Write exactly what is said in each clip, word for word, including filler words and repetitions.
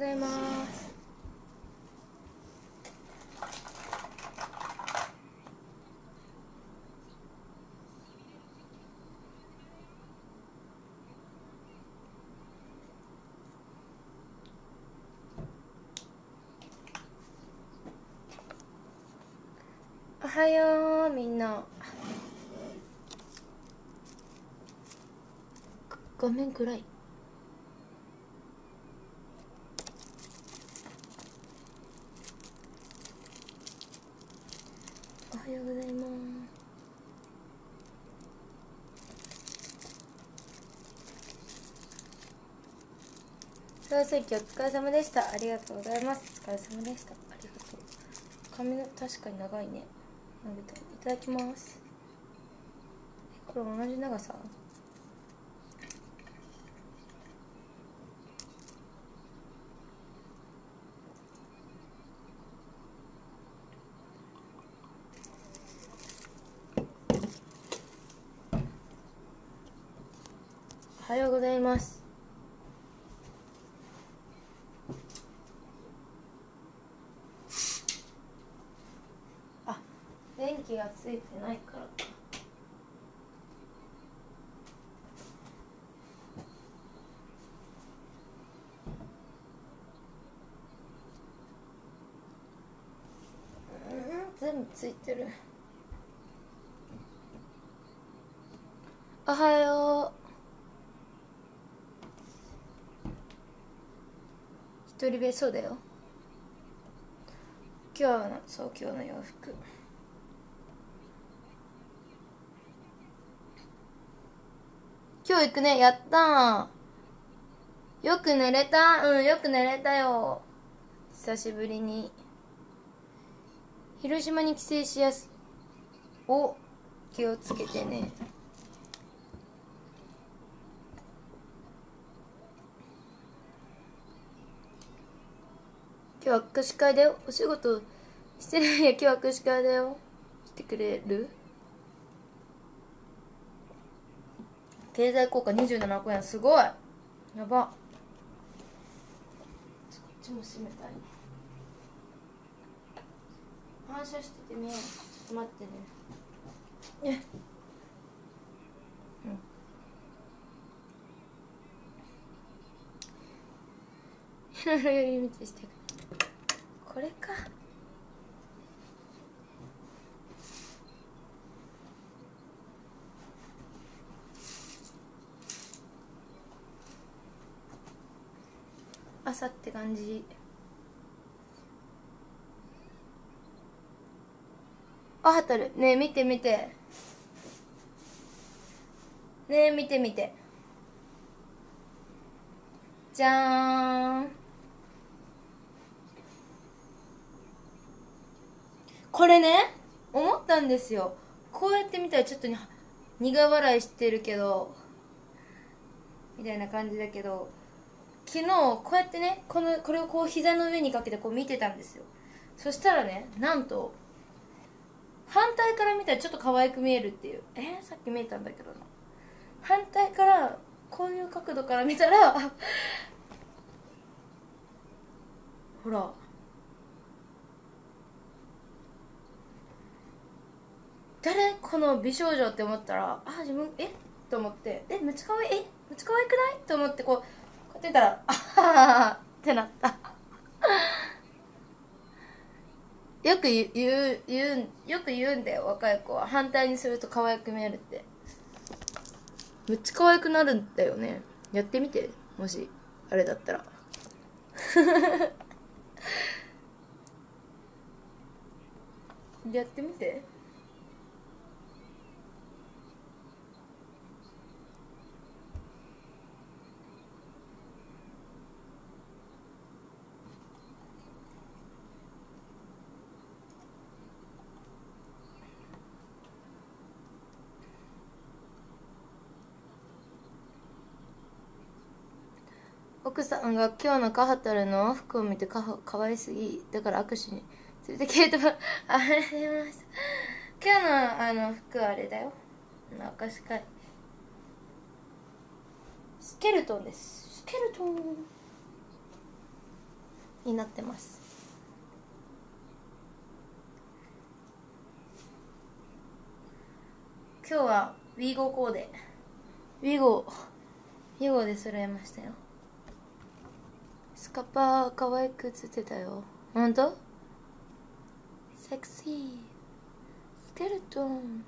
ざいます。おはようみんな。画面暗い。おはようございます。漱石お疲れ様でした。ありがとうございます。お疲れ様でした。ありがとう。髪の確かに長いね。伸びた。いただきます。これ同じ長さ？おはようございます。あ、電気がついてないから。全部ついてる。おはよう。一人部、そうだよ。今日の、そう、今日の洋服。今日行くね。やったー。よく寝れた。うん、よく寝れたよ。久しぶりに。広島に帰省しやすお、気をつけてね。今日は握手会だよ。お仕事してないや。今日は握手会だよ。来てくれる？経済効果にじゅうななおくえん。すごい。やば。こっちも閉めたい。反射してて見えない。ちょっと待ってね。ね。いろいろ寄り道してくる。これか。朝って感じ。あ、はたる。ねえ見て見て。ねえ見て見て。じゃーん。これね、思ったんですよ。こうやって見たらちょっと苦笑いしてるけどみたいな感じだけど、昨日こうやってね、このこれをこう膝の上にかけてこう見てたんですよ。そしたらね、なんと反対から見たらちょっと可愛く見えるっていう。えー、さっき見えたんだけどな。反対からこういう角度から見たらほら、誰この美少女って思ったら、あ、自分えと思って、えめっちゃ可愛い、えめっちゃ可愛くないと思って、こうこうやってたらあはははってなったよく言う言う言うよく言うんだよ、若い子は。反対にすると可愛く見えるって。めっちゃ可愛くなるんだよね。やってみて、もしあれだったらやってみて。奥さんが今日のカハタルの服を見てかかわいすぎだから握手に連れてけとありました。今日のあの服はあれだよ、握手会スケルトンです。スケルトンになってます。今日はウィゴコーデウィゴウィゴで揃えましたよ。スカパー可愛く写ってたよ。ほんと？セクシースケルトン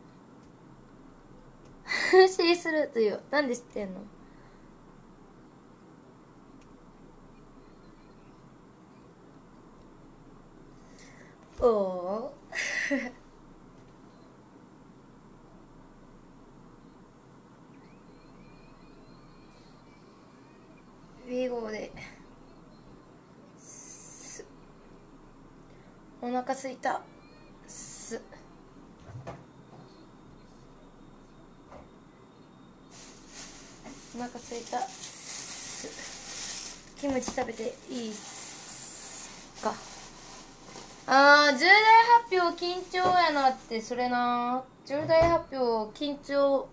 シースルーという。なんで知ってんの？おおウィゴですお腹すいたすお腹すいたすキムチ食べていいっすか？あー、重大発表緊張やなって。それな、重大発表緊張。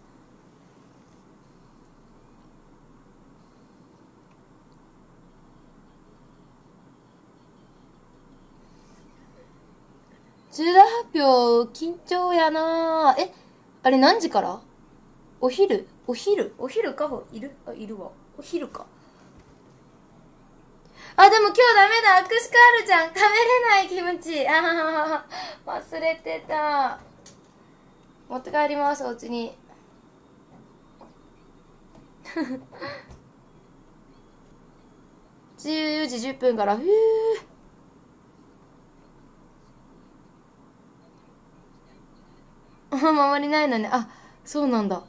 重大発表緊張やな。え、あれ何時から？お昼お昼お昼かほいるあ、いるわ。お昼か。あ、でも今日ダメだ。握手カールじゃん。食べれないキムチ。あー、忘れてた。持って帰ります、お家に。じゅうよじじゅっぷんから。ふぅー。守りないのね。あ、そうなんだ。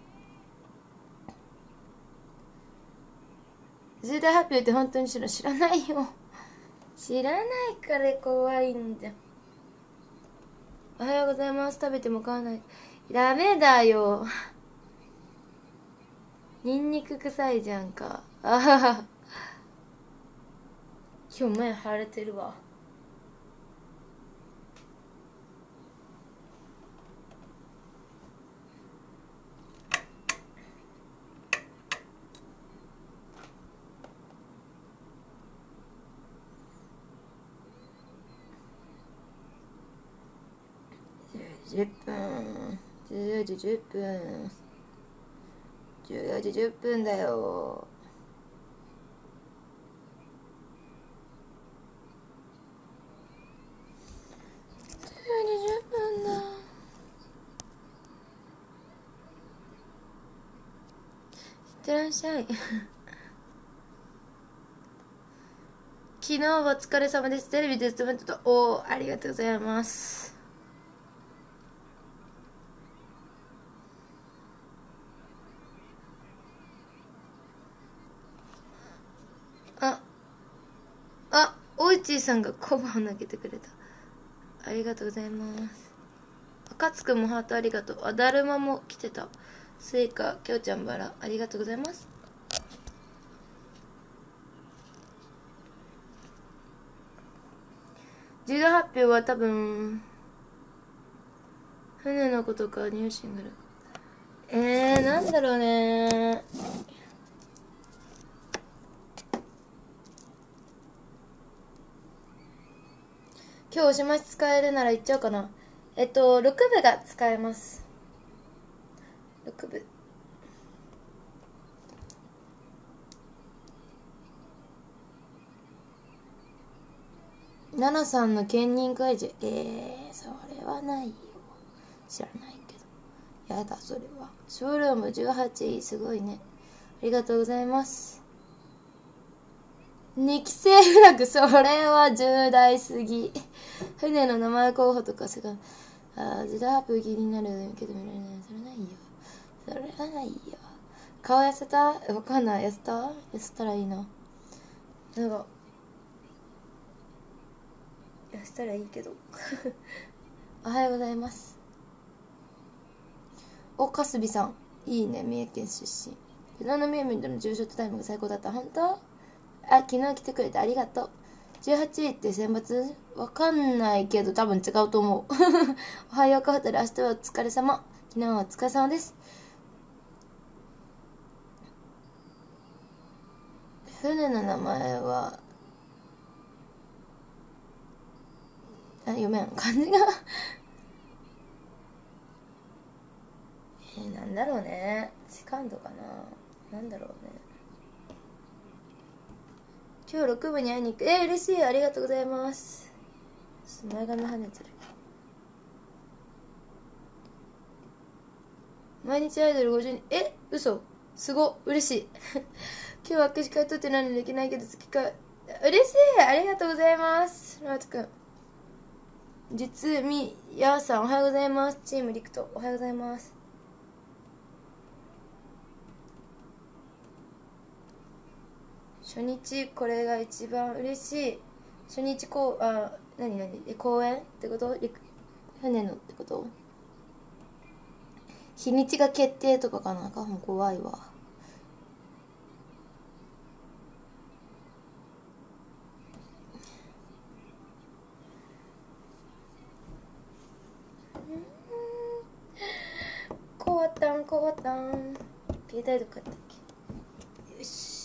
重大発表って本当に知ら知らないよ。知らないから怖いんじゃん。おはようございます。食べても買わない。ダメだよ。ニンニク臭いじゃんか。あはは。今日目腫れてるわ。じゅっぷん、じゅうよじじゅっぷん、じゅうよじじゅっぷんだよ。じゅうよじじゅっぷんだ。いってらっしゃい。昨日はお疲れ様です。テレビで務めてた。おー、ありがとうございます。あ、あ、おいちーさんがコバを投げてくれた。ありがとうございます。あかつくんもハートありがとう。あ、だるまも来てた。スイカ、きょうちゃんバラ、ありがとうございます。重大発表は多分、船のことかニューシングル。えー、なんだろうね。今日おしまし使えるなら行っちゃおうかな。えっとろく部が使えます。ろく部。ナナさんの兼任解除。えー、それはないよ。知らないけど。やだそれは。ショールームじゅうはちい、すごいね。ありがとうございます。に期生フラグ、それは重大すぎ。船の名前候補とかすごい。あー、時代発表気になるけど見られない。それないよ。それはないよ。顔痩せた？わかんない。痩せた？痩せたらいいな。なんか痩せたらいいけど。おはようございます。お、かすびさん、いいね。三重県出身。昨日のみゆみんとの重ショットタイムが最高だった。本当？あ、昨日来てくれてありがとう。じゅうはちいって選抜？わかんないけど多分違うと思う。おはようかほたる、明日はお疲れ様。昨日はお疲れ様です。船の名前はあ、読めん漢字がえー、なんだろうね。セカンドかな。なんだろうね。今日ろく部に会いに行く。えー、嬉しい。ありがとうございます。前髪跳ねてる。毎日アイドルごじゅうにん。え、嘘。すご、嬉しい。今日は握手会取ってないのでできないけど月会。嬉しい。ありがとうございます。ラートくん。実みやさんおはようございます。チームリクトおはようございます。初日これが一番嬉しい。初日こうあ何何え公演ってこと？船のってこと？日にちが決定とかかな。かも怖いわ。こわたんこわたん。携帯どこやったっけ？よし。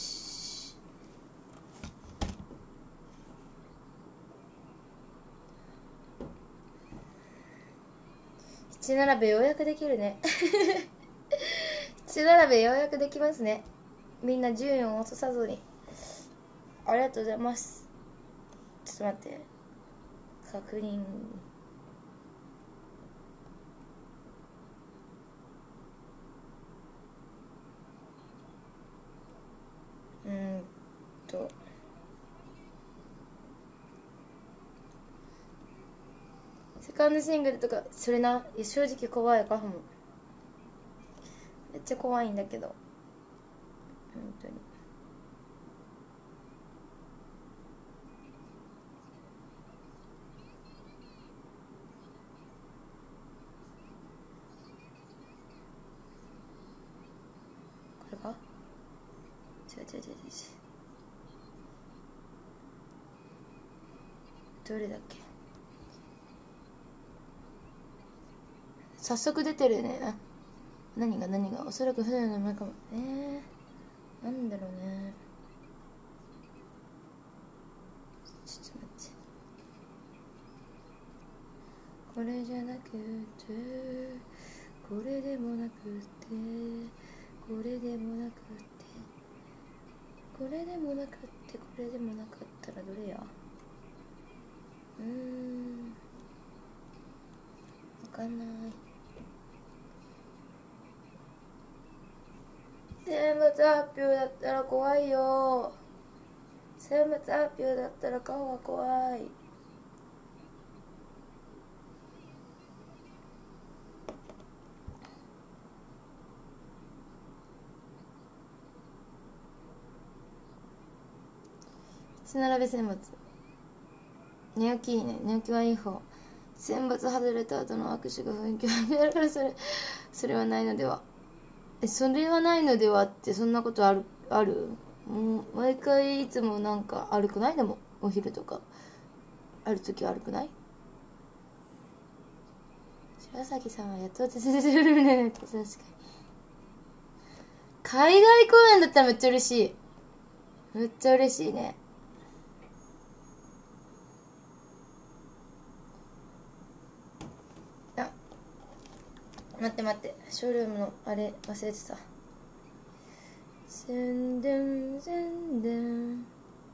七並べようやくできるね。七並べようやくできますね。みんな順位を落とさずに。ありがとうございます。ちょっと待って。確認。うーんと。セカンドシングルとか、それな、正直怖いかも。めっちゃ怖いんだけど。本当に。これか？違う違う違う違う。どれだっけ？早速出てるね。何が何がおそらく船の名前かも。えー、なんだろうね。ちょっと待って。これじゃなくてこれでもなくてこれでもなくてこれでもなくってこれでもなかったらどれや？うーんわかんない。選抜発表だったら怖いよ。選抜発表だったら顔が怖い。七並べ選抜。寝起きいいね。寝起きはいい方。選抜外れた後の握手が雰囲気悪い。だからそれそれはないのでは。えそれはないのではってそんなことあるある？もう毎回いつもなんか歩くない？でもお昼とかある時は歩くない？白崎さんはやっと落ち着いてるね。確かに海外公演だったらめっちゃ嬉しい。めっちゃ嬉しいね。あ待って待って、ショールームのあれ忘れてた。宣伝宣伝。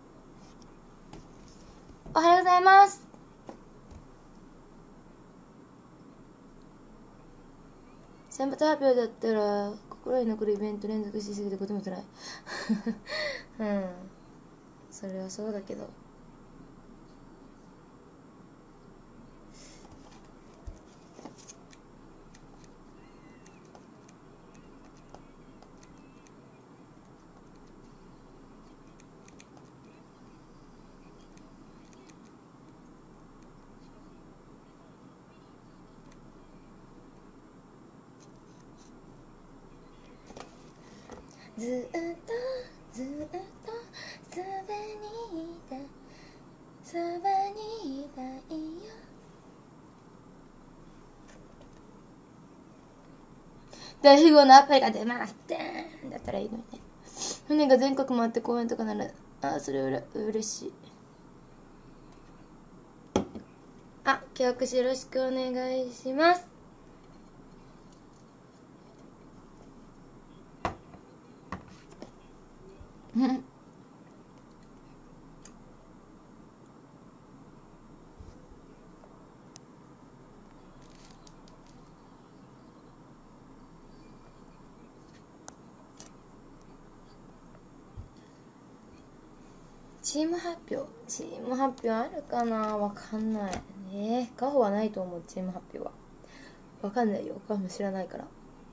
おはようございます。選抜発表だったら心に残るイベント連続しすぎてこともつらい。うんそれはそうだけど、ずっとずっとそばにいたそばにいたいよ。大富豪のアプリが出ますってだったらいいのにね。船が全国回って公演とかならあそれうれ嬉しい。 協力よろしくお願いします。うんチーム発表チーム発表あるかな、わかんない。えー、カホはないと思う。チーム発表はわかんないよ、カホも知らないから。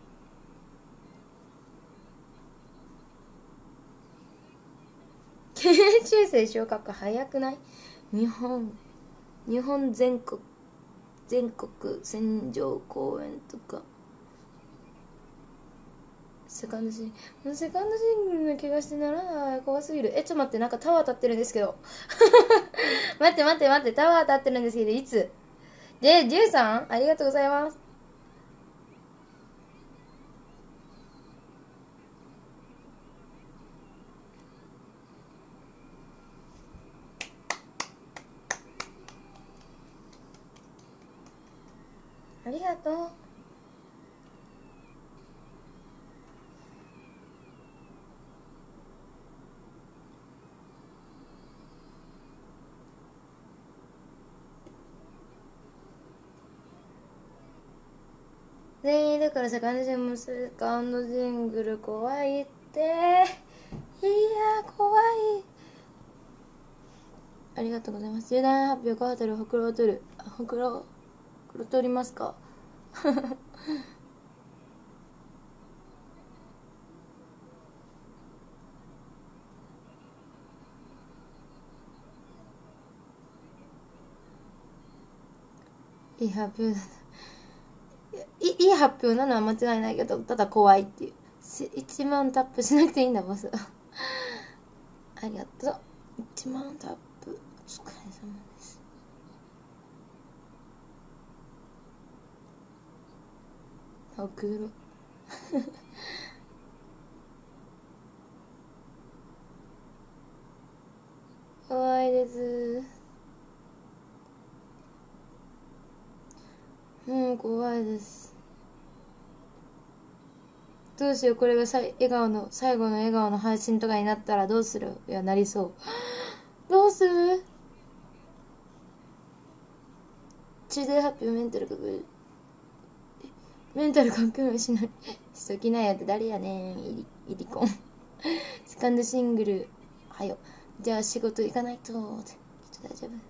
経営中世昇格早くない？日本日本全国全国戦場公演とか。セカンドシングルセカンドシングルの怪我してならない、怖すぎる。え、ちょっと待って、なんかタワー立ってるんですけど待って待って待って、タワー立ってるんですけど、いつで、じゅうさんありがとうございます。ありがとう。全員だからセカンドシングルセカンドシングル怖いって。いや怖い。ありがとうございます。重大発表。カートルほくろを取る。ほくろほくろ取りますかいい発表だ。いいい発表なのは間違いないけど、ただ怖いっていう。いちまんタップしなくていいんだボスありがとう。いちまんタップお疲れ様です。ほくろ怖いです。もう怖いです。どうしよう、これがさい笑顔の最後の笑顔の配信とかになったらどうする？いや、なりそう。どうする？中大発表メンタルかくメンタルかくしないしときなよって誰やねん。イリイリコンセカンドシングルはよ、じゃあ仕事行かないとって。ちょっと大丈夫？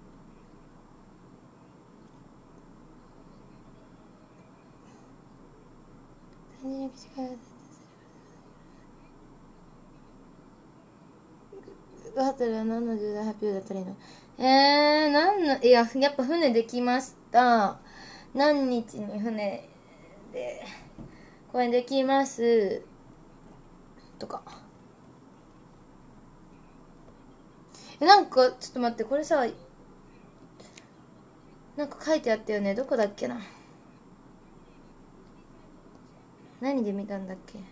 があったら何の重大発表だったらいいの？えー、なんの、いや、やっぱ船できました。何日に船で、これできます。とか。え、なんか、ちょっと待って、これさ、なんか書いてあったよね。どこだっけな。何で見たんだっけ。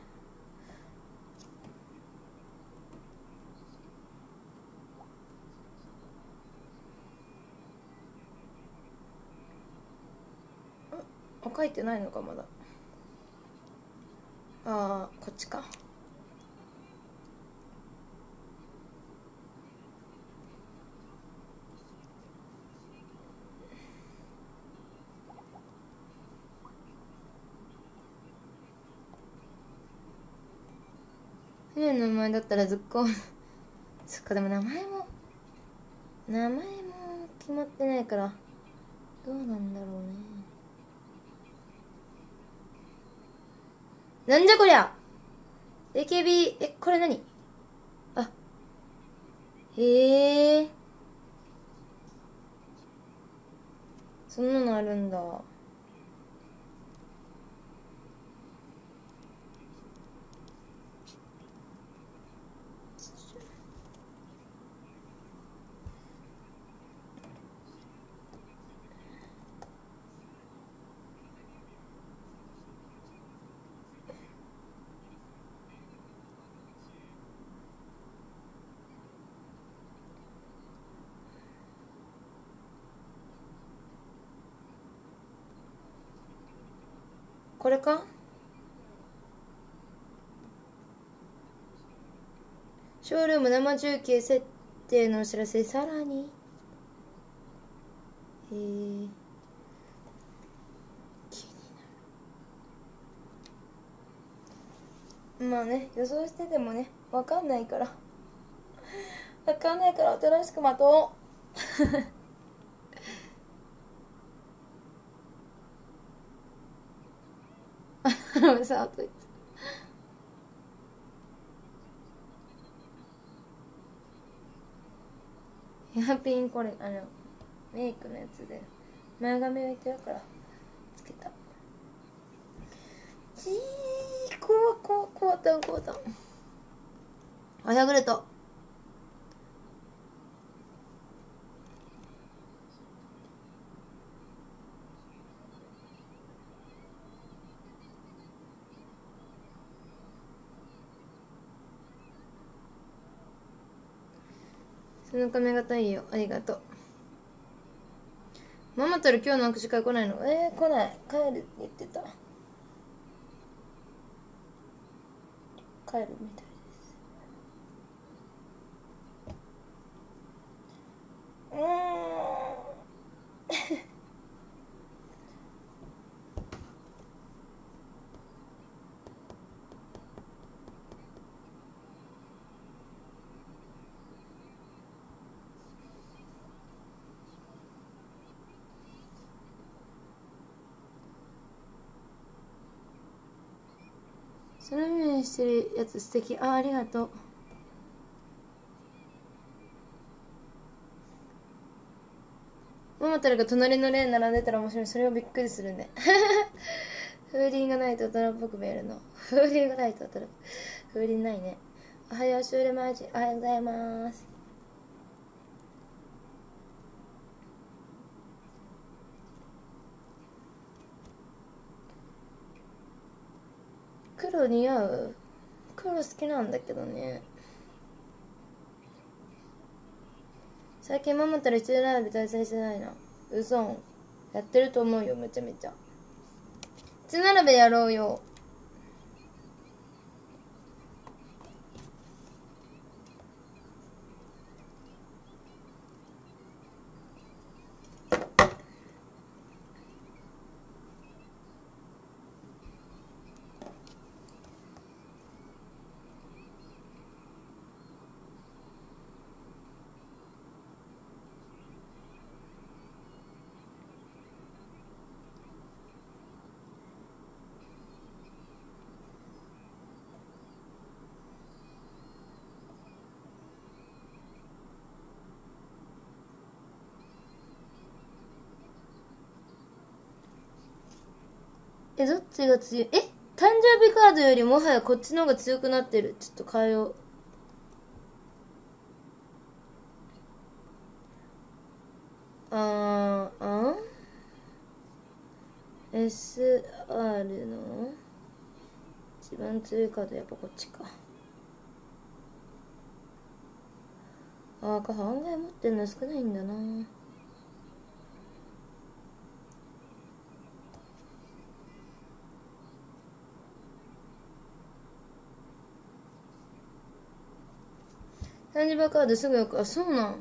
あ、書いてないのか、まだ。あー、こっちか。船の名前だったらずっこそっか、でも名前も名前も決まってないからどうなんだろうね。なんじゃこりゃ。 エーケービー え、これ何？あ、へえ、そんなのあるんだ。 これか。ショールーム生中継設定のお知らせ。さらにえー、気になる。まあね、予想しててもね分かんないから分かんないから新しく待とうさあと言ってヘアピン、これあのメイクのやつで前髪浮いてるからつけた。ひー、怖怖怖たん怖たん。あやぐれた。その髪型いいよ、ありがとう。ママたら今日の握手会来ないの？えー、来ない。帰るって言ってた。帰るみたいです。うーんその目にしてるやつ素敵。あ、ありがとう。ママたらが隣のレーン並んでたら面白い。それはびっくりするね風鈴がないと大人っぽく見えるの。風鈴がないと大人。風鈴ないね。おはよう、シュールマージ。おはようございます。黒似合う？黒好きなんだけどね。最近ママたら一度並び対戦してないな。うそん。やってると思うよ、めちゃめちゃ。一度並べやろうよ。え、どっちが強い？え、誕生日カードよりもはやこっちの方が強くなってる。ちょっと変えよう。あー、あ エスアール の一番強いカードやっぱこっちか。あーか、案外持ってんの少ないんだな。誕生日カードすぐよく。あ、そうなん。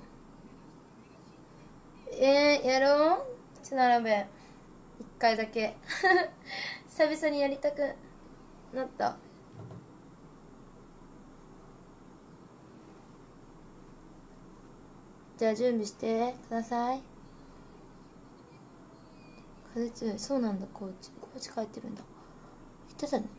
えー、やろう。ち並べ一回だけ久々にやりたくなった。じゃあ準備してください。風強い。そうなんだ。コーチコーチ帰ってるんだ。言ってたね。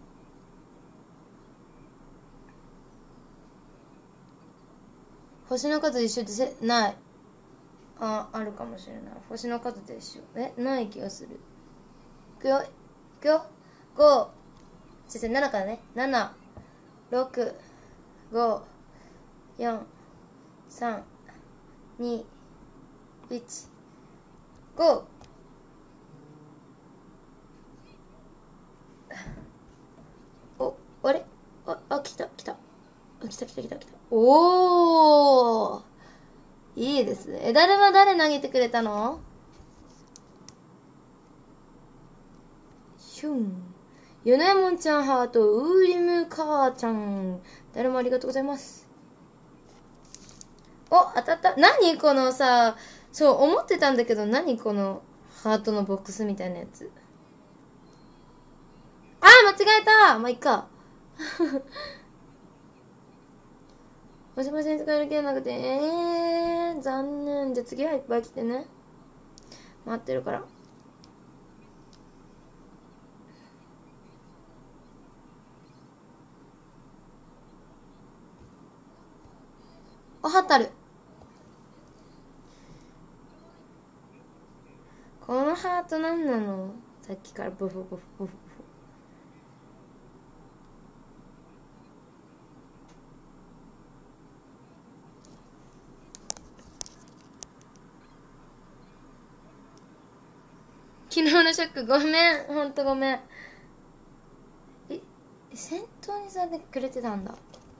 星の数一緒でせない。あ、あるかもしれない。星の数で一緒。え、ない気がする。いくよ、いくよ。ご、先生ななからね。なな、ろく、ご、よん、さん、に、いち、ご。お、あれあ、あ、来た、来た。あ、来た来た来た来た。おー、いいですね。え、誰は誰投げてくれたの？ひキュン。ヨネモンちゃんハート、ウーリムカーちゃん。誰もありがとうございます。お、当たった。何このさ、そう、思ってたんだけど、何このハートのボックスみたいなやつ。あー、間違えた。まあ、いっか。もしもし使える気なくて、えー、残念。じゃあ次はいっぱい来てね。待ってるから。おはたる。このハートなんなの？さっきからブフブフブフブフ。昨日のショックごめん。ほんとごめん。え、先頭にさんでくれてたんだ。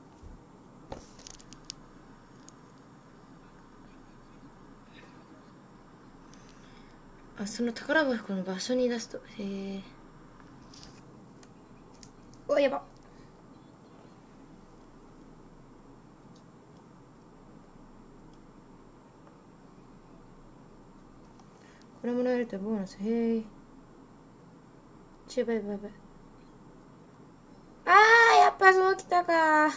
あ、その宝箱の場所に出すと。へえ。お、やば。これもらえるとボーナス。へえ。ちゅばいばいばい。あー、やっぱそうきたか。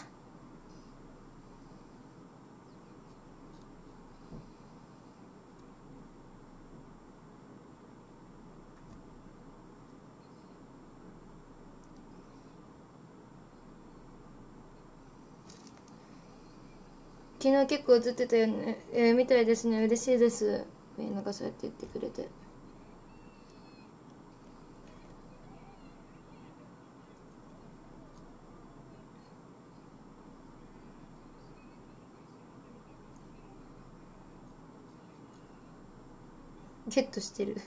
昨日結構映ってたよね。えー、みたいですね。嬉しいです。みんながそうやって言ってくれて。ゲットしてる。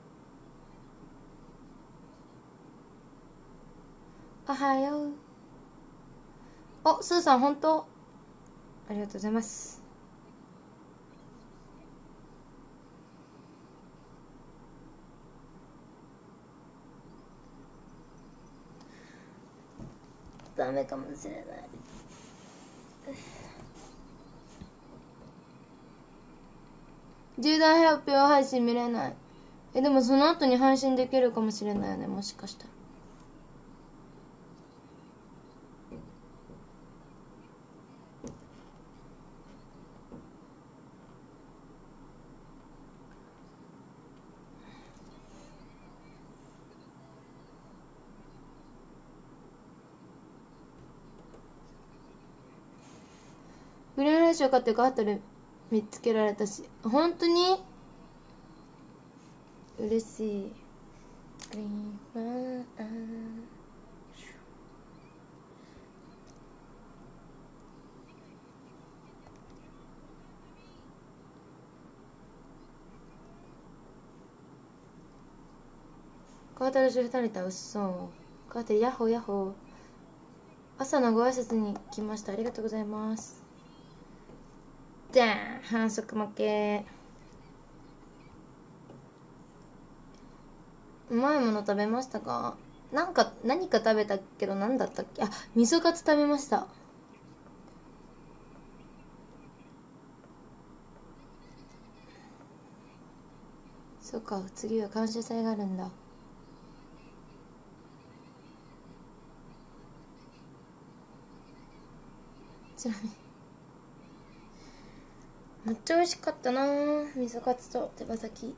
おはよう。お、スーさん本当ありがとうございます。ダメかもしれない。重大発表配信見れない。え、でもその後に配信できるかもしれないよね、もしかしたら。グレーラシを買ってガートル見つけられたし、本当に嬉しい。グリーンマンガートル中二人いた。うっそ。ガートルヤッホーヤッホー。朝のご挨拶に来ました。ありがとうございます。じゃん、反則負け。うまいもの食べましたか？なんか何か食べたけど何だったっけ？あ、味噌カツ食べました。そうか、次は感謝祭があるんだ。ちなみにめっちゃ美味しかったなぁ、味噌カツと手羽先。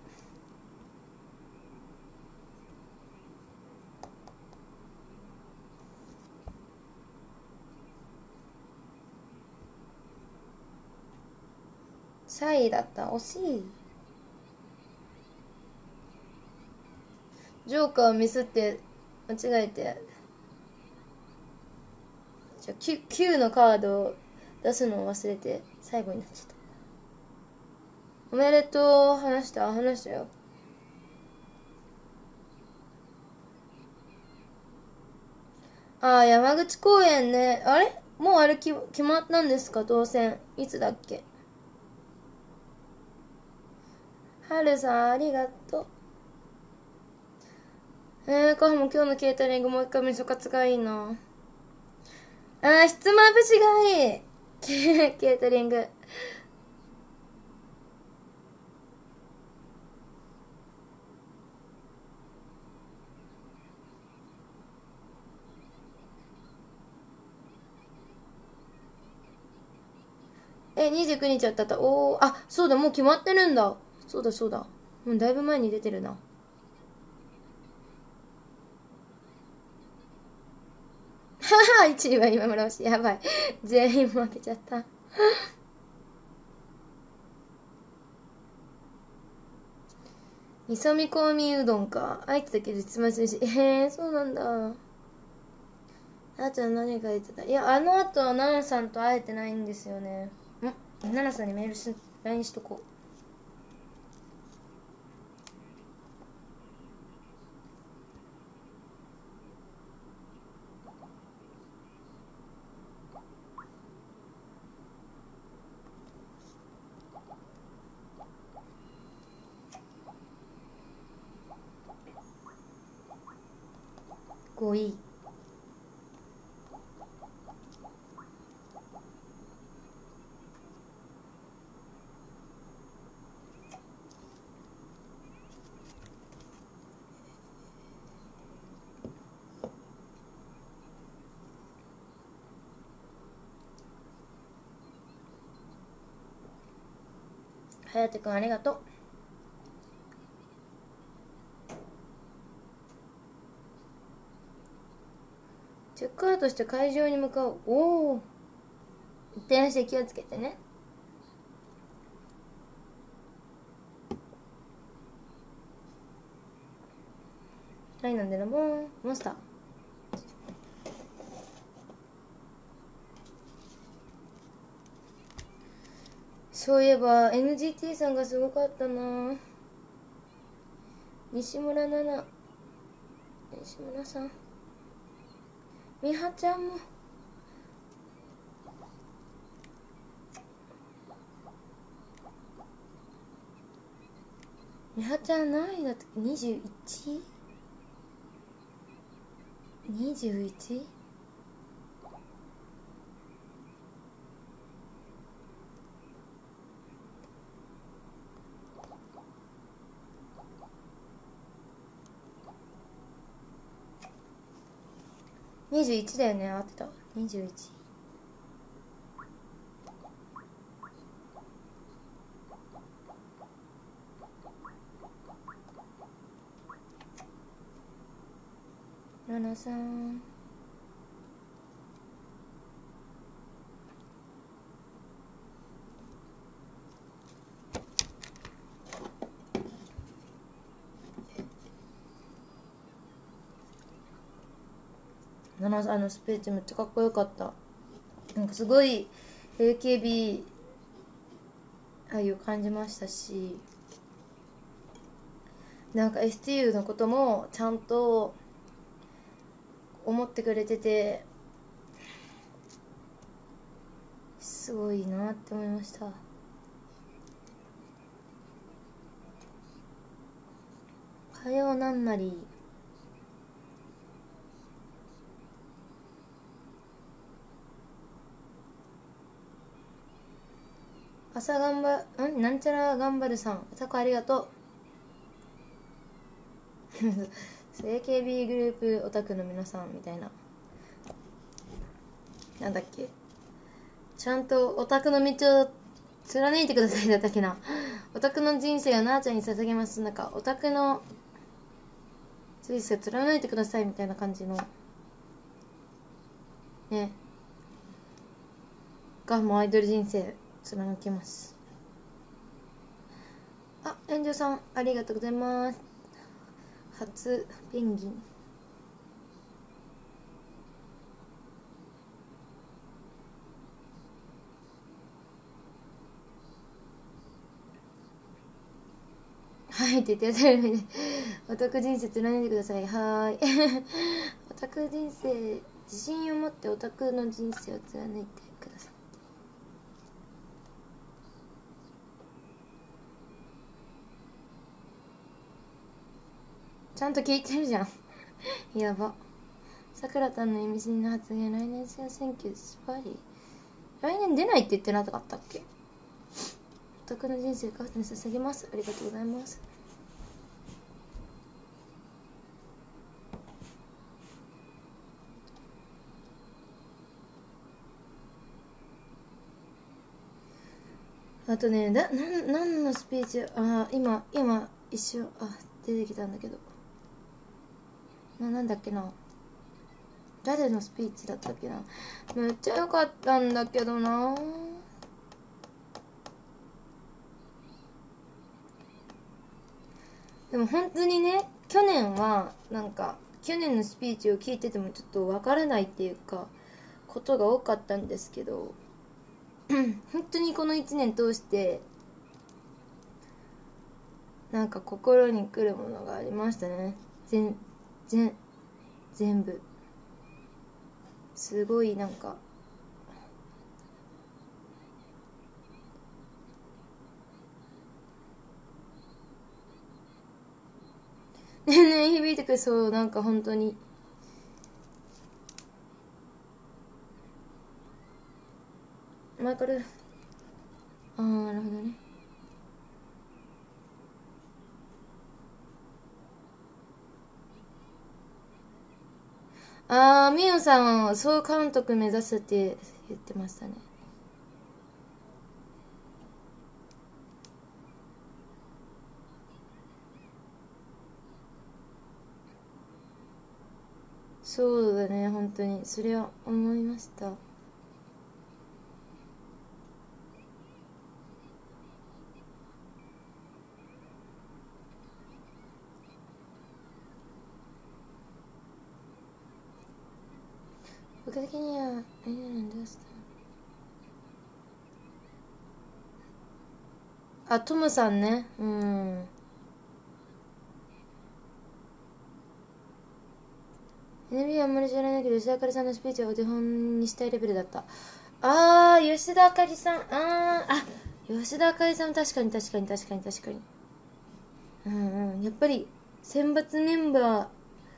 シャイだった。惜しい。ジョーカーをミスって間違えて、じゃあ 9, 9のカードを出すのを忘れて最後になっちゃった。おめでとう。話した話したよ。ああ、山口公園ね。あれもうあれき決まったんですか？当選いつだっけ？はるさんありがとう。 えー、カフも今日のケータリングもう一回味噌カツがいいな。あー、ひつまぶしがいい。ケケータリング。え、にじゅうくにちあったった。おー、あ、そうだ、もう決まってるんだ。そうだそうだ。もうだいぶ前に出てるな。はは、いちいは今村推し。やばい。全員負けちゃった。味噌煮込みうどんか。あいつだけ実物し。へえ、そうなんだ。あとは何が言ってた。いや、あの後は奈々さんと会えてないんですよね。ん奈々さんにメールし、ライン しとこう。ごい。はやてくんありがとう。チェックアウトして会場に向かう。おお。いってらっしゃい、気をつけてね。はいなんでのもんモンスター。そういえば エヌジーティー さんがすごかったな。西村奈々、西村さん、美葉ちゃんも。美葉ちゃん何位だったっけ？ にじゅういち？ にじゅういち？ にじゅういちだよね。合ってた。にじゅういち。ナナさん、ナナさんのスピーチめっちゃかっこよかった。なんかすごい エーケービー 愛を感じましたし、なんか エスティーユー のこともちゃんと思ってくれてて、すごいなって思いました。おはようなんなり。朝頑張んなんちゃら頑張るさん、朝子ありがとう。エーケービー グループオタクの皆さんみたいな、なんだっけ、ちゃんとオタクの道を貫いてくださいだったっけな。オタクの人生をなあちゃんに捧げます。なんかオタクの人生を貫いてくださいみたいな感じのねが、もうアイドル人生貫きます。あ、炎上さんありがとうございます。初ペンギン。はいって言ってやるみで、オタク人生貫いてください。はーい。オタク人生、自信を持ってオタクの人生を貫いてください。ちゃんと聞いてるじゃん。 やば。さくらたんの意味深な発言、来年選挙スパリ来年出ないって言ってなかったっけ。お宅の人生カフェに捧げます。ありがとうございます。あとね、だ、なん、何のスピーチ、あ、今、今、一瞬、あ、出てきたんだけど。な、なんだっけな。誰のスピーチだったっけな。めっちゃ良かったんだけどな。でも本当にね、去年は、なんか、去年のスピーチを聞いててもちょっとわからないっていうか、ことが多かったんですけど、本当にこのいちねん通してなんか心にくるものがありましたね。全全全部すごいなんかねえねえ響いてくる。そう、なんか本当にまあこれ、ああなるほどね。ああみゆさんは総監督目指すって言ってましたね。そうだね、本当にそれは思いました。僕的にはえー、なんでしたあ、トムさんね。うん。エヌビー はあんまり知らないけど、吉田あかりさんのスピーチをお手本にしたいレベルだった。あー、吉田あかりさん。あー、あ、吉田あかりさん確かに確かに確かに確かに。うんうん。やっぱり、選抜メンバー、や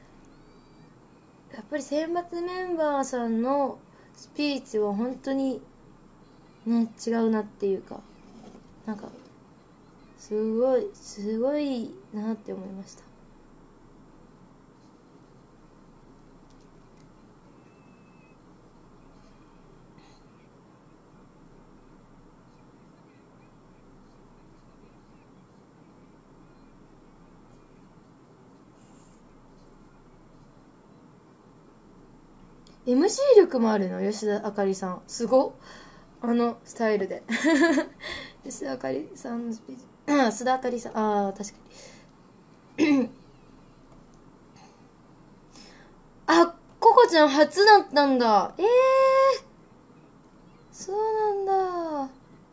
っぱり選抜メンバーさんのスピーチは本当にね、違うなっていうか、なんか、すごい、すごいなって思いました。エムシー 力もあるの、吉田あかりさん。すごっ。あのスタイルで。吉田あかりさんのスピーチ。須田あかりさん。ああ、確かに。あ、ココちゃん初だったんだ。ええー、そうなんだ。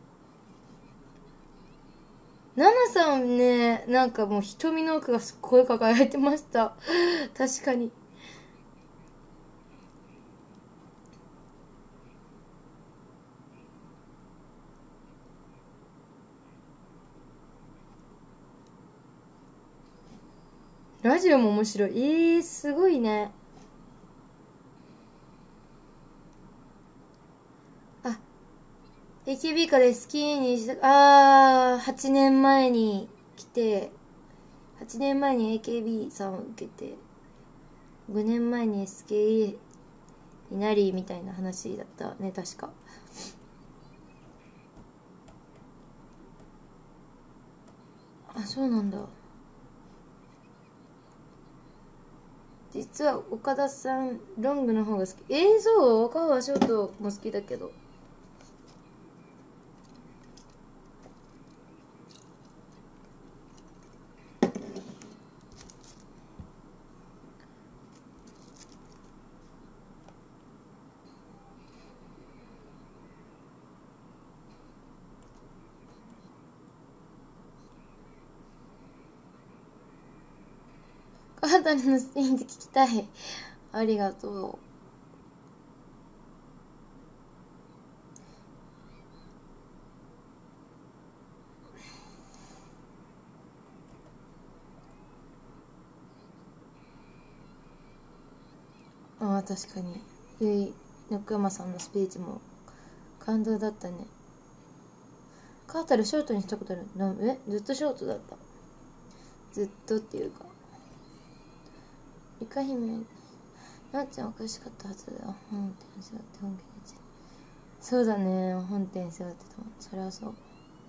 ナナさんね、なんかもう瞳の奥がすっごい輝いてました。確かに。ラジオも面白い。ええー、すごいね。あ、エーケービー かで好きにした、あー、はちねんまえに来て、はちねんまえに エーケービー さんを受けて、ごねんまえに エスケーイー になり、みたいな話だったね、確か。あ、そうなんだ。実は岡田さん、ロングの方が好き。えー、そう、岡川ショートも好きだけど。川谷のスピンで聞きたい。ありがとああ、確かにゆいのくまさんのスピーチも感動だったね。カータルショートにしたことある？なえずっとショートだった。ずっとっていうか、イカ姫なっちゃんおかしかったはずだよ。本店背負って本気で。そうだね、本店背負ってたもん。それはそう。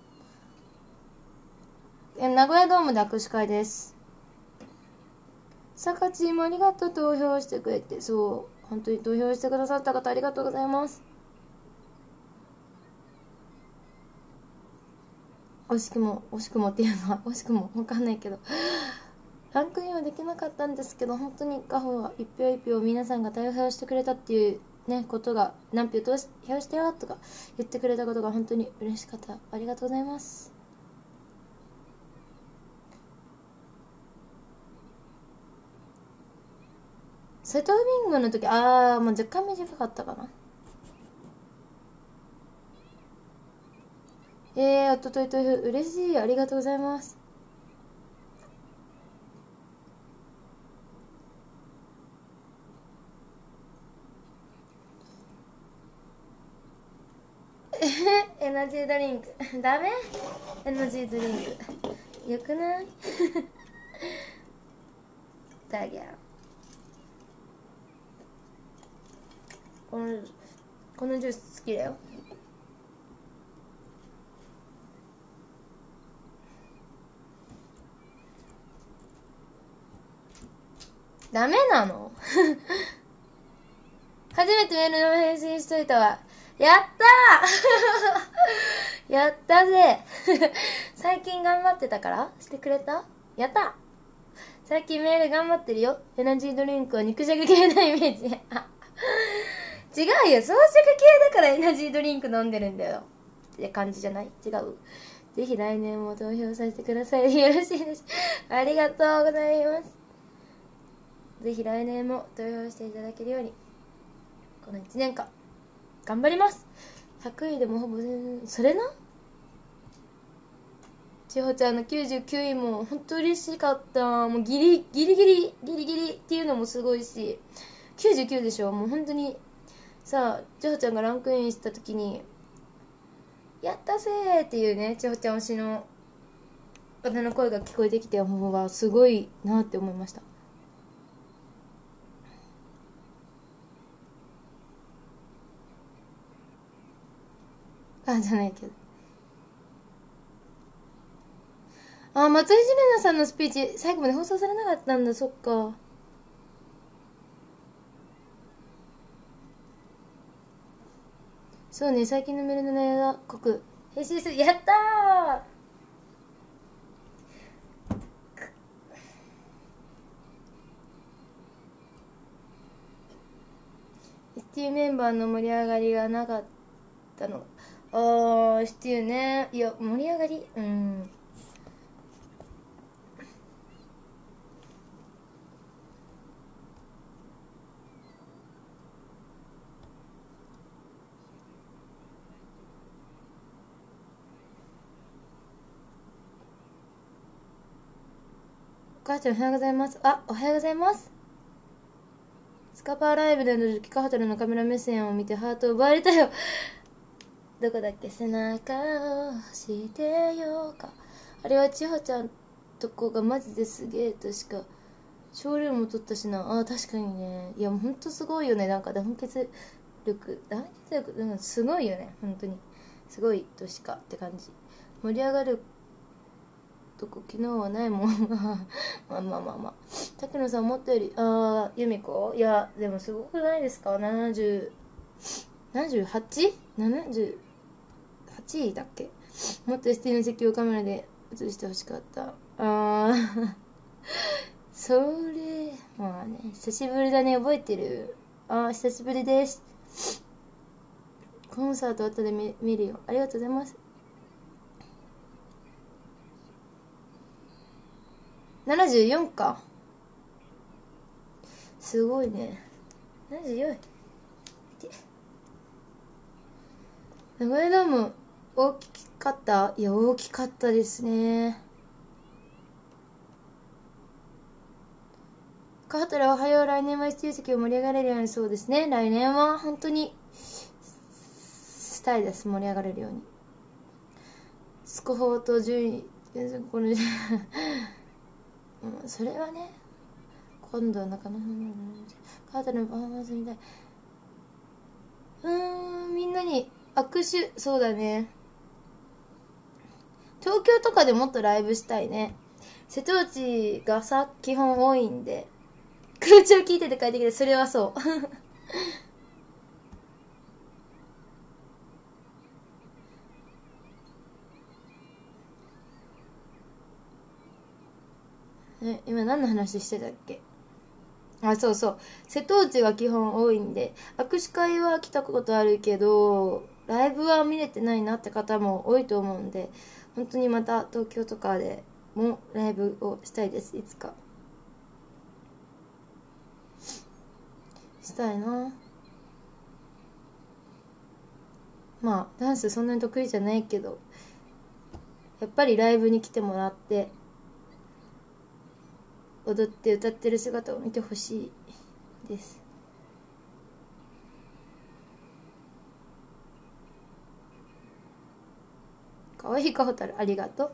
え名古屋ドームで握手会です。さかちんもありがとう、投票してくれて。そう本当に投票してくださった方ありがとうございます。惜しくも惜しくもっていうのは惜しくも分かんないけどランクインはできなかったんですけど、本当にガホは一票一票皆さんが投票してくれたっていうねことが、何票投票してよとか言ってくれたことが本当に嬉しかった。ありがとうございます。セトウィングの時、あーもう若干短かったかな。えー、おととい投票嬉しい、ありがとうございます。エナジードリンクダメ。エナジードリンクよくないだぎゃこのこのジュース好きだよ。ダメなの初めてメールの返信しといたわ。やったーやったぜ最近頑張ってたからしてくれた。やった最近メール頑張ってるよ。エナジードリンクは肉じゃが系なイメージ違うよ、草食系だからエナジードリンク飲んでるんだよって感じじゃない？違う。ぜひ来年も投票させてください。よろしいです。ありがとうございます。ぜひ来年も投票していただけるようにこのいちねんかん頑張ります。ひゃくいでもほぼ全然それな。千穂ちゃんのきゅうじゅうきゅういも本当嬉しかった。もうギリギリギリギリギリっていうのもすごいし、きゅうじゅうきゅうでしょ。もう本当にさあ、千穂ちゃんがランクインした時にやったぜーっていうね、千穂ちゃん推しの方の声が聞こえてきて、方がすごいなって思いました。あじゃないけど、あ松井ジレナさんのスピーチ最後まで放送されなかったんだ。そっか。そうね、最近のメールの内容が濃く返信する。やったー。エスティー メンバーの盛り上がりがなかったの。あー エスティー ね。いや盛り上がりうんお母ちゃんおはようございます。あおはようございます。スカパーライブでのキカホタルのカメラ目線を見てハートを奪われたよ。どこだっけ、背中を押してよか。あれは千穂ちゃんとこがマジですげえとしか。ショールームも撮ったしな。あ確かにね。いやほんとすごいよね。なんか団結力団結力なんかすごいよね。本当にすごいとしかって感じ。盛り上がるとこ昨日はないもんまあまあまあまあ竹野さん思ったより、ああ由美子、いやでもすごくないですか。ななじゅう ななじゅうはち?ななじゅうはちいだっけ。もっと エスティー の実況カメラで映してほしかった。ああそれまあね、久しぶりだね。覚えてる。ああ久しぶりです。コンサート後で 見, 見るよ。ありがとうございます。ななじゅうよんか。すごいね。ななじゅうよん。名古屋ドーム大きかった？いや大きかったですね。 川原おはよう。来年は一級席を盛り上がれるように。そうですね、来年は本当にしたいです。盛り上がれるように。スコフォーと順位このそれはね、今度は中野川原のパフォーマンスみたい。うーん、みんなに握手。そうだね、東京とかでもっとライブしたいね。瀬戸内がさ基本多いんで。空調聞いてて帰ってきて、それはそうえ、今何の話してたっけ。あ、そうそう、瀬戸内が基本多いんで、握手会は来たことあるけどライブは見れてないなって方も多いと思うんで、本当にまた東京とかでもライブをしたいです。いつかしたいな。まあダンスそんなに得意じゃないけど、やっぱりライブに来てもらって踊って歌ってる姿を見てほしいです。かわいいかほたる、ありがとう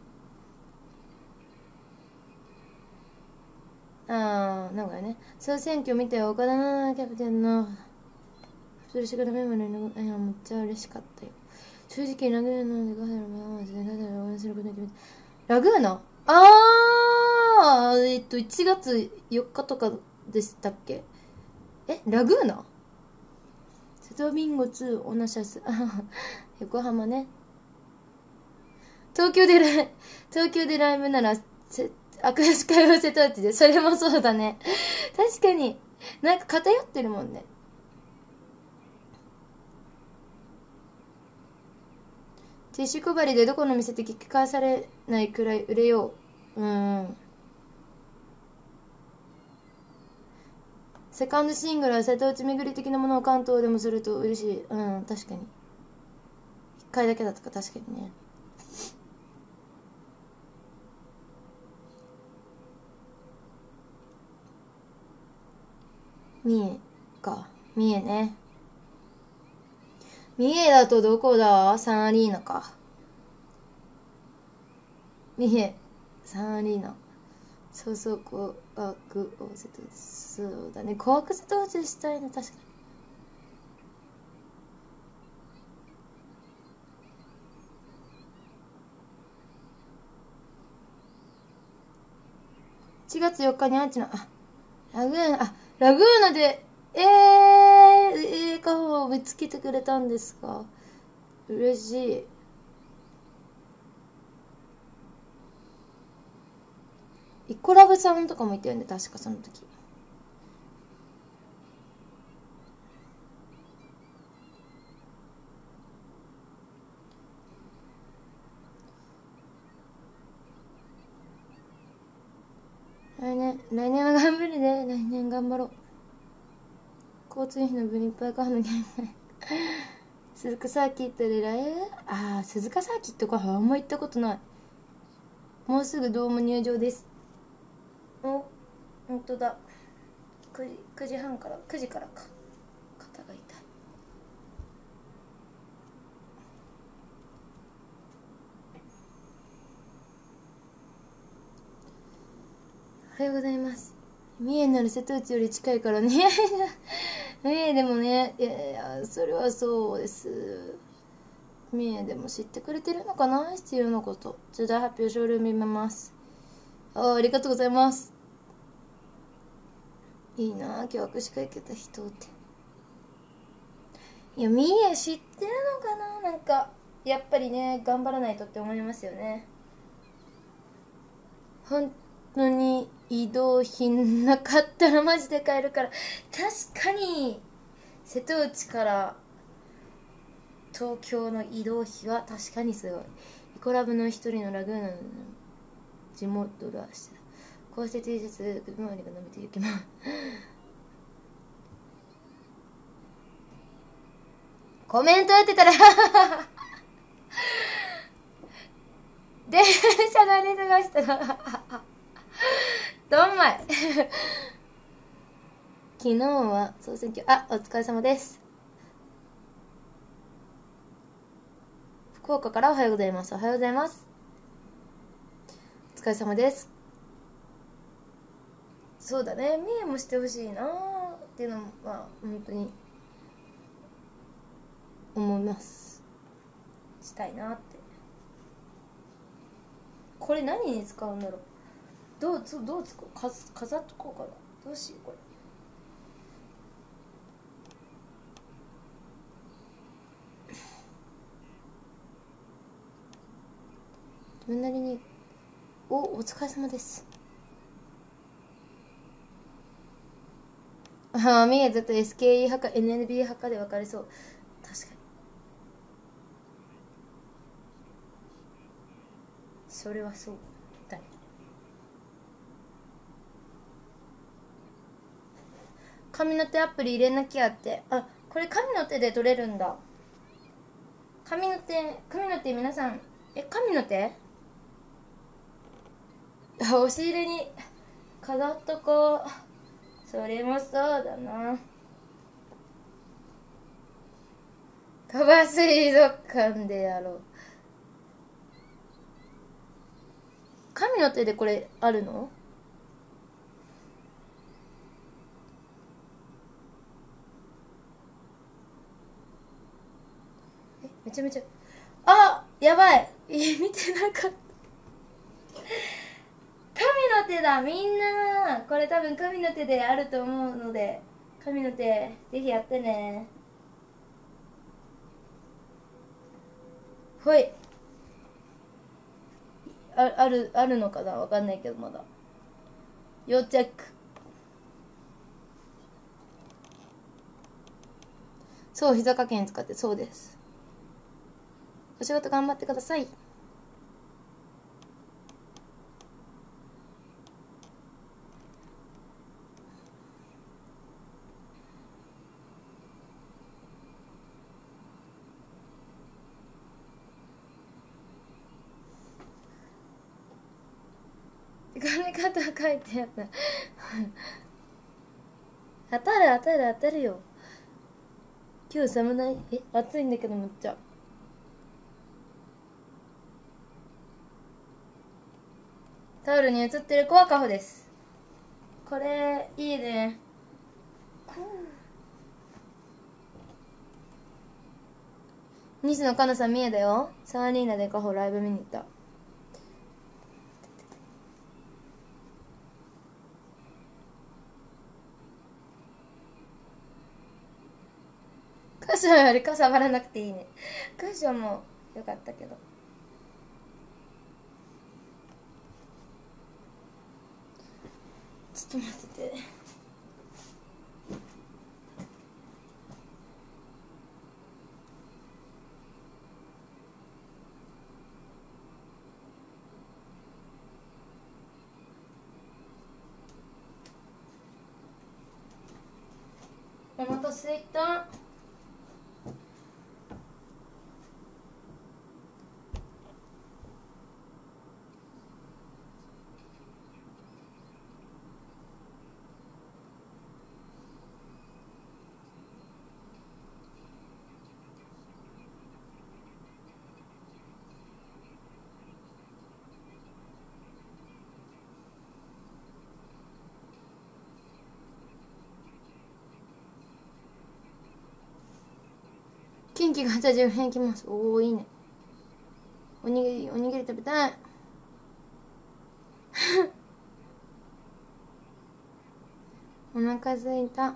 あー、なんかね、総選挙見て岡田奈々キャプテンのそれしからメモのいや、めっちゃ嬉しかったよ。正直ラグーナでガサのままでガサを応援することに決めて。ラグーナ、あー、えっといちがつよっかとかでしたっけ。え、ラグーナ瀬戸ビンゴツーオナシャス横浜ね。東京でライ東京でライブならせ握手会は瀬戸内で。それもそうだね確かになんか偏ってるもんね。ティッシュ配りでどこの店で聞き返されないくらい売れよう。うんセカンドシングルは瀬戸内巡り的なものを関東でもすると嬉しい。うん、確かにいっかいだけだとか確かにね。三重か、三重ね。三重だとどこだ。サンアリーナか。三重サンアリーナ。そうそう、紅白を瀬戸内。そうだね、紅白瀬戸内したいね。確かにいちがつよっかにアンチの、あ、ラグーナ、あ、ラグーナで、えー、えー、顔を見つけてくれたんですか。嬉しい。イコラブさんとかもいたよね、確かその時。来年、来年は頑張るね。来年頑張ろう。交通費の分いっぱい買うのに鈴鹿サーキットでライブ。ああ、鈴鹿サーキットか。あんま行ったことない。もうすぐドーム入場です。お、ほんとだ。くじ、くじはんから、くじからか。肩が痛い。おはようございます。三重なら瀬戸内より近いからね三重でもね、いやいや、それはそうです。三重でも知ってくれてるのかな、必要なこと。重大発表ショールーム見ます。あ、ありがとうございます。いいな、今日握手会受けた人って。いや、三重知ってるのかな。なんかやっぱりね、頑張らないとって思いますよね。本当に移動費なかったらマジで買えるから。確かに瀬戸内から東京の移動費は確かにすごい。イコラブの一人のラグーナの地元らしてた。こうして T シャツ首周りが伸びていきますコメントやってたら電車乗り過ごしたらどんまい昨日は総選挙、あ、お疲れ様です。福岡からおはようございます。おはようございます。お疲れ様です。そうだね、三重もしてほしいなーっていうのもまあ本当に思います。したいなって。これ何に使うんだろう。どうどう使う、か飾っとこうかな。どうしようこれ。自分なりに。おお疲れ様です。ああ、みえずっと エスケーイー 派か エヌエヌビー 派かで分かれそう。確かにそれはそうだね。紙の手アプリ入れなきゃって。あ、これ紙の手で取れるんだ。紙の手、紙の手皆さん、え、紙の手押し入れに飾っとこう。それもそうだな。鳥羽水族館でやろう。神の手でこれあるの？え、めちゃめちゃ、あ、やばい。見てなかった。神の手だ。みんなこれ多分神の手であると思うので、神の手ぜひやってね。ほい。あ、あるあるのかな、わかんないけど、まだ要チェック。そう、膝掛けに使って。そうです。お仕事頑張ってください。金型書いてやった当たる当たる当たるよ。今日寒ない？え、暑いんだけどめっちゃ。タオルに映ってる子はカホです。これいいね。西野カナさん見えだよ。サーリーナでカホライブ見に行った。クッションよりかさばらなくていいね。クッションもよかったけど。ちょっと待ってて。お腹すいた。キンキがはちじゅうえんきます。おお、いいね。おにぎりおにぎり食べたいお腹すいた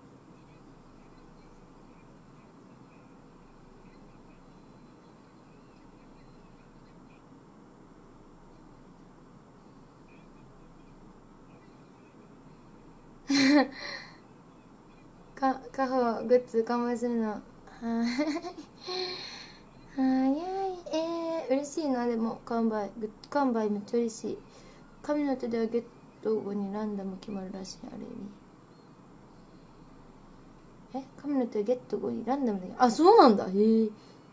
か、カホグッズ完売するのはーい早い。えー、嬉しいな。でも完売グッ完売めっちゃ嬉しい。神の手ではゲット後にランダム決まるらしい。ある意味え神の手ゲット後にランダムで、あ、そうなんだ。へえ、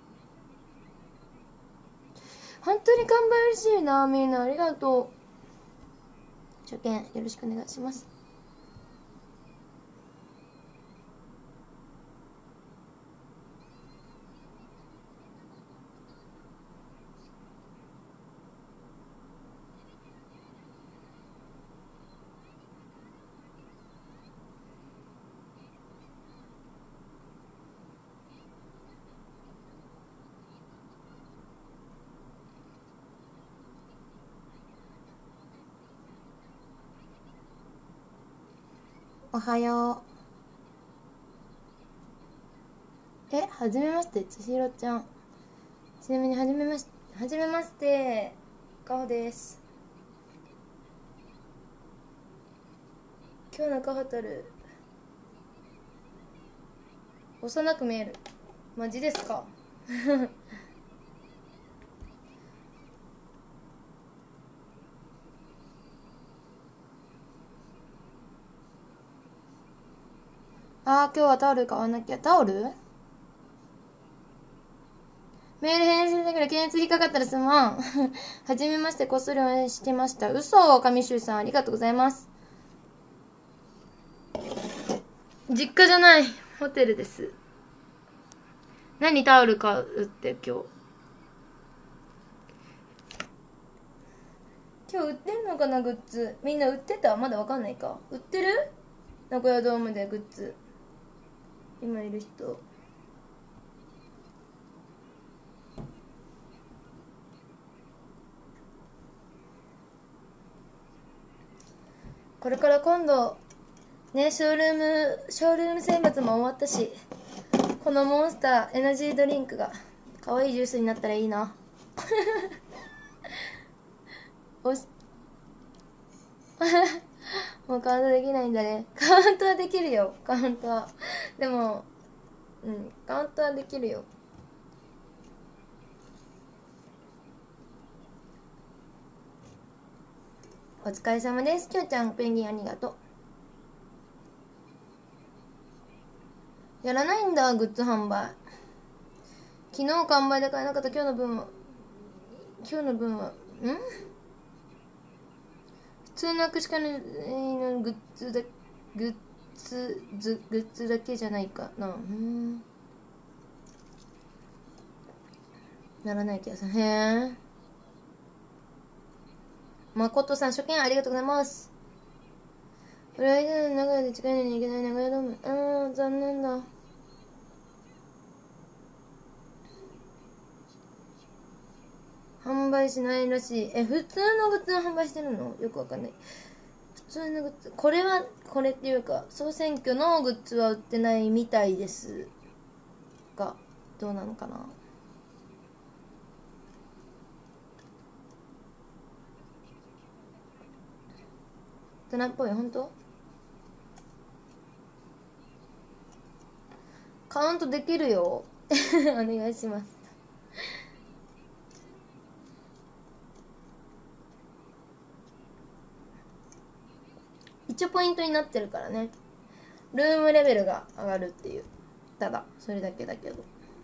本当に完売嬉しいな。みんなありがとう。初見よろしくお願いします。 おはよう。え、はじめまして、ちひろちゃん。ちなみにはじめましはじめましてかほです。今日のかほたる幼く見える。マジですか？あー、今日はタオル買わなきゃ。タオルメール返信だから検閲引っかかったらすまん。はじめまして、こっそり応援してました。嘘、上州さん、ありがとうございます。実家じゃない、ホテルです。何タオル買うって今日。今日売ってんのかな、グッズ。みんな売ってた？まだわかんないか。売ってる？名古屋ドームでグッズ。今いる人。これから今度ね、ショールームショールーム選抜も終わったし、このモンスターエナジードリンクが可愛いジュースになったらいいな。おしもうカウントできないんだね。カウントはできるよ、カウントは。でもうんカウントはできるよ。お疲れ様です。きょうちゃん、ペンギンありがとう。やらないんだ、グッズ販売。昨日完売で買えなかった今日の分は今日の分はん普通の握手会のグッズだグッズズグッズだけじゃないかな。うんならない気がする。へえ。誠さん、初見ありがとうございます。プライドの名古屋で近いのに行けない名古屋ドーム。あー、残念だ。販売しないらしい。え、普通のグッズを販売してるの？よくわかんない。普通のグッズ。これは、これっていうか、総選挙のグッズは売ってないみたいですが、どうなのかな。大人っぽい、ほんと？カウントできるよ。お願いします。一応ポイントになってるからね。ルームレベルが上がるっていう。ただそれだけだけど。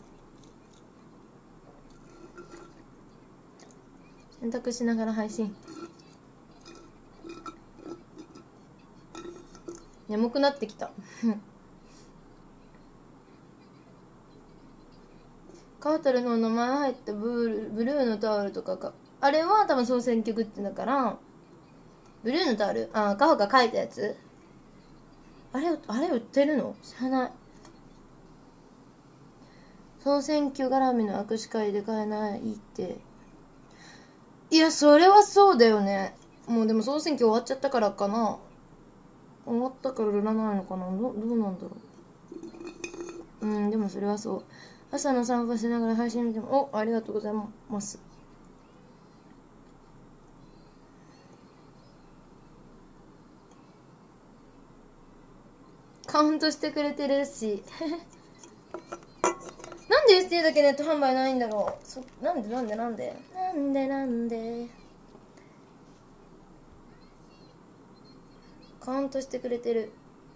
洗濯しながら配信。眠くなってきた。カートルの名前入ったブルブルーのタオルとかか、あれは多分総選挙グッズだから、ブルーのタオル、あ、カホが書いたやつ、あれあれ売ってるの？知らない。総選挙絡みの握手会で買えないって。いや、それはそうだよね。もうでも総選挙終わっちゃったからかな。終わったから売らないのかな。 ど, どうなんだろう。うん、でもそれはそう。朝の散歩しながら配信見ても、お、ありがとうございます。カウントしてくれてるし。なんで エスティー だけネット販売ないんだろう。そなんでなんでなんでなんでなんでカウントしてくれてる。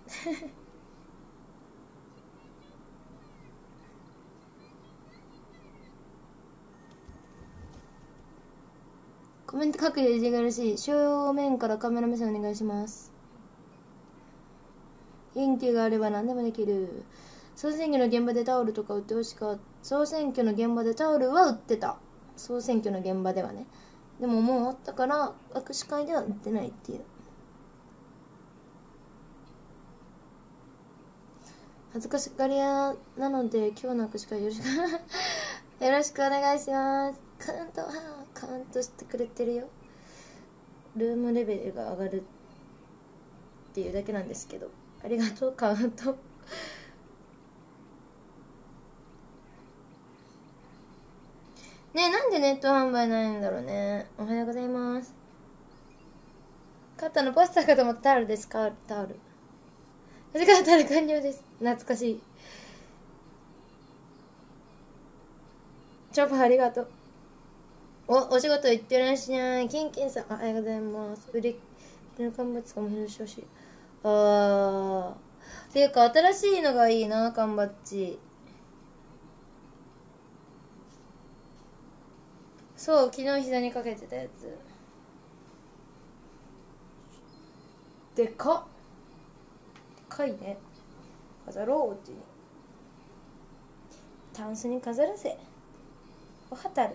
コメント書くより字がらしい。正面からカメラ目線お願いします。元気があれば何でもできる。総選挙の現場でタオルとか売ってほしかった。総選挙の現場でタオルは売ってた。総選挙の現場ではね。でももう終わったから握手会では売ってないっていう。恥ずかしがり屋なので今日の握手会よろしくよろしくお願いします。カウント、カウントしてくれてるよ。ルームレベルが上がるっていうだけなんですけど、 ありがとうカウント。ねえ、なんでネット販売ないんだろうね。おはようございます。肩のポスターかと思ったタオルです。タオルタオル私がタオル完了です。懐かしい。チョコありがとう。おお仕事行ってらっしゃい。キンキンさんおはようございます。売り切れの缶バッジかも表示してほしい。あーっていうか新しいのがいいな、缶バッジ。そう、昨日膝にかけてたやつでかっ。でかいね。飾ろう、うちに。タンスに飾らせ。おはたる。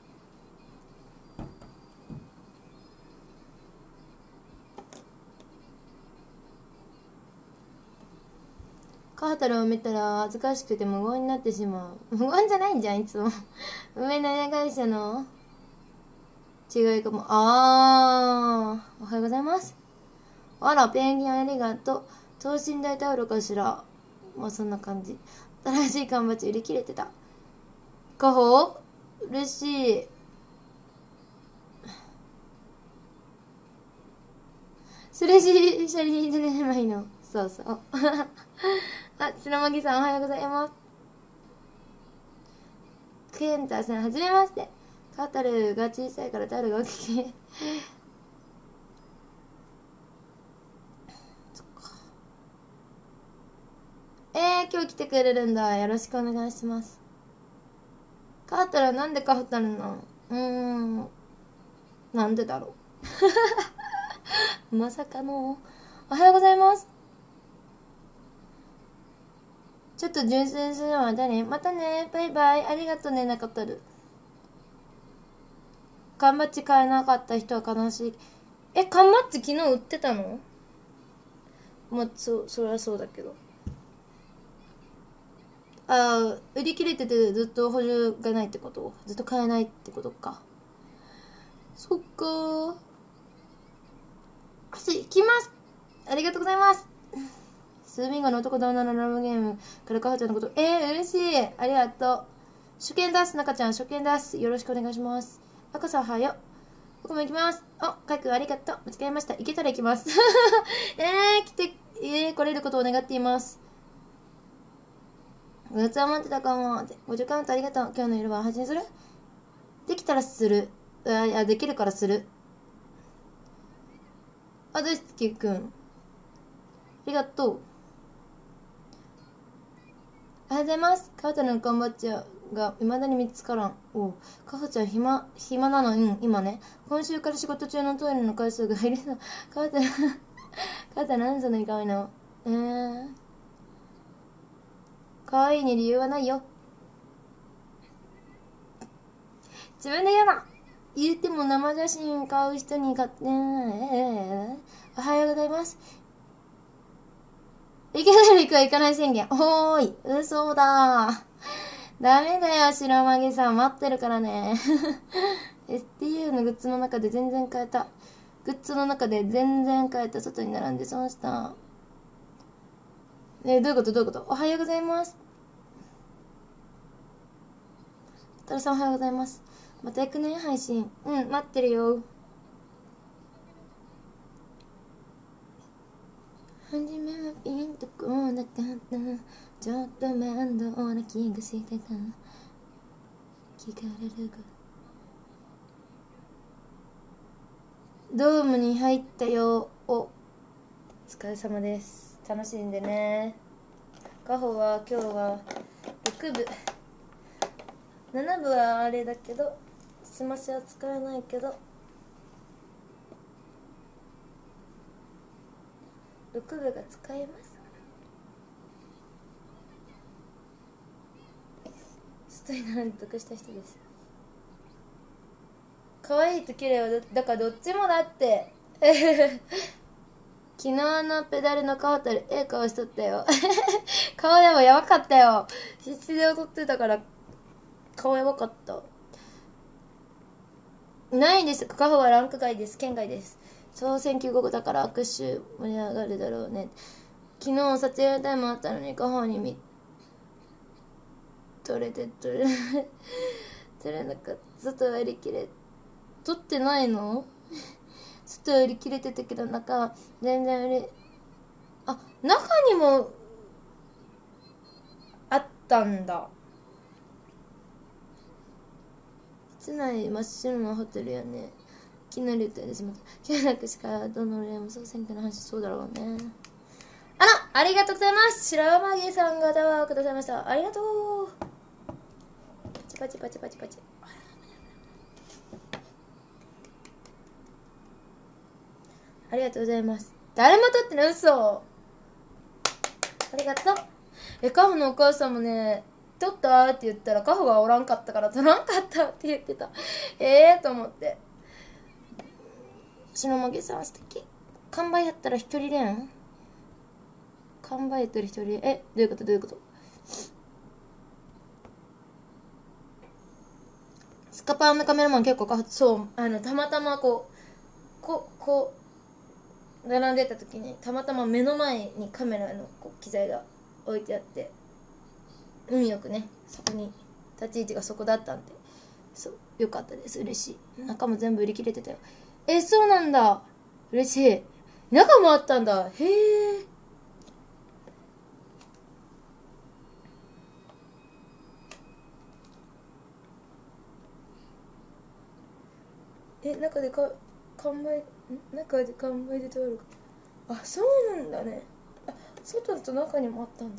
カータルを見たら恥ずかしくて無言になってしまう。無言じゃないんじゃん、いつも。梅の親会社の違いかも。あー、おはようございます。あら、ペンギンありがとう。等身大タオルかしら。まあそんな感じ。新しい缶バッジ売り切れてた。カホ嬉しい。それし、シャリで寝ればいいの。そうそう。あ、白マギさんおはようございます。ケンタさんはじめまして。カタルが小さいからタオルが大きい。そっか。えー、今日来てくれるんだ。よろしくお願いします。カータルはなんでカータルなの？うーん。なんでだろう。まさかの。おはようございます。ちょっと純粋するのは誰？またね。バイバイ。ありがとうね、中トル。缶バッジ買えなかった人は悲しい。え、缶バッジ昨日売ってたの？まあ、そ、そりゃそうだけど。ああ、売り切れててずっと補充がないってこと？ずっと買えないってことか。そっかー。はし、行きます。ありがとうございます。スービンゴの男と女のラブゲームからかはちゃんのこと。えー、嬉しい。ありがとう。初見出す、中ちゃん、初見出す。よろしくお願いします。赤さん、おはよう。僕も行きます。お、かいくんありがとう。間違えました。行けたら行きます。えー、来て、えー、来れることを願っています。グッズは待ってたかも。ごじゅうカウントありがとう。今日の夜は配信する？できたらする。あ、いや、できるからする。あ、どうすきくん。ありがとう。おはようございます。カータルの缶バッジが未だに見つからん。おう。カホちゃん暇、暇なの？うん、今ね。今週から仕事中のトイレの回数が減りそう。カータル、カータルなんでそんなに可愛いの？えー。可愛いに理由はないよ。自分で言うな。言っても生写真買う人に買って、えー、おはようございます。いけない行くは行かない宣言。おーい、嘘だ。ダメだよ、白マギさん。待ってるからね。エスティーユー のグッズの中で全然変えた。グッズの中で全然変えた。外に並んで損した。えー、どういうことどういうこと？おはようございます。タルさんおはようございます。また行くね、配信。うん、待ってるよ。はじめはピンとこなかった。ちょっと面倒な気がしてた。聞かれるか。ドームに入ったよ。お、お疲れ様です。楽しんでね。カホは今日はろくぶ、ななぶはあれだけどスマシは使えないけどろくぶが使えます。ストイナーで得した人です。可愛いと綺麗はだからどっちもだって昨日のペダルの顔たりええ顔しとったよ顔でもやばかったよ。必死で踊ってたから顔やばかった。ないです。カホはランク外です。県外です。総選挙後だから握手盛り上がるだろうね。 昨日撮影タイムあったのにカホに見撮れて撮れ撮れなかった。外は売り切れ撮ってないの外は売り切れてたけど中は全然売りあ中にもあったんだ。室内真っ白なホテルやね。いきなり言ったんです。また今日なくしかどの例も総選挙の話そうだろうね。あらありがとうございます。白マギさんがタワーをくださいました。ありがとう。パチパチパチパチパチ。ありがとうございます。誰も撮ってない。嘘。ありがとう。えカホのお母さんもね撮ったって言ったらカホがおらんかったから撮らんかったって言ってた。ええー、と思って。白マギさん素敵。完売やったら一人でん完売やったら一人でえどういうことどういうこと。スカパーのカメラマン結構かそうあのたまたまこうこうこう並んでた時にたまたま目の前にカメラのこう機材が置いてあって運よくねそこに立ち位置がそこだったんでそうよかったです。嬉しい。中も全部売り切れてたよ。えそうなんだ嬉しい。中もあったんだ。へええ中でか完売中で完売で通るか。あそうなんだね。あ外だと中にもあったんだ。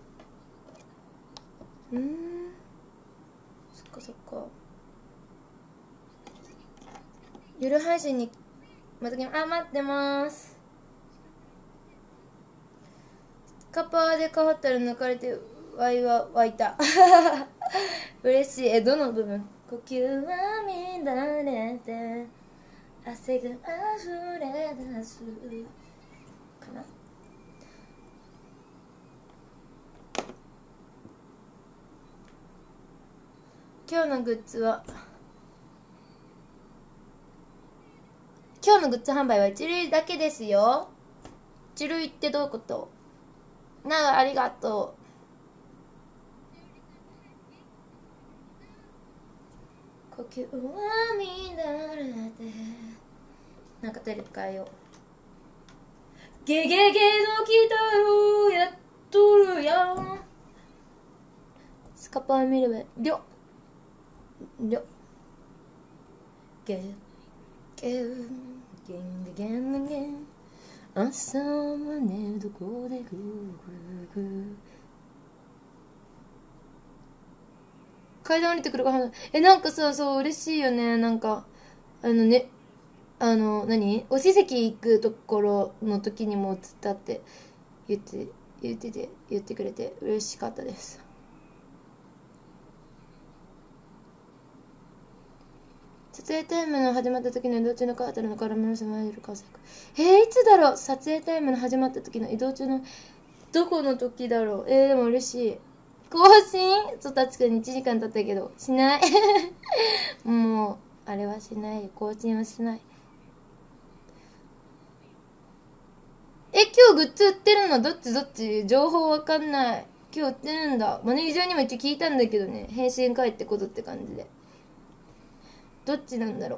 うーんそっかそっか。夜配信にまたあ待ってます。スカパーで変わったら抜かれてワイは湧いた嬉しい。えどの部分。呼吸は乱れて汗が溢れ出すかな。今日のグッズは今日のグッズ販売は一類だけですよ。一類ってどういうこと。なあありがとう。呼吸は乱れてなんかテレビ変えよう。ゲゲゲの鬼太郎やっとるやん。スカパー見ればりょりょゲゲゲンゲゲンゲン朝はねどこでグーグーグー階段降りてくるかな。えなんかさそう嬉しいよね。なんかあのねあの何おし席行くところの時にも映ったって言って言ってて言ってくれて嬉しかったです。撮影タイムの始まった時の移動中のカーテルの絡みの狭いる川崎。えー、いつだろう。撮影タイムの始まった時の移動中のどこの時だろう。えー、でも嬉しい。更新そう確かにいちじかん経ったけどしないもうあれはしないよ。更新はしない。え今日グッズ売ってるのどっちどっち情報わかんない。今日売ってるんだ。マネージャーにも一応聞いたんだけどね返信返ってことって感じでどっちなんだろ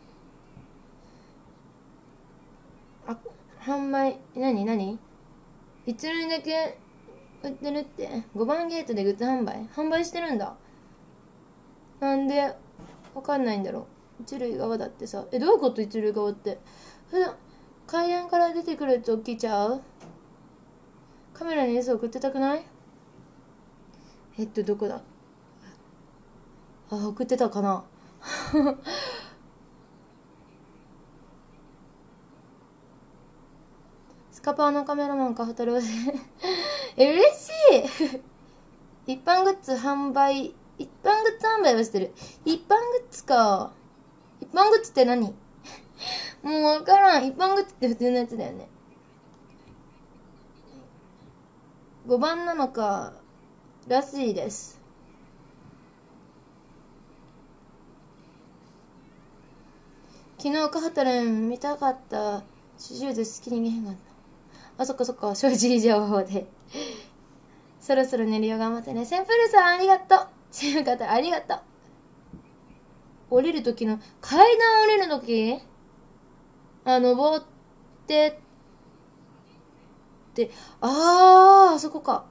う。あ販売何何一類だけ売ってるってごばんゲートでグッズ販売販売してるんだ。なんでわかんないんだろう。一類側だってさえどういうこと一類側って普段階段から出てくると起きちゃう。カメラに映像送ってたくない。えっとどこだあ送ってたかなスカパーのカメラマンか太郎でえ嬉しい一般グッズ販売一般グッズ販売をしてる。一般グッズか。一般グッズって何もう分からん。一般グッズって普通のやつだよね。ごばんなのからしいです。昨日カハタレン見たかった。四十で好きに見へんかった。 あ、そっかそっか、正直情報で。そろそろ寝るよ、頑張ってね。センプルさんありがとう。チーム方ありがとう。降りるときの、階段降りるときあ、登ってって、あー、あそこか。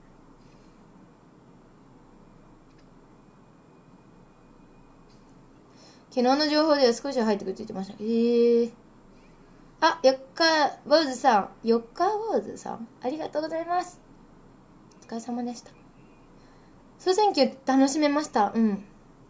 昨日の情報では少し入ってくるって言ってました。えー。あ、よっか、坊主さん。よっか坊主さんありがとうございます。お疲れ様でした。総選挙楽しめました。うん。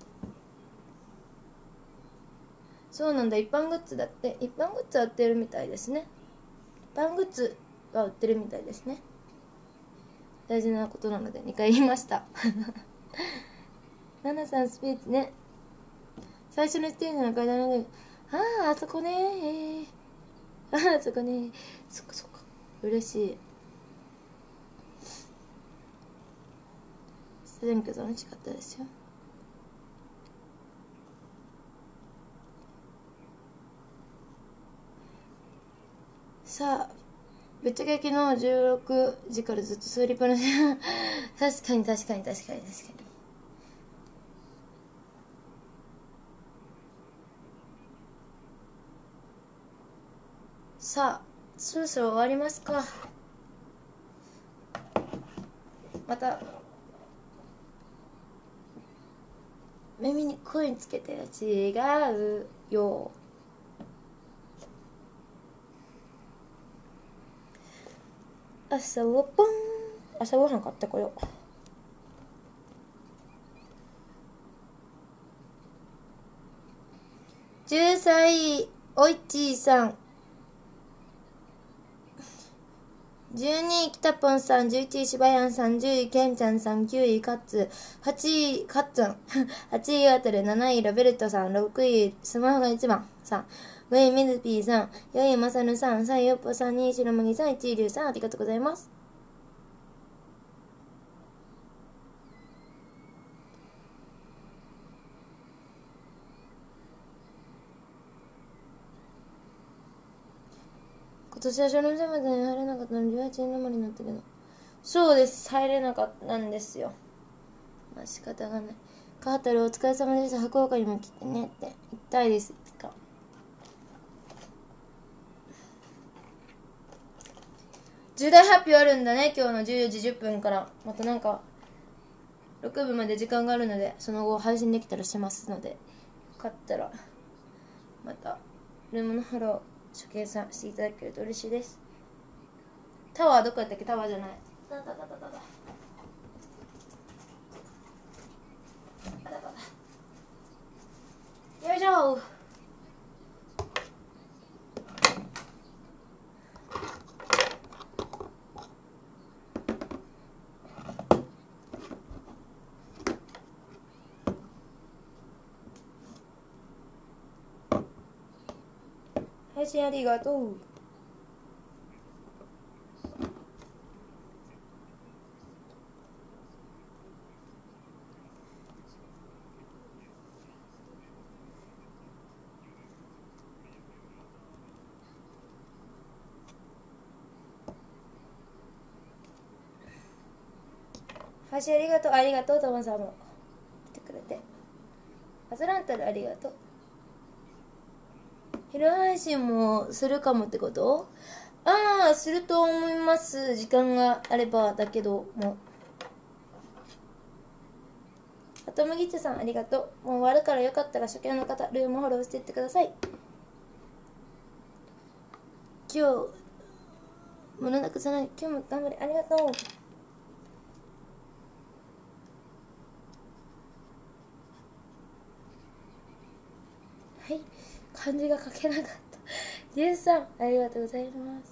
そうなんだ、一般グッズだって。一般グッズは売ってるみたいですね。一般グッズは売ってるみたいですね。大事なことなのでにかい言いました。ナナさんスピーチね。最初のステージの階段で、ああ、あそこねー。ああ、あそこね。そっかそっか。嬉しい。選挙楽しかったですよ。さあ、ぶっちゃけ昨日じゅうろくじからずっと座りっぱなし。確かに確かに確かに確かに。さあ、そろそろ終わりますか。また耳にコインつけて違うよ。朝ごはん朝ごはん買ってこよう。じゅうさいおいちいさん、じゅうにいきたぽんさん、じゅういちいしばやんさん、じゅういけんちゃんさん、きゅういかっつ、はちいかっつん、はちいわたる、なないロベルトさん、ろくいスマホがいちばんさん、ごいみずぴーさん、よいまさぬさん、さいよっぽさん、にいしろむぎさん、いちいりゅうさん、ありがとうございます。今年は初の店までに入れなかったのにじゅうはちにん止まりになったけど、そうです、入れなかったんですよ。まあ仕方がない。カータルお疲れ様でした。福岡にも来てねって言いたいです。いつか重大発表あるんだね、今日のじゅうよじじゅっぷんから。またなんかろくぶまで時間があるので、その後配信できたらしますので、よかったらまたルームのフォロー初見さんしていただけると嬉しいです。タワーどこやったっけ。タワーじゃない、だだだだだだよいしょ。配信ありがとう。配信ありがとう。ありがとう、ともさんも来てくれて。アトランタでありがとう。昼配信もするかもってこと？ああ、すると思います。時間があればだけども。あと麦茶さんありがとう。もう終わるからよかったら初見の方、ルームフォローしていってください。今日、ものなくじゃない。今日も頑張りありがとう。はい、漢字が書けなかった。ジュースさん、ありがとうございます。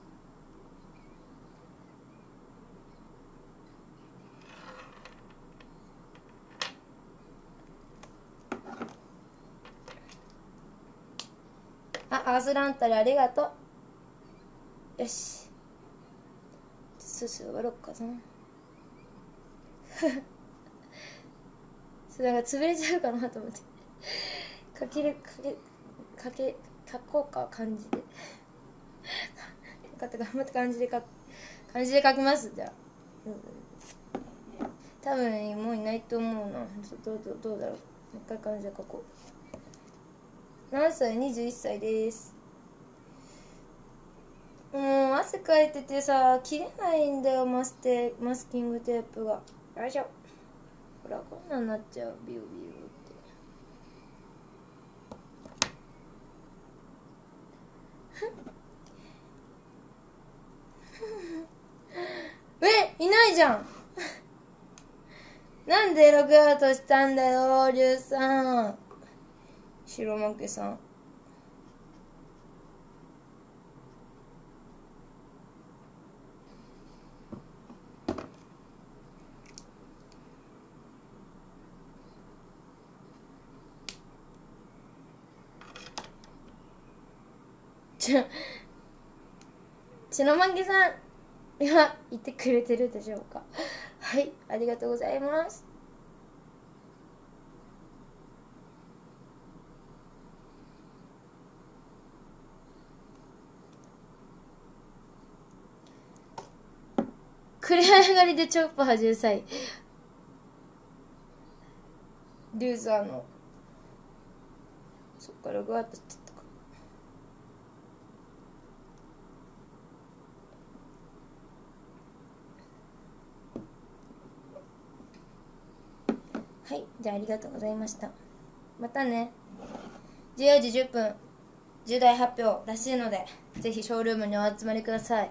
あ、アースランタルありがとう。よし。そろそろ終わろっかな。それなんか潰れちゃうかなと思って。書ける、書け、書け、書こうか、漢字で。 かった頑張って漢字で書く漢字で書きます。じゃあ、うん、多分もういないと思うな。どうどうどうだろう。もう一回漢字で書こう。何歳？にじゅういっさいです。もう汗かいててさ切れないんだよ、マステマスキングテープが。よいしょ。ほらこんなんなっちゃう。ビュービューってえ、いないじゃんなんでログアウトしたんだよ、リュウさん。白負けさん。ちょ、白負けさん。いや、言ってくれてるでしょうか。はい、ありがとうございます。繰り上がりでチョッパーじゅっさい。リュウさんの。そっか、ログアウトしてたか。はい、じゃあありがとうございました。またね。じゅうよじじゅっぷん、重大発表らしいので、ぜひショールームにお集まりください。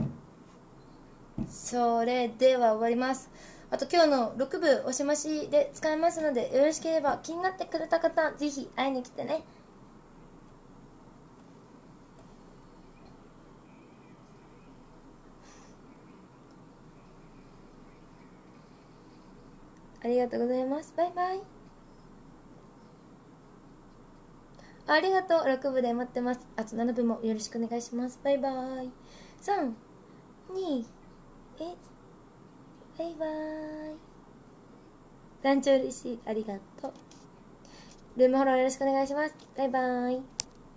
それでは終わります。あと今日のろく部押し増しで使えますので、よろしければ気になってくれた方、ぜひ会いに来てね。ありがとうございます。バイバイ。ありがとう。ろく部で待ってます。あとなな部もよろしくお願いします。バイバイ。さん、に、いち、バイバイ。団長嬉しい。ありがとう。ルームフォローよろしくお願いします。バイバイ。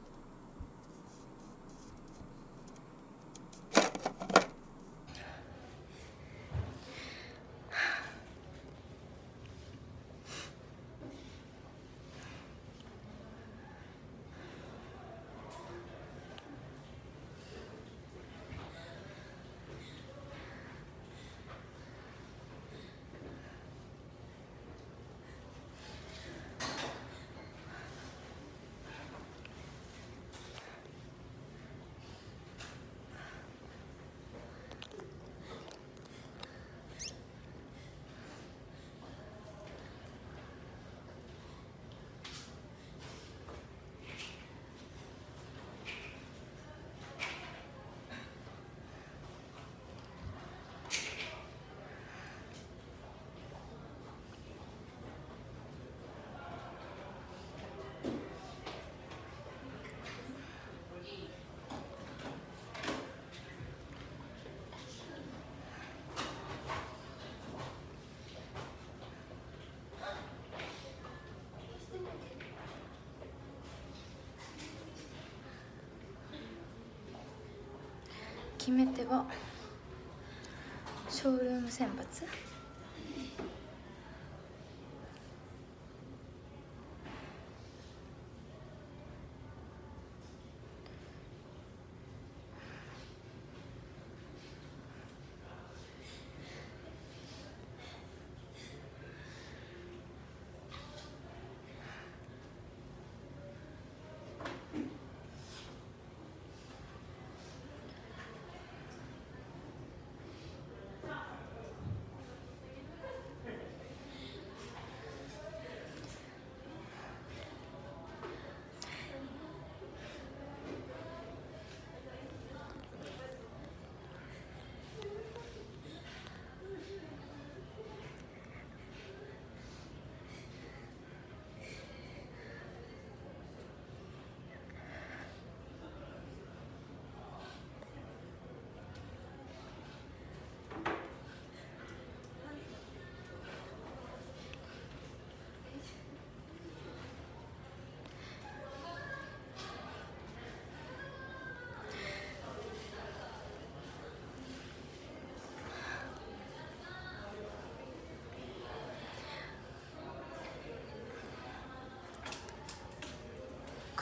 決め手はショールーム選抜。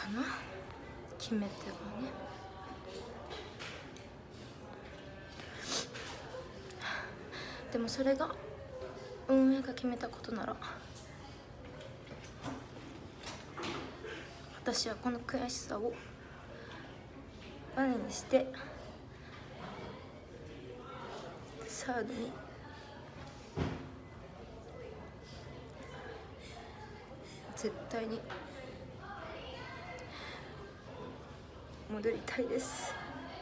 な、決め手がね。でもそれが運営が決めたことなら、私はこの悔しさをバネにしてサードに絶対に戻りたいです。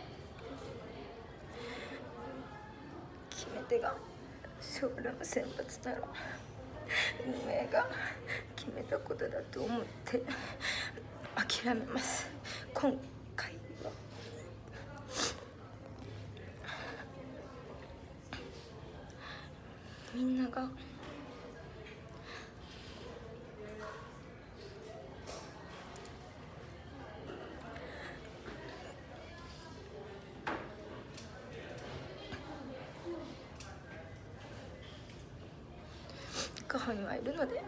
決め手がショールーム選抜なら運営が決めたことだと思って諦めます。今回はみんなが過去にはいるので、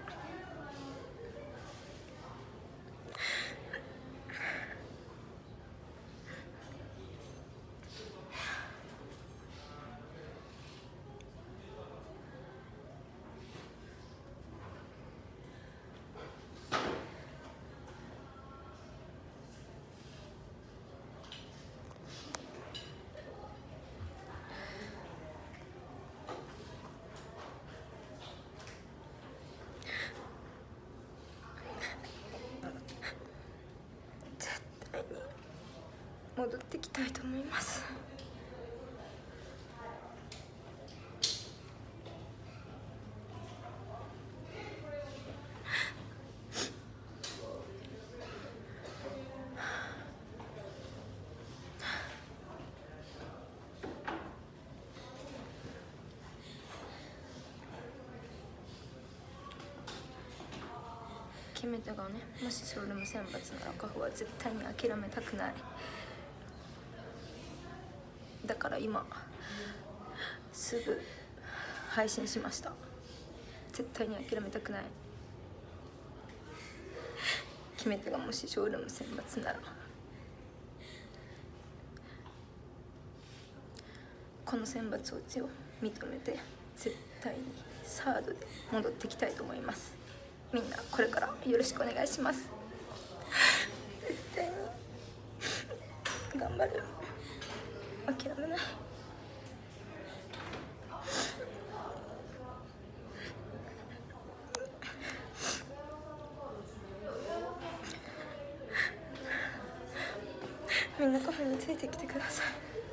戻ってきたいと思います。決め手がね、もしショールーム選抜ならカフは絶対に諦めたくない。だから今すぐ配信しました。絶対に諦めたくない。決め手がもしショールーム選抜なら、この選抜落ちを認めて絶対にサードで戻ってきたいと思います。みんなこれからよろしくお願いします。絶対に頑張る。諦めない。みんなカフェについてきてください。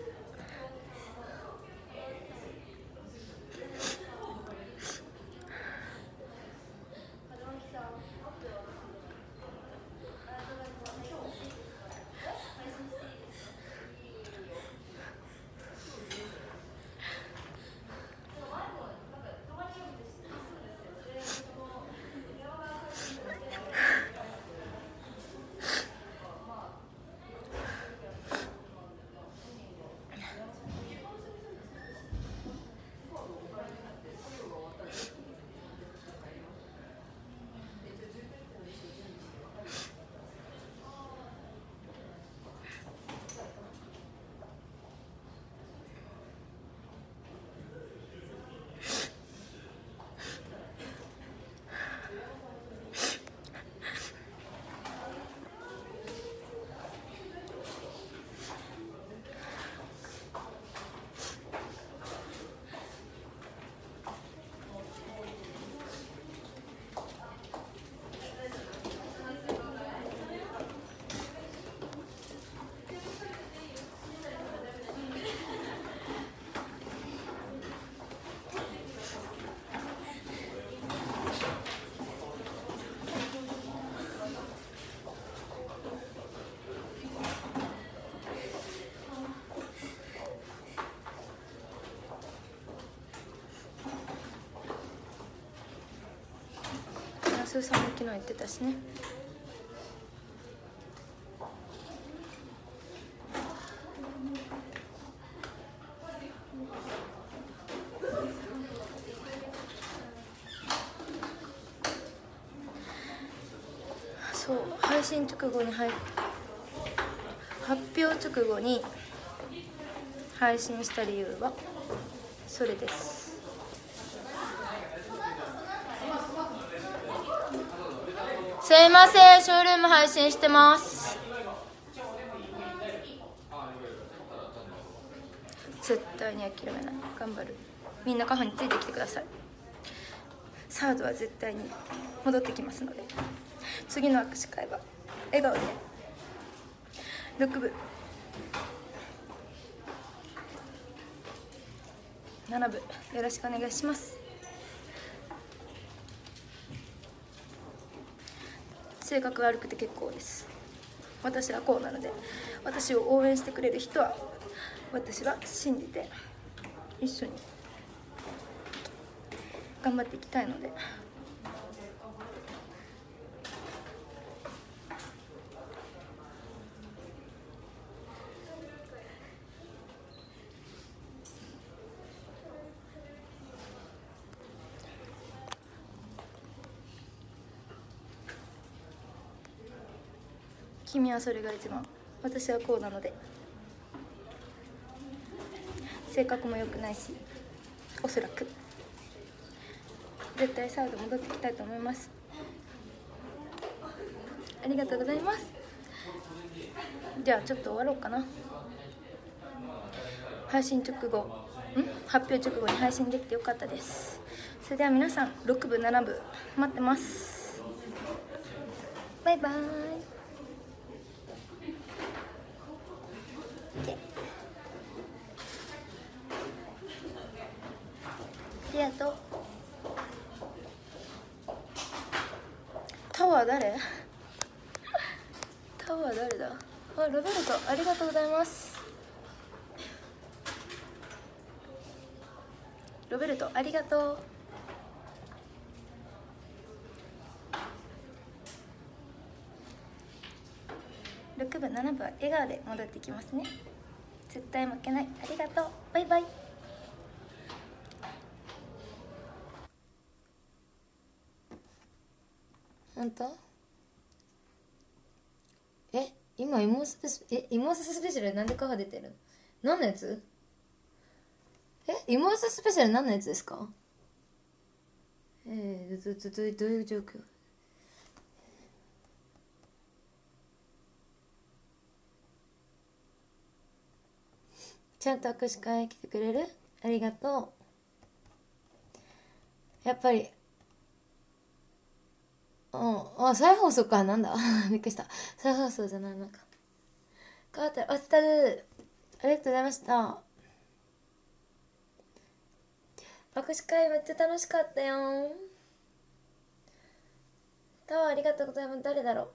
スーさんも昨日言ってたしね。そそう配信直後に入発表直後に配信した理由はそれです。すいません、ショールーム配信してます。絶対に諦めない、頑張る。みんなカフェについてきてください。サードは絶対に戻ってきますので、次の握手会は笑顔でろく部なな部よろしくお願いします。性格悪くて結構です。私はこうなので、私を応援してくれる人は私は信じて一緒に頑張っていきたいので、君はそれが一番、私はこうなので、性格も良くないし、おそらく絶対サード戻ってきたいと思います。ありがとうございます。じゃあちょっと終わろうかな。配信直後ん発表直後に配信できてよかったです。それでは皆さんろく部なな部待ってます。バイバーイ。ありがとう。タワー誰タワー誰だ。あ、ロベルトありがとうございます。ロベルトありがとう。ろく部なな部は笑顔で戻ってきますね。絶対負けない。ありがとう。バイバイ。本当？え、今イモースペシャル、え、イモーススペシャルなんでカフェ出てる？何のやつ？え、イモーススペシャル何のやつですか？えー、ど、ど、ど、どういう状況？ちゃんと握手会来てくれる？ありがとう。やっぱりうん、あ、再放送か。なんだびっくりした。再放送じゃないのか。変わったら、おつたる。ありがとうございました。握手会めっちゃ楽しかったよ。タワーありがとうございます。誰だろう。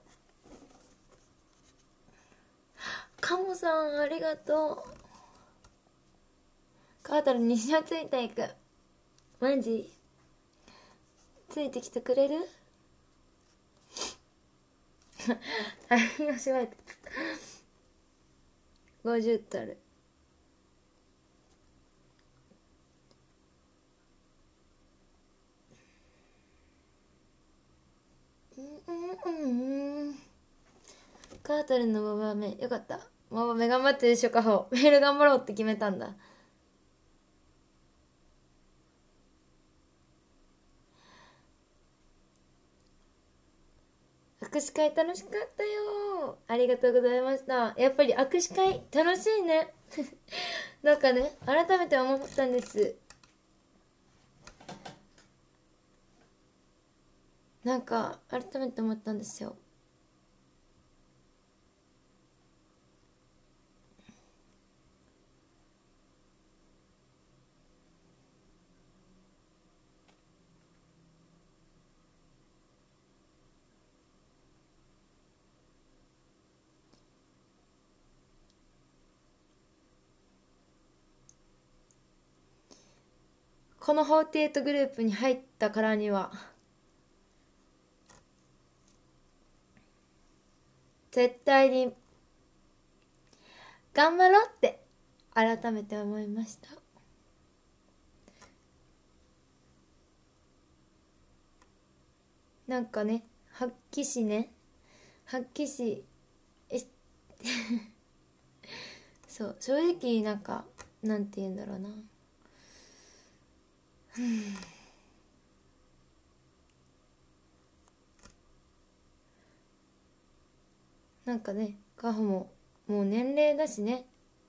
カモさんありがとう。変わったら西はついていく。マジついてきてくれる？あれがしばいてごじゅうたる。うんうんうん。カートルのモバメよかった。モバメ頑張ってるでしょ。カホメール頑張ろうって決めたんだ。握手会楽しかったよ。ありがとうございました。やっぱり握手会楽しいね。なんかね、改めて思ったんです。なんか改めて思ったんですよ。このフォーティエイトグループに入ったからには絶対に頑張ろうって改めて思いました。なんかね、発揮しね、 発揮しえそう正直なんかなんて言うんだろうななんかねカホももう年齢だしね、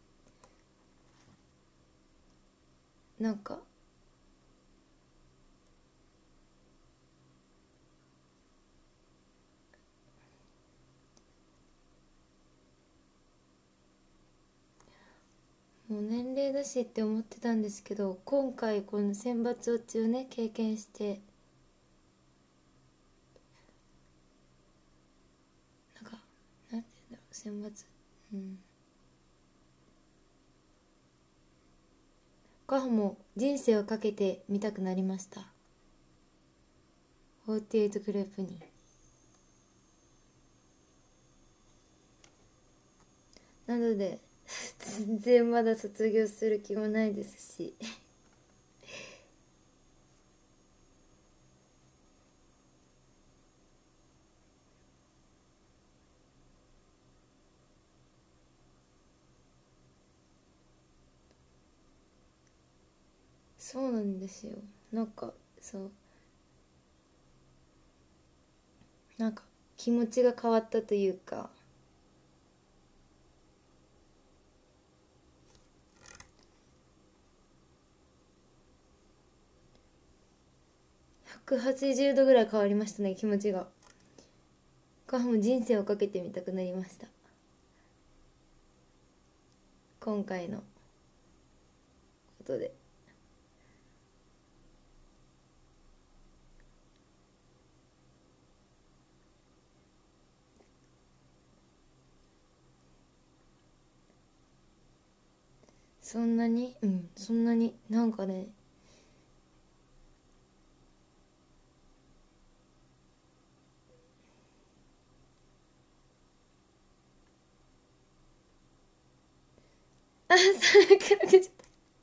なんかもう年齢だしって思ってたんですけど、今回この選抜落ちをね経験して、なんかなんて言うんだろう、選抜、うんカホも人生をかけてみたくなりました。フォーティエイトグループに。なので全然まだ卒業する気もないですしそうなんですよ。なんかそうなんか気持ちが変わったというか、ひゃくはちじゅうどぐらい変わりましたね、気持ちが。カホも人生をかけてみたくなりました、今回のことで。そんなにうんそんなになんかねあさんびゃくろくじゅう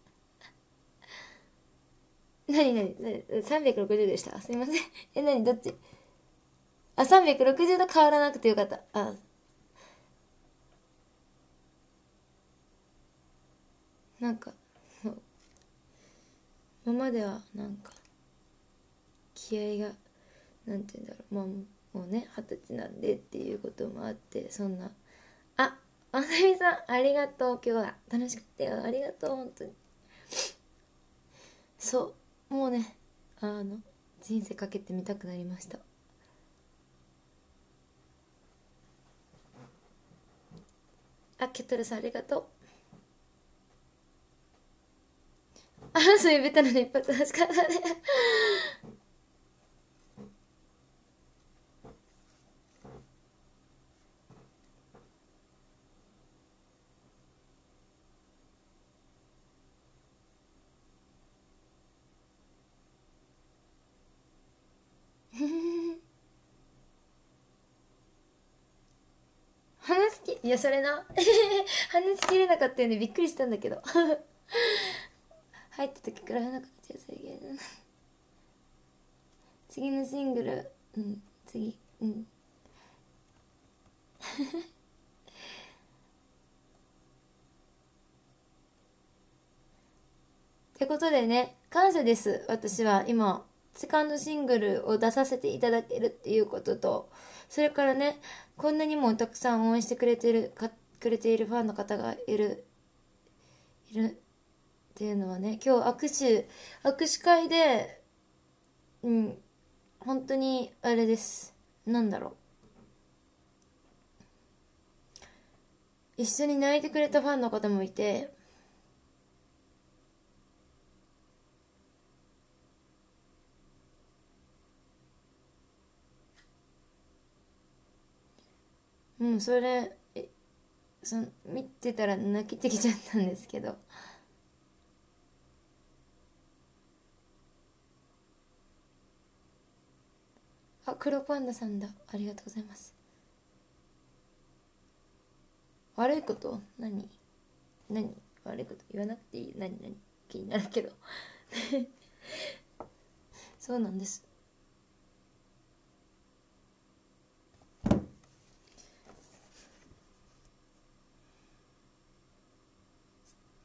何何何さんびゃくろくじゅうでした、すいませんえ何どっち、あさんびゃくろくじゅうど変わらなくてよかった。あなんかそう今まではなんか気合がなんて言うんだろう、まあもうね二十歳なんでっていうこともあって、そんなああさみさんありがとう、今日は楽しかったよ、ありがとう本当に。そうもうねあの人生かけてみたくなりました。あケトルさんありがとう。あそういうベタなの一発欲しかったね話すきいやそれな話しきれなかったよね、びっくりしたんだけど入った時からなかったよ再現次のシングルうん次うんってことでね、感謝です。私は今セカンドシングルを出させていただけるっていうことと、それからねこんなにもたくさん応援してくれてるかくれているファンの方がいるいるっていうのはね、今日握手握手会でうん本当にあれです、なんだろう、一緒に泣いてくれたファンの方もいて、うんそれえその見てたら泣けてきちゃったんですけど、あ黒パンダさんだ、ありがとうございます。悪いこと何何悪いこと言わなくていい、何何気になるけどそうなんです。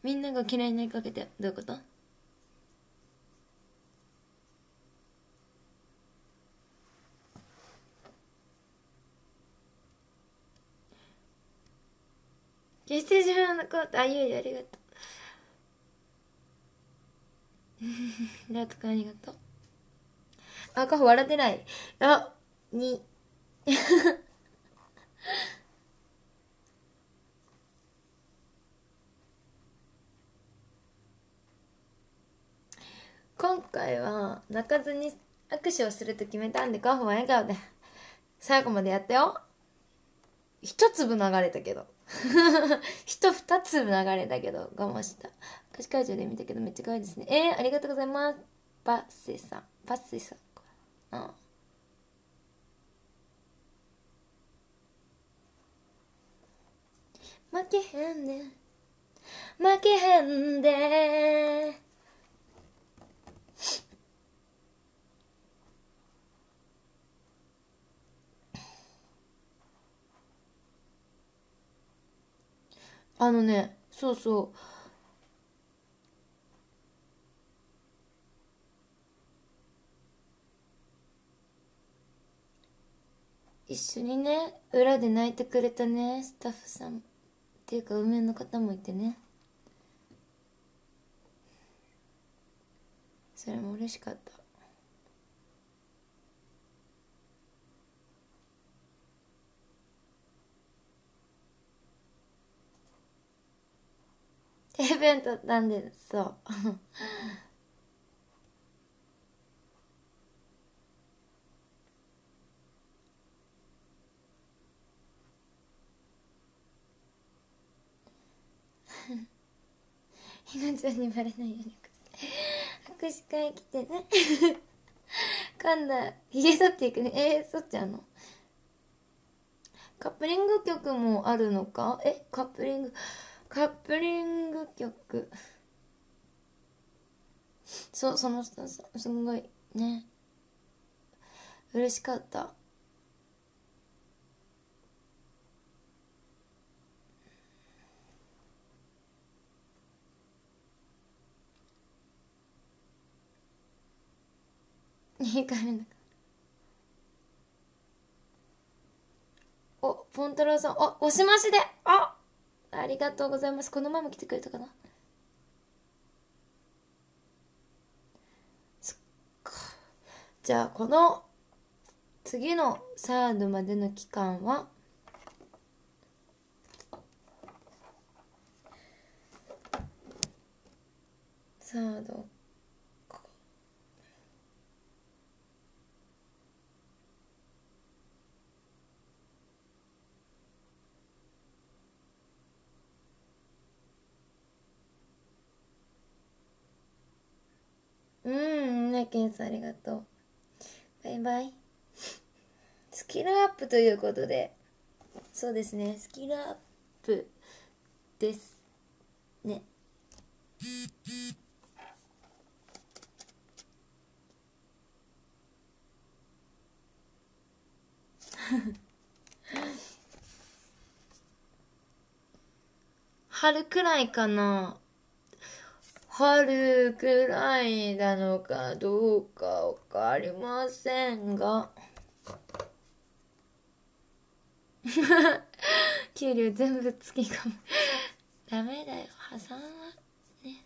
みんなが嫌いになりかけて、どういうこと？決して自分のこと、あ、ゆうゆありがとう。ラトくんありがとう。あ、カホ笑ってない。あ、に。今回は泣かずに握手をすると決めたんで、カホは笑顔で最後までやったよ。一粒流れたけど人二粒流れたけど我慢した。歌詞会場で見たけどめっちゃ可愛いですね。えー、ありがとうございます。バッセさん、バッセさん、うん、負けへんで負けへんであのね、そうそう、一緒にね裏で泣いてくれたねスタッフさんっていうか運営の方もいてね、それも嬉しかった。手弁当ったんで、そうひなちゃんにバレないように握手会来てね今度ひげ剃っていくね。えー、剃っちゃうの？カップリング曲もあるのか？え、カップリングカップリング曲、そう、その人すんごいね嬉しかった。いいかるんだかお、ポンタロウさん、お、押しましで、あ、ありがとうございます。この前も来てくれたかな。そっか。じゃあこの次のサードまでの期間はサードか、うん、ねけんさんありがとう。バイバイ。スキルアップということで、そうですね、スキルアップですね。春くらいかな。春くらいなのかどうかわかりませんが給料全部つき込むダメだよ、破産はね。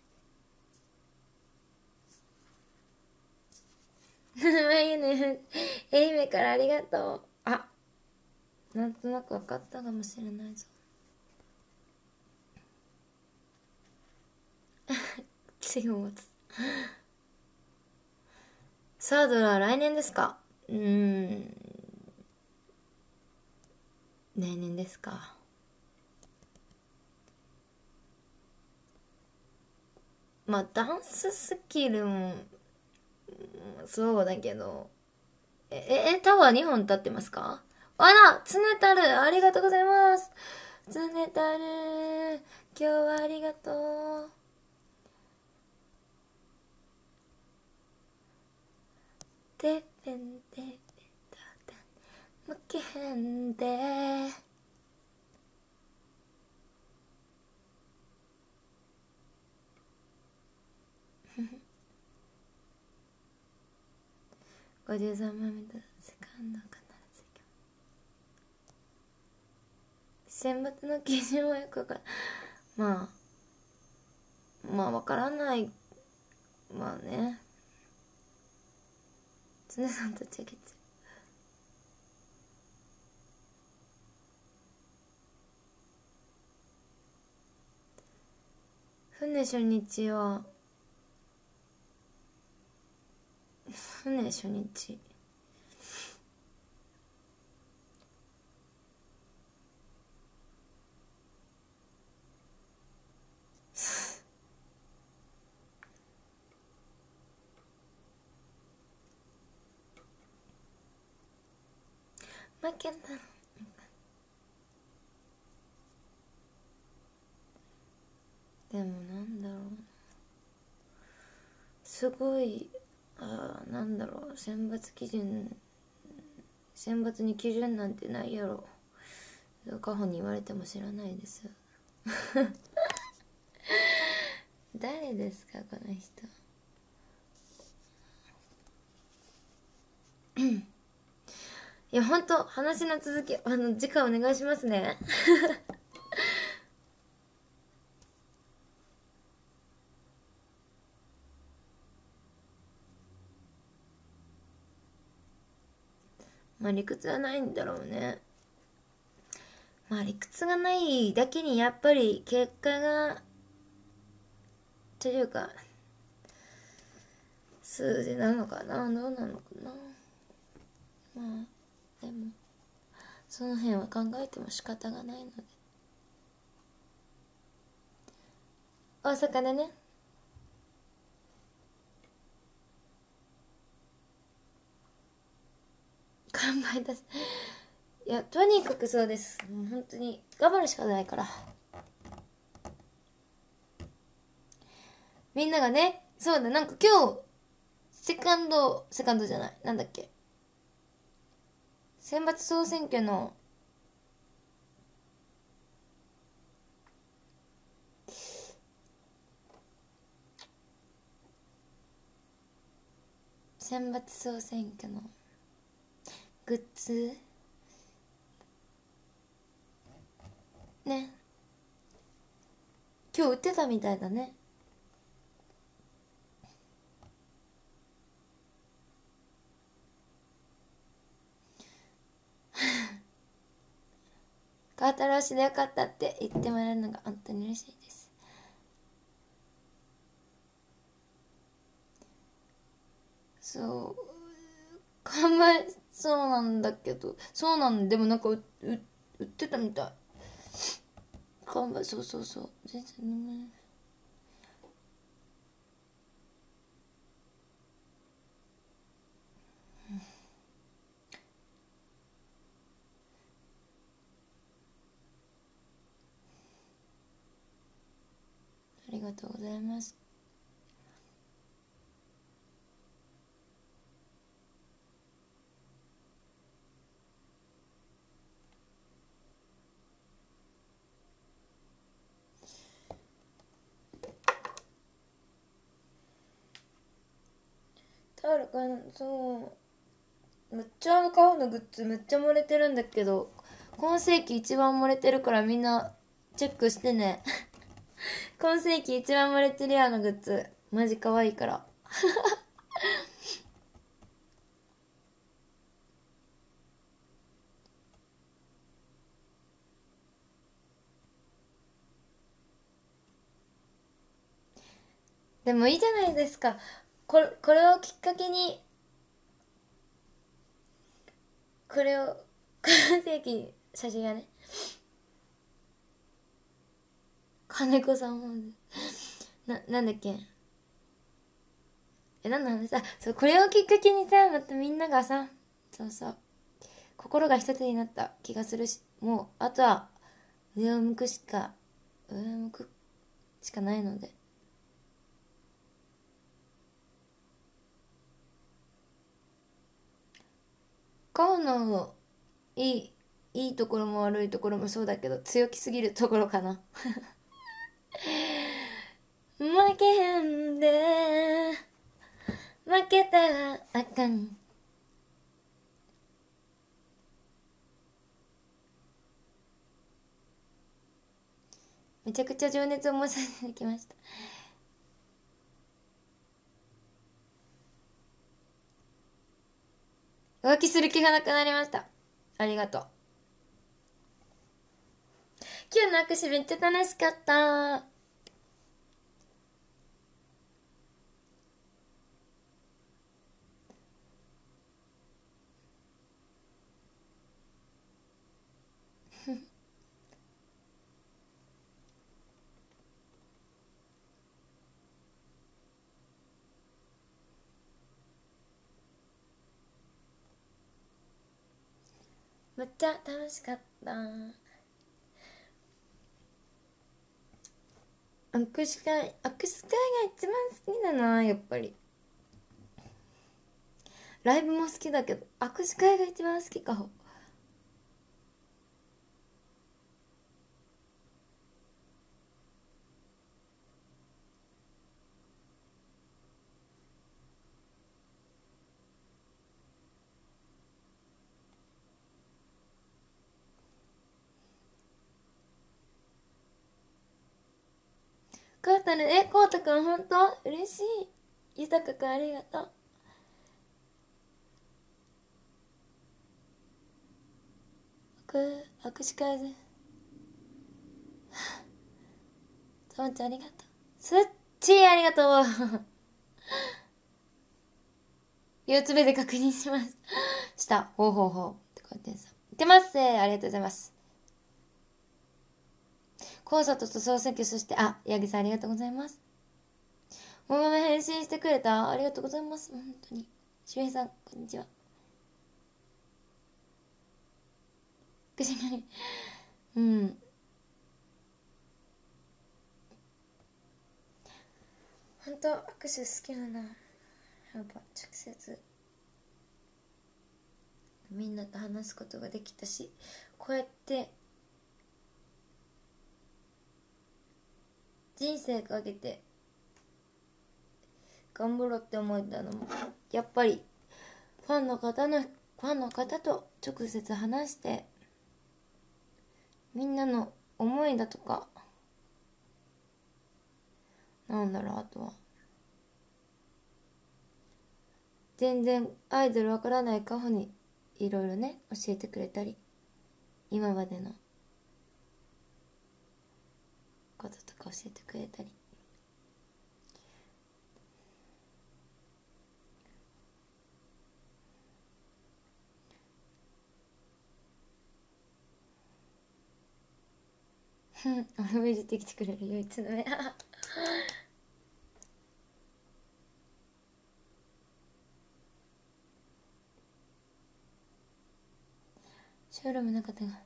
眉ね、愛媛からありがとう。あ、なんとなく分かったかもしれないぞ。次を持つ。サードは来年ですか？うーん、来年ですか。まあダンススキルもそうだけど、え、え、タワーにほん立ってますか？あら、つねたる、ありがとうございます。つねたる、今日はありがとう。てっぺんてっぺんたた負けへんで。 おじさまみたいなセカンド必ず選抜の基準はよくわからまあまあわからないまあね常さんとチェケチ船初日は船初日負けたでもなんだろうすごいあーなんだろう選抜基準選抜に基準なんてないやろカホに言われても知らないです誰ですかこの人いやほんと話の続きあの次回お願いしますねまあ理屈はないんだろうねまあ理屈がないだけにやっぱり結果がというか数字なのかなどうなのかなまあでもその辺は考えても仕方がないので大阪でね完売だしいやとにかくそうですもう本当に頑張るしかないからみんながねそうだなんか今日セカンドセカンドじゃないなんだっけ選抜総選挙の選抜総選挙のグッズね今日売ってたみたいだね川太郎氏でよかったって言ってもらえるのが本当に嬉しいですそう看板そうなんだけどそうなんでもなんかうう売ってたみたい看板そうそうそう全然飲めないありがとうございますタオルかなそうめっちゃ買うのグッズめっちゃ漏れてるんだけど今世紀一番漏れてるからみんなチェックしてね今世紀一番漏れてるよあのグッズマジ可愛いからでもいいじゃないですかこれこれをきっかけにこれを今世紀写真がね金子さんもななんだっけえなんの話あそうこれをきっかけにさまたみんながさそうそう心が一つになった気がするしもうあとは上を向くしか上を向くしかないので顔のいいいいところも悪いところもそうだけど強気すぎるところかな負けへんで負けたらあかんめちゃくちゃ情熱を燃やさせていただきました。浮気する気がなくなりました。ありがとう。今日の握手めっちゃ楽しかった。めっちゃ楽しかった。握手会握手会が一番好きだな。やっぱりライブも好きだけど握手会が一番好きかも。コウタル、え、コウタくんほんと嬉しい。ゆたかくんありがとう。握手会でともちゃんありがとう。すっちーありがとう。YouTube で確認しますしたほうほうほうって書いてさ言ってますね。ありがとうございます。コンサートと総選挙、そしてあ八木さんありがとうございます。ももめ返信してくれた、ありがとうございます。本当にしゅうへいさんこんにちは。くしがりうん本当握手好きだな。やっぱ直接みんなと話すことができたし、こうやって人生かけて頑張ろうって思えたのもやっぱりファンの方のファンの方と直接話してみんなの思いだとか、なんだろう、あとは全然アイドルわからないカホにいろいろね教えてくれたり、今までのこととか教えてくれたり、俺もいじってきてくれる唯一の目ショールームの方が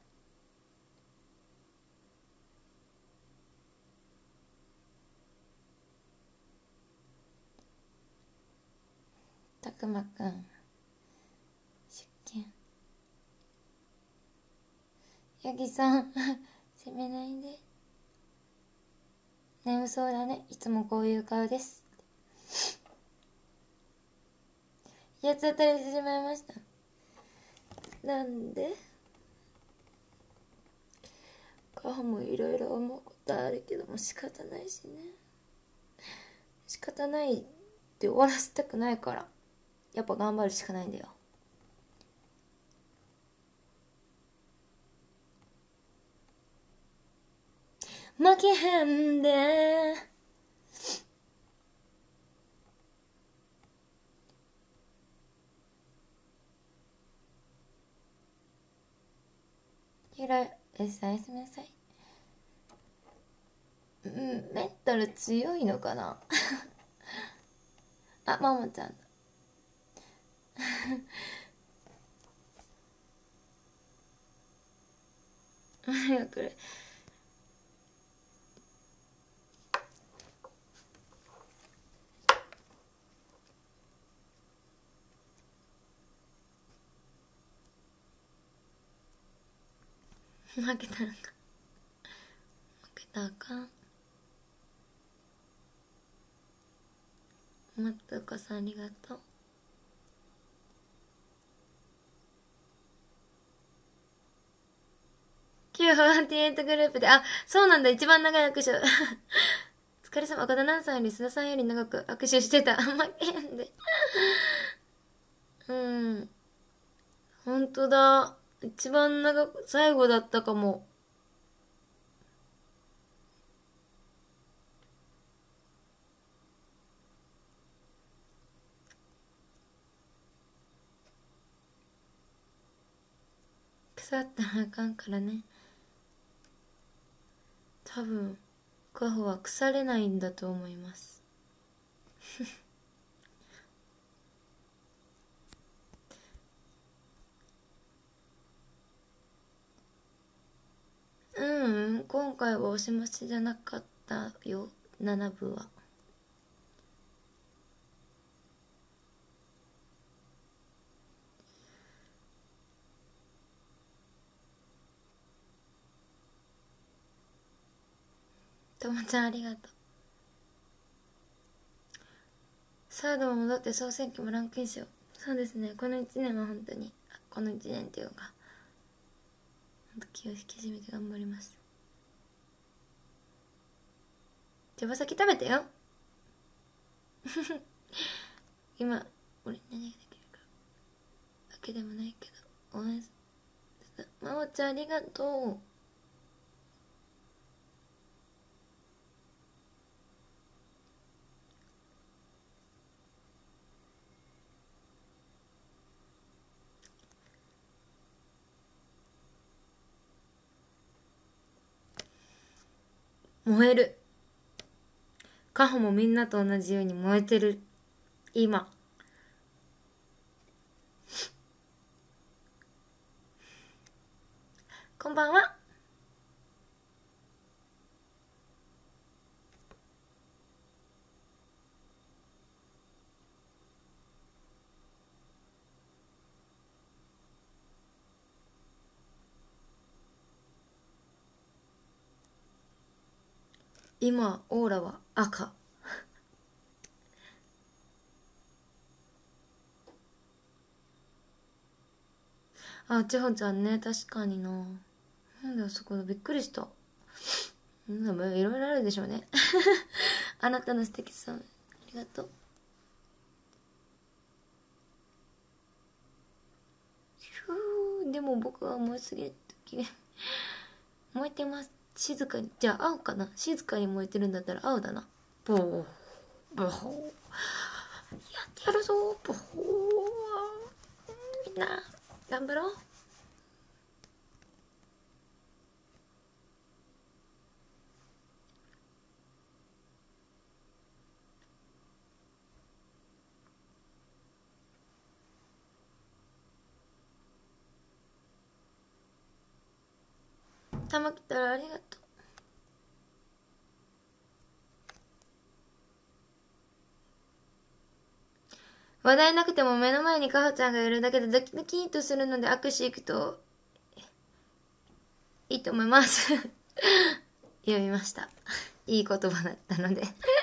たくまくん出勤、ヤギさん責めないで、眠そうだね、いつもこういう顔です。八つ当たりしてしまいました。なんでカホもいろいろ思うことあるけども仕方ないしね。仕方ないって終わらせたくないからやっぱ頑張るしかないんだよ。負けへんでひろえさんおやすみなさい。うん、メンタル強いのかなあ、マモちゃんだこれ負けたのか負けたらあかん。まったかさんありがとう。 きゅうよんじゅうはちグループで、あ、そうなんだ、一番長い握手。お疲れ様、岡田奈々さんより須田さんより長く握手してた。負けんで。うん。ほんとだ。一番長く、最後だったかも。腐ったらあかんからね。多分カホは腐れないんだと思います。うん、今回はおしましじゃなかったよ、なな部は。ともちゃんありがとう。サードも戻って総選挙もランクインしよう。そうですね、このいちねんは本当に、このいちねんっていうか本当気を引き締めて頑張ります。手羽先食べてよ。今俺何ができるかわけでもないけど応援する。まおちゃんありがとう。燃える。カホもみんなと同じように燃えてる今。こんばんは。今オーラは赤。あ、ちほちゃんね、確かにな。なんだよそこでびっくりした。うん、いろいろあるでしょうね。あなたの素敵さ、ありがとう。ふう、でも僕は燃えすぎる時燃えてます。静かに。じゃあ青かな。静かに燃えてるんだったら青だな。ボーボー、やってやるぞボー。みんな頑張ろう。玉来たらありがとう。話題なくても目の前にかほちゃんがいるだけでドキドキーとするので握手行くといいと思います。読みました。いい言葉だったので。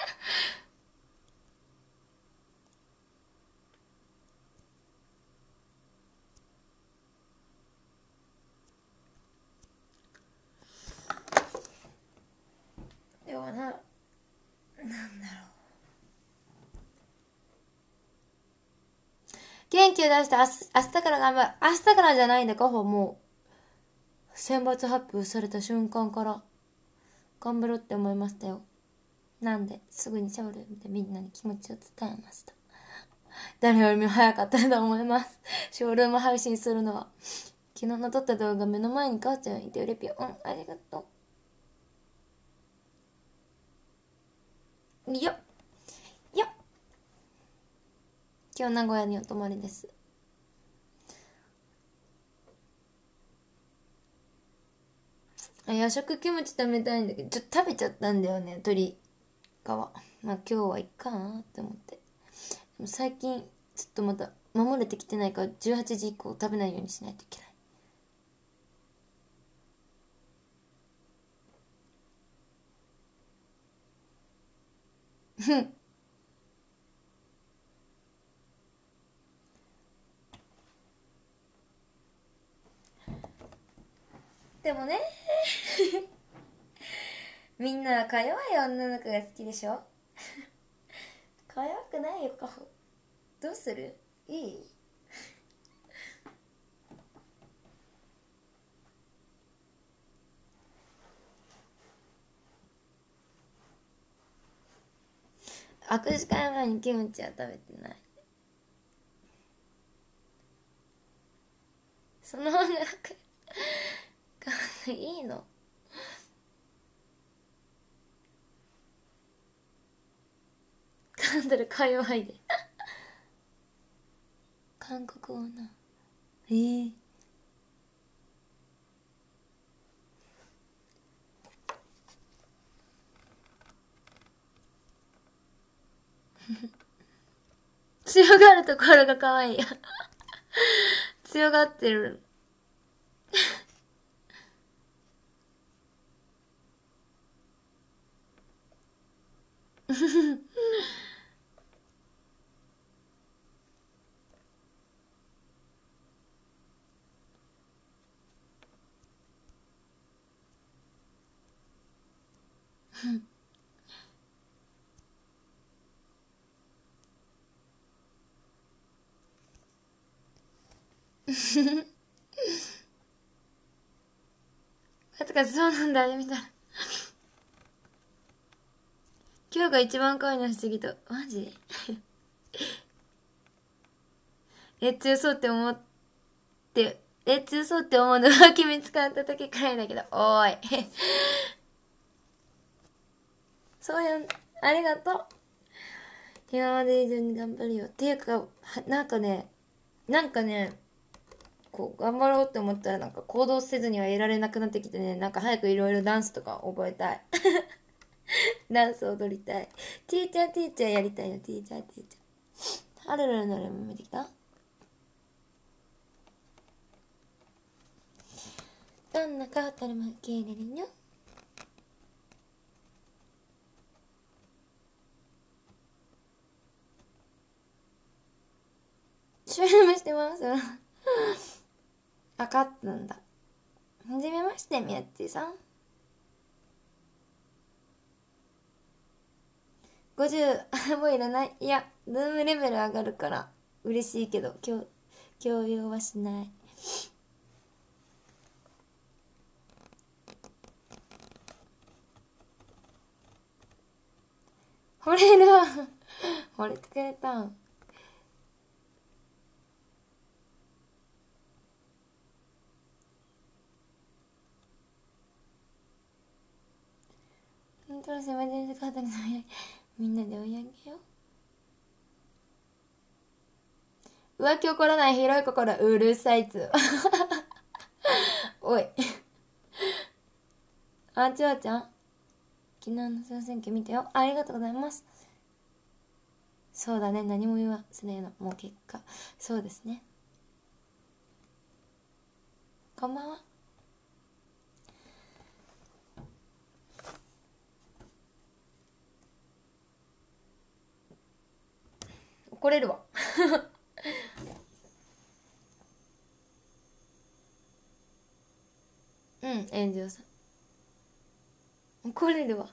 でもな、なんだろう。元気を出して明日、明日から頑張る。明日からじゃないんだかほ、もう選抜発表された瞬間から頑張ろうって思いましたよ。なんですぐにシャワー見てみんなに気持ちを伝えました。誰よりも早かったと思います。ショールーム配信するのは。昨日の撮った動画目の前に母ちゃんいてレピオ。うん、ありがとう。よっよっ、今日名古屋にお泊まりです。夜食キムチ食べたいんだけど、ちょっと食べちゃったんだよね、鶏皮。まあ今日はいっかなって思って。でも最近ちょっとまた守れてきてないからじゅうはちじ以降食べないようにしないといけない。でもね、 みんなか弱い女の子が好きでしょ。か弱くないよ、カホ。どうする？いい？握手会前にキムチは食べてない。その女の子いいの？噛んだらか弱いで。韓国語な。えー強がるところが可愛いよ。強がってる。あとかそうなんだ、あれみたいな。今日が一番可愛いの不思議と。マジ？え、強そうって思って、え、強そうって思うのは君使った時くらいだけど、おーい。そうやん、ありがとう。今まで以上に頑張るよ。っていうか、なんかね、なんかね、こう、頑張ろうって思ったらなんか行動せずにはいられなくなってきてね、なんか早くいろいろダンスとか覚えたい。ダンス踊りたい。ティーチャーティーチャーやりたいの、ティーチャーティーチャー。あるるるのれも見てきた？どんな顔たるも受け入れるよ。シュールしてます。分かったんだ。はじめまして、みやっちーさん。ごじゅう、もういらない。いや、ズームレベル上がるから、嬉しいけど、今日、強要はしない。惚れるわ。惚れてくれたん。本当の狭い電車カートにみんなで追い上げよう。浮気起こらない広い心、うるさいつ。おい。あ、ちわちゃん。昨日の総選挙見たよ。ありがとうございます。そうだね、何も言わせねえの。もう結果。そうですね。こんばんは。怒れるわ。うん、炎上さん。怒れるわ。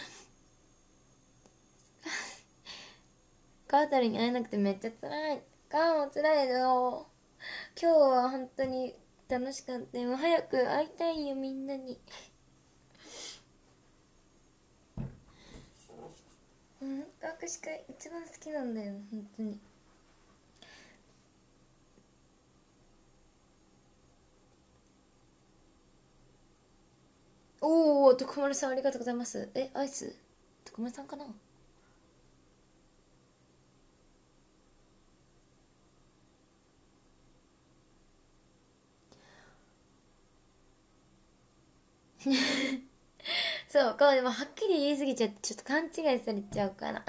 カータリに会えなくてめっちゃ辛い。カーも辛いよ。今日は本当に楽しかったよ。早く会いたいよ、みんなに。うん、握手会一番好きなんだよ、本当に。おお、徳丸さんありがとうございます。え、アイス徳丸さんかな。そう、こうでもはっきり言い過ぎちゃってちょっと勘違いされちゃうから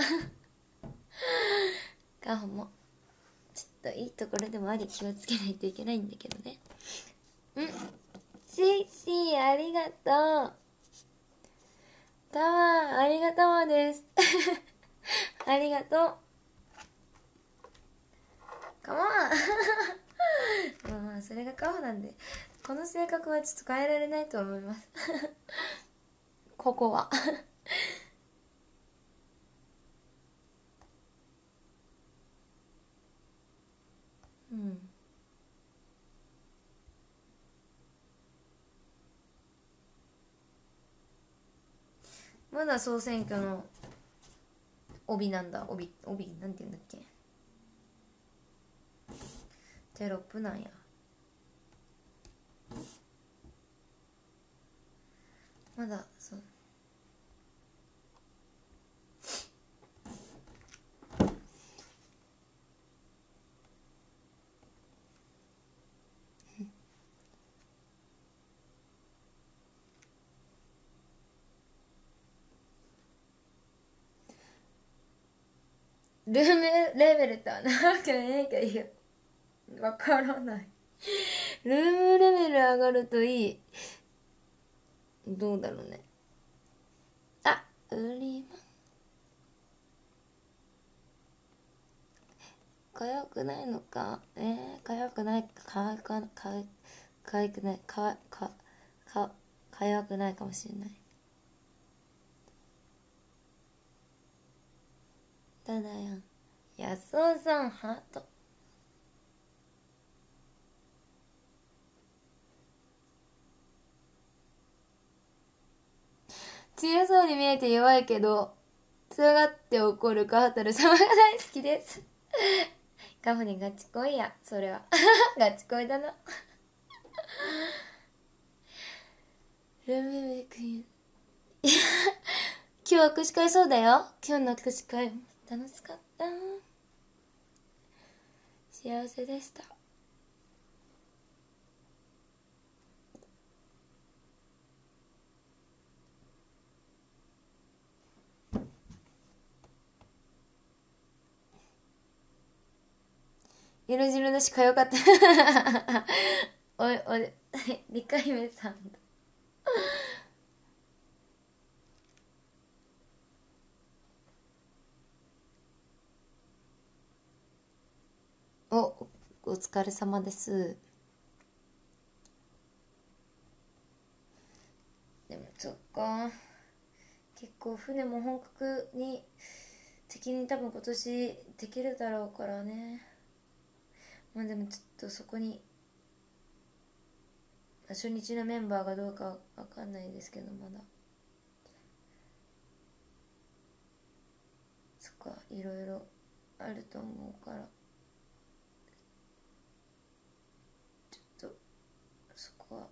カホもちょっといいところでもあり気をつけないといけないんだけどね。うん、シーシーありがとう。タワーありがとうですありがとう。カモンまあまあそれがカホなんでこの性格はちょっと変えられないと思いますここはうんまだ総選挙の帯なんだ。帯帯なんて言うんだっけ、テロップなんや。まだそうルームレベルとはなわけないかいやわからないルームレベル上がるといい。どうだろうね。あ、ウリマかわくないのか。えー、かわくないかわくないかわかわくないかわかかかわくないかもしれない。ただやんやすおさんハート。強そうに見えて弱いけど強がって怒るカータル様が大好きですカフにガチ恋やそれはガチ恋だなルメメクイ今日握手会そうだよ。今日の握手会楽しかった。幸せでした。色白だしかよかったおいおいにかいめさんだおお疲れ様です。でもそっか結構船も本格に敵に多分今年できるだろうからね。まあでもちょっとそこに初日のメンバーがどうかわかんないですけど、まだそっかいろいろあると思うからちょっとそこは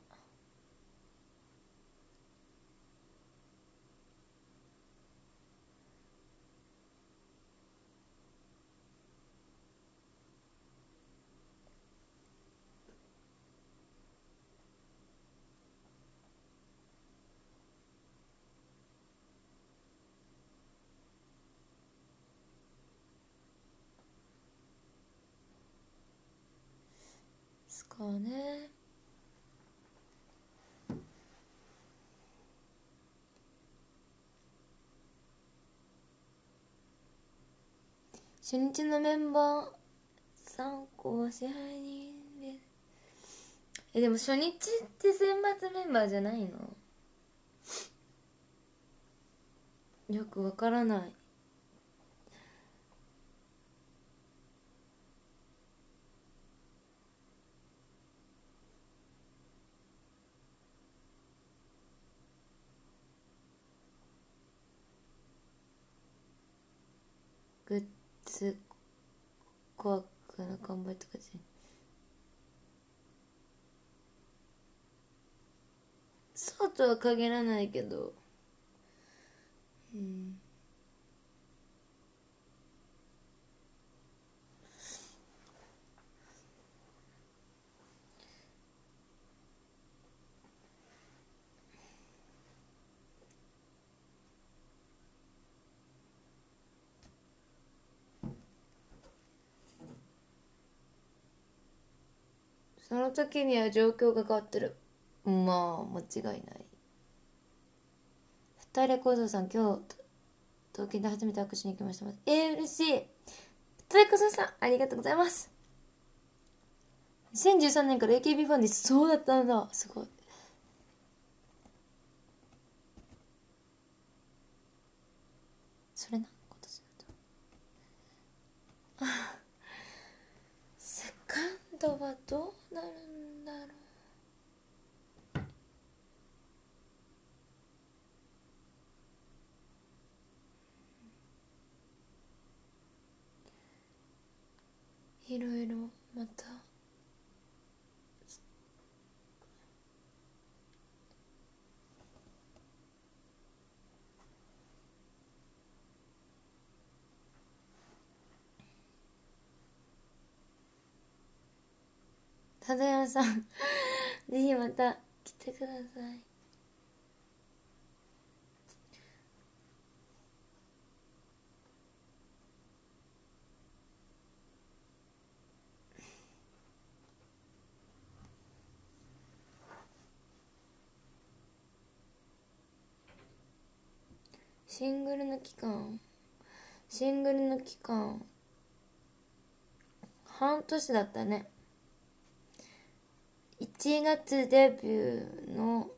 ですかね。初日のメンバーさん校支配人です。えでも初日って選抜メンバーじゃないの？よくわからない。グッズ怖くな完売とかじゃそうとは限らないけど、うんその時には状況が変わってる。まあ間違いない。二人小僧さん今日東京で初めて握手に行きました。えー、嬉しい。二人小僧さんありがとうございます。 にせんじゅうさんねんから エーケービー ファンです。そうだったんだ、すごい。それな、今年だとセカンドはどうなるんだろう。いろいろまたただやさんぜひまた来てください。シングルの期間シングルの期間半年だったね。いちがつデビューの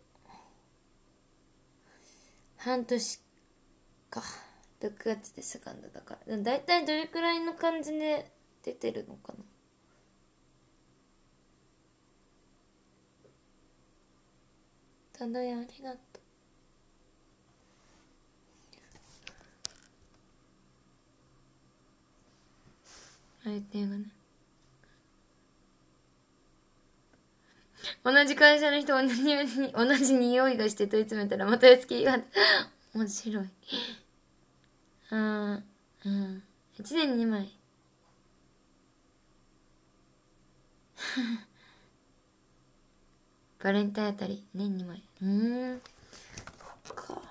半年か、ろくがつでセカンドだから、だいたいどれくらいの感じで出てるのかな。ただやありがとう。相手がね、同じ会社の人同じ匂い同じ匂いがして問い詰めたらまたやつきが面白い。あーうんいちねんににまいバレンタインあたり年にまい。うーんか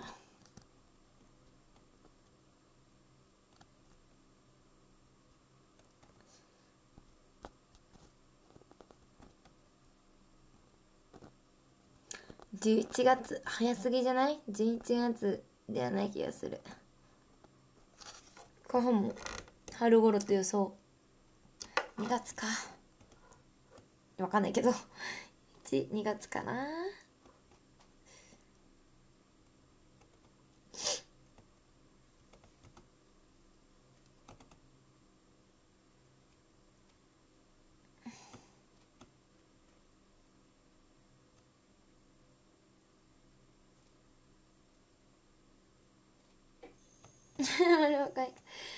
じゅういちがつ早すぎじゃない？ じゅういち 月ではない気がする。後半も春頃と予想。にがつかわかんないけどいち、にがつかな。まだ若い。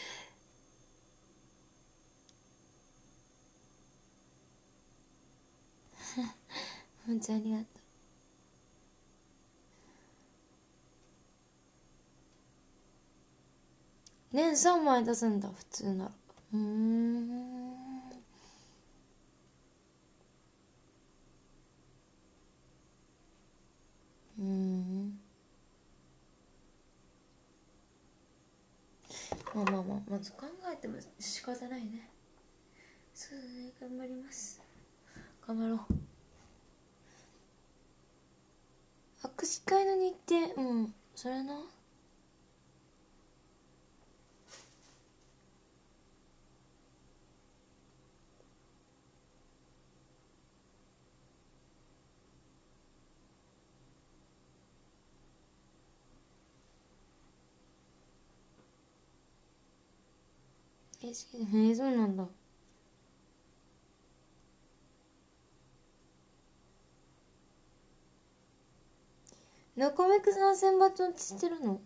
本当ありがとう。年さんまい出すんだ普通なら。うーんうーんまあまあまあまず考えても仕方ないね。そうね、頑張ります。頑張ろう。握手会の日程、うんそれな。ええそうなんだ。中目くさん選抜落ちしてるの？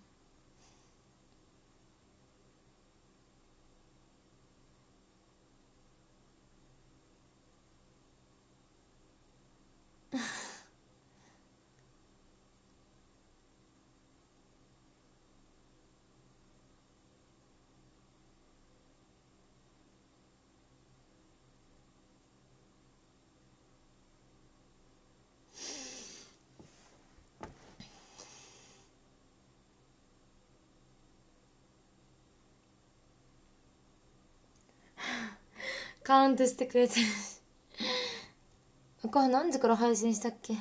カウントしてくれてるし。これ何時から配信したっけ？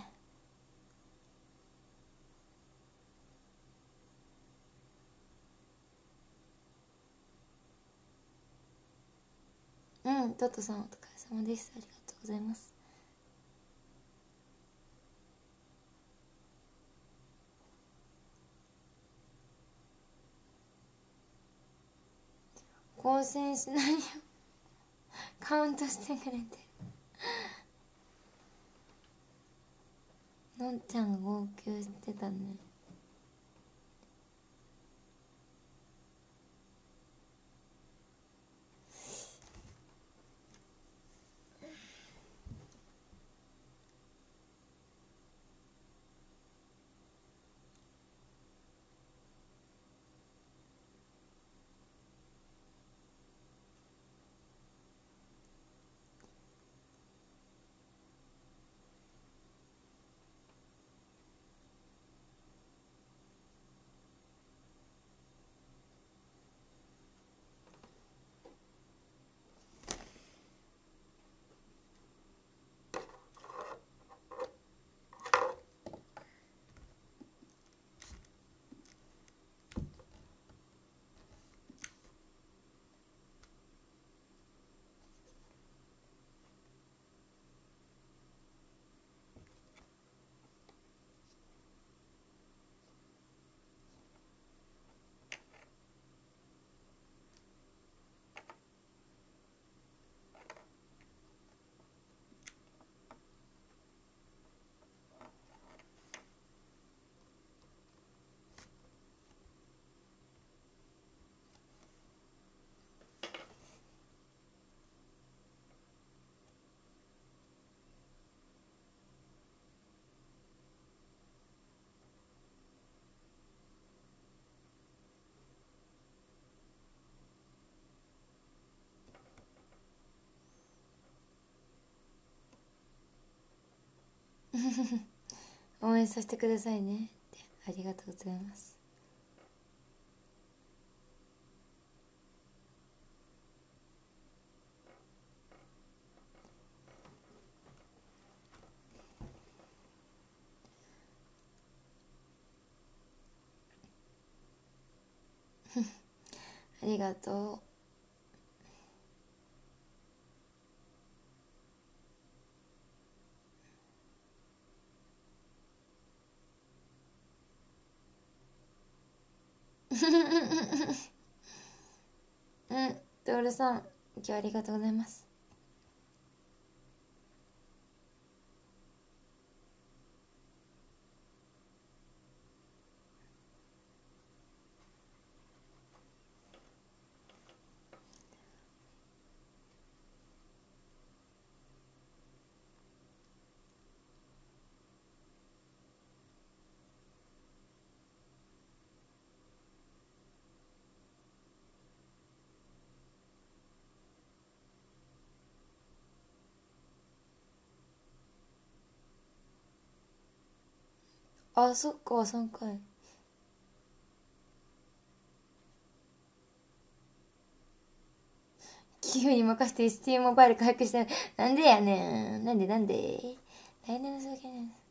うんトトさんお疲れ様です。ありがとう。 ございます。更新しないよカウントしてくれてるのんちゃんが号泣してたね。応援させてくださいねってありがとうございます。ありがとううんトールさん今日ありがとうございます。あ、そっか、さんかい。キウに任せて エスティー モバイル回復した。なんでやねん。なんでなんで来年の送金です。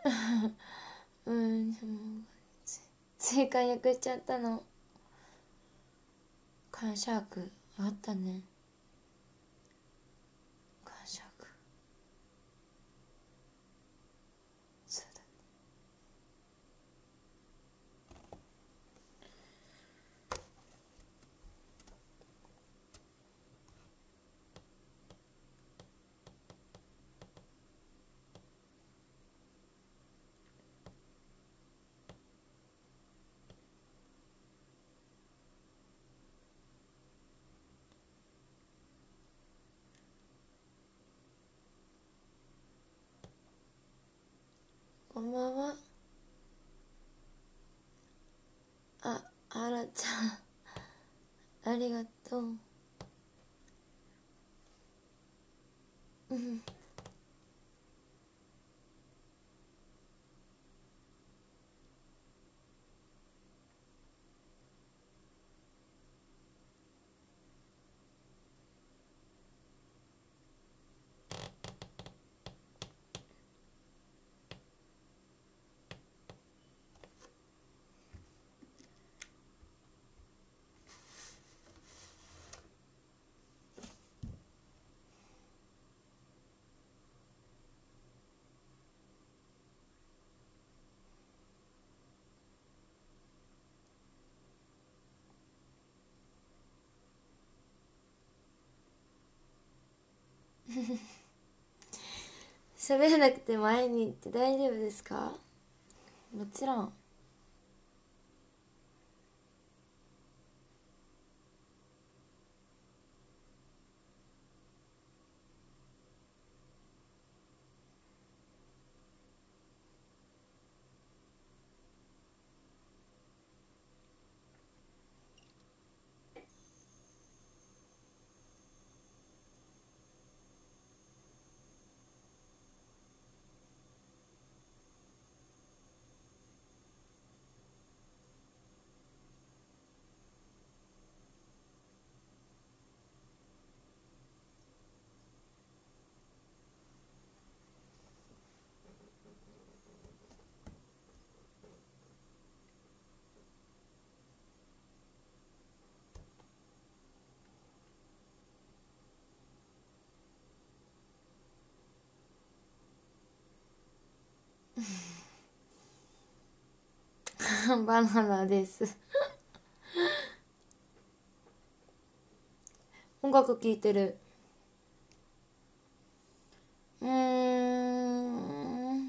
うんでも追加役しちゃったの。カンシャークあったね。カンシャークそうだ。こんばんは。あ、あらちゃんありがとう。うん喋らなくても会いに行って大丈夫ですか？もちろん。バナナです音楽聴いてる。うーん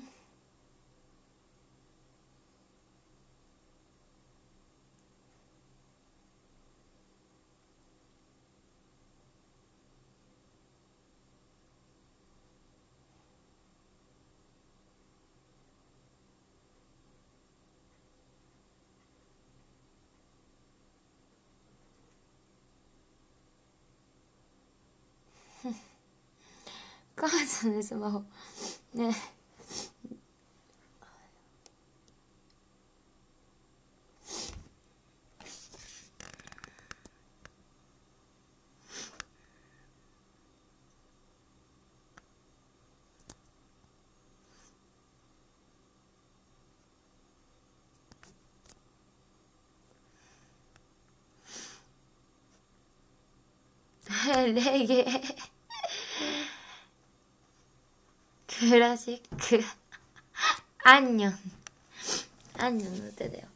母さんのスマホね。レゲエクラシックアンニョンアンニョンの歌だよ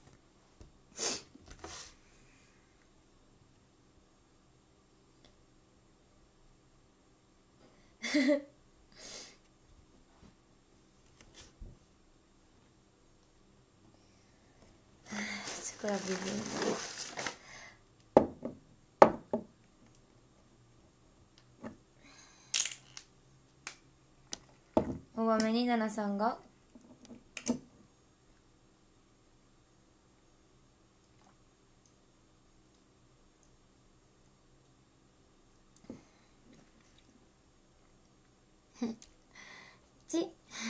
チョコラビビン大豆にななさんがち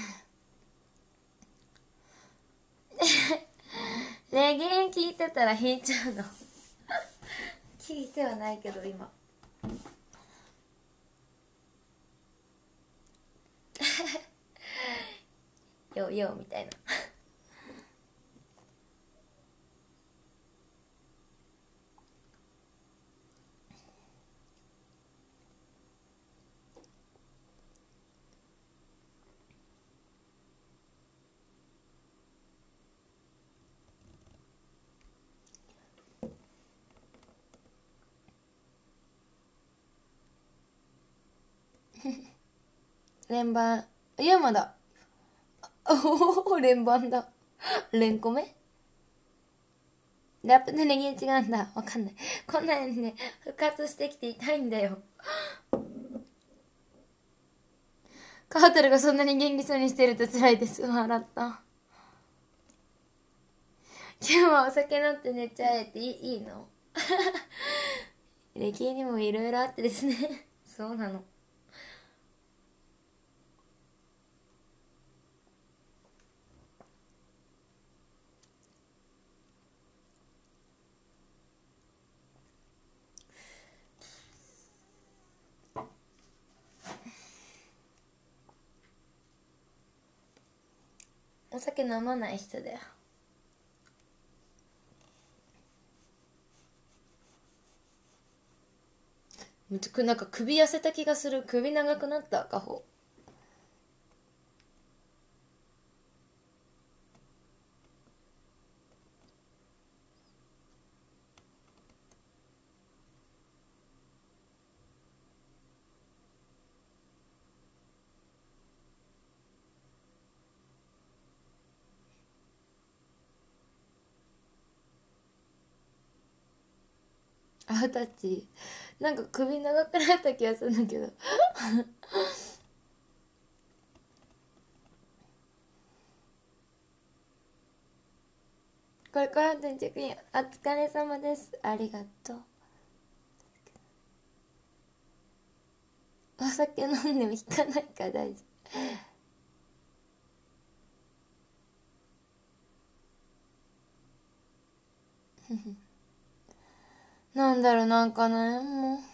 レゲエ聞いてたら弾いちゃうの聞いてはないけど今ようようみたいな連番山だ。おお連番だ。連コメラップでネギ違うんだ。わかんない。こんなんね復活してきて痛いんだよ。カートルがそんなに元気そうにしてると辛いです。笑った。今日はお酒飲って寝ちゃえっていいいいの歴にもいろいろあってですねそうなの。お酒飲まない人だよ。なんか首痩せた気がする。首長くなったカホ。アウタッチなんか首長くなった気がするんだけどこれからの着任お疲れ様です。ありがとう。お酒飲んでも引かないから大丈夫なんだろう、なんかね、もう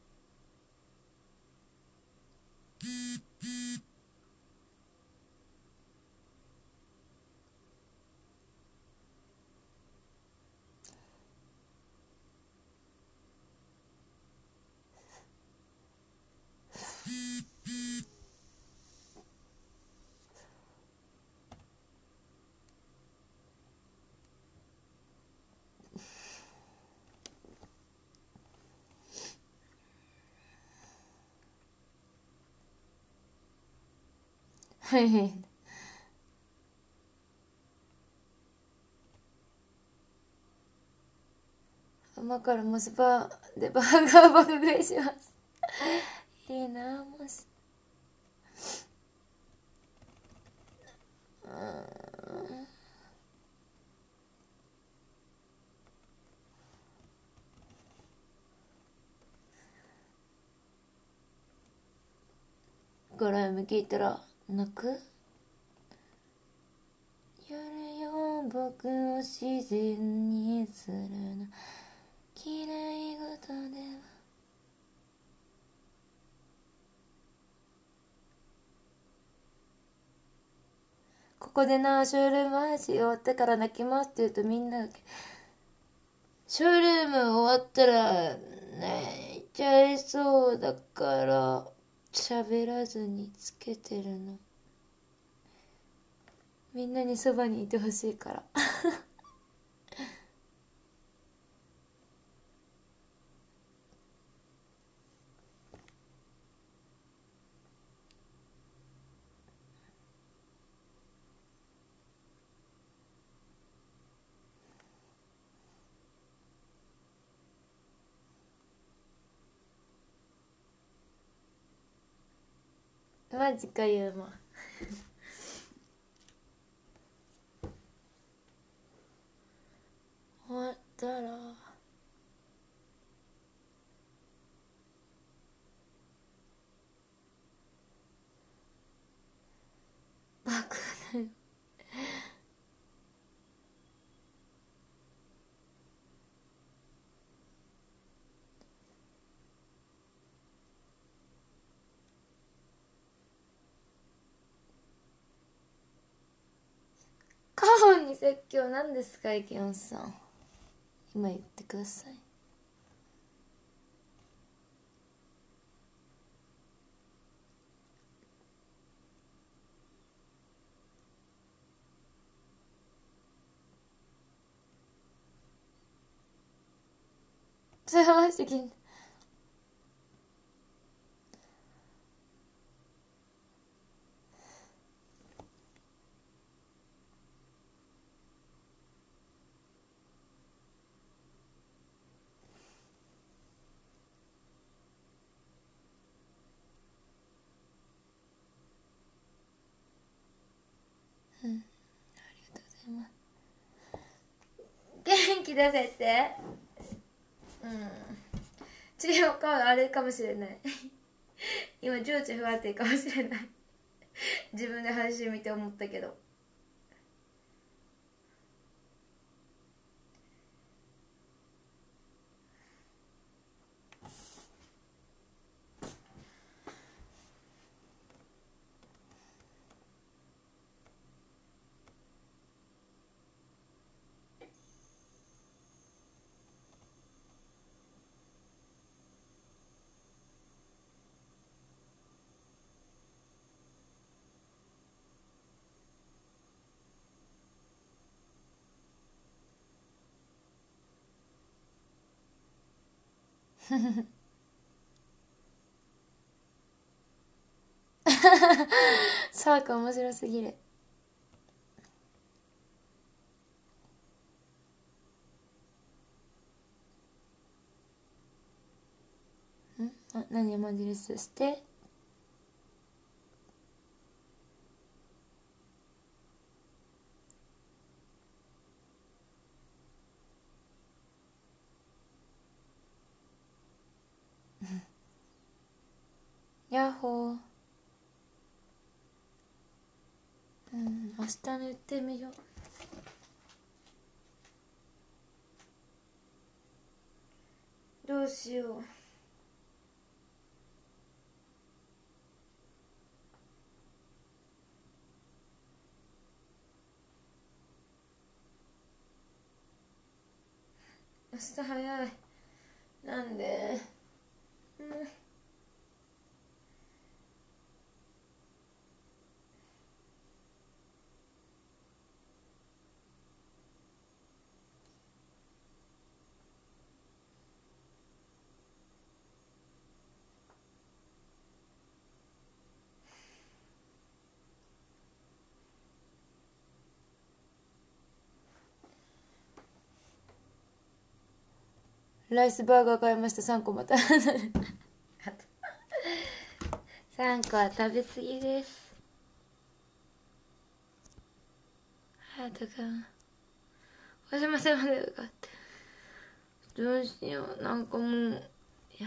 はいはい。今からモスバーでバーガー爆買いしますいいなもしうんゴライム聞いたら泣く。やるよ僕を自然にするの嫌い事ではここでなショールーム配信終わってから泣きますって言うとみんなショールーム終わったら泣いちゃいそうだから喋らずにつけてるの。みんなにそばにいてほしいからマジかユーマ終わったらバカだよ。 神説教なんですか、イケオンさん。今言ってください。それはマジで聞いた。うん、ありがとうございます。元気出せって。うん、治療かあれかもしれない今情緒不安定かもしれない自分で配信見て思ったけどサーク面白すぎる。んあ、何マジレスしてヤッホー。うん、明日の言ってみよう。どうしよう。明日早い。なんで、うん、ライスバーガー買いました。さんこまたさんこは食べ過ぎです。はやとくんおしませまでよかった。どうしよう。なんかもういや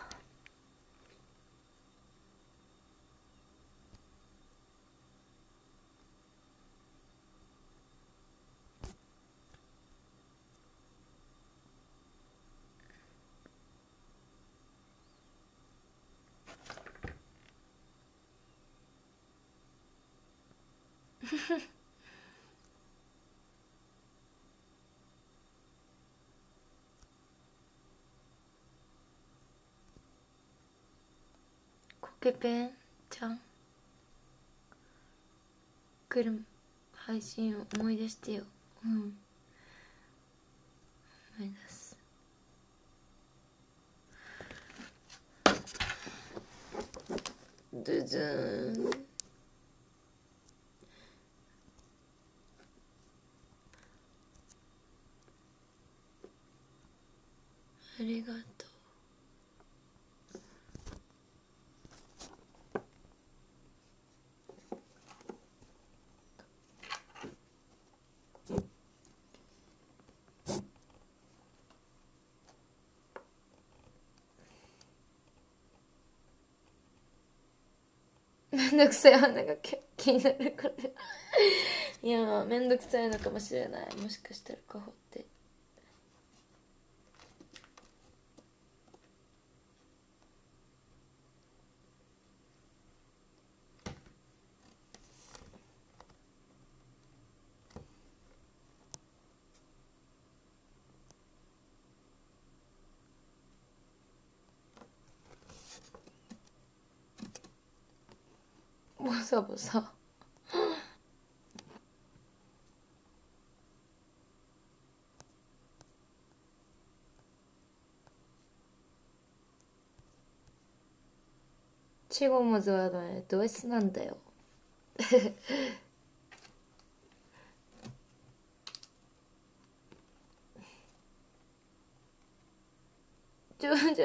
コケペンちゃん来る配信を思い出してよ。うん思い出す。ズズーン。ありがとう。めんどくさい花が気になるからいやめんどくさいのかもしれない。もしかしたらカホってサボサ。チゴモズはね、ド S なんだよ。ちょ、ちょ、待って。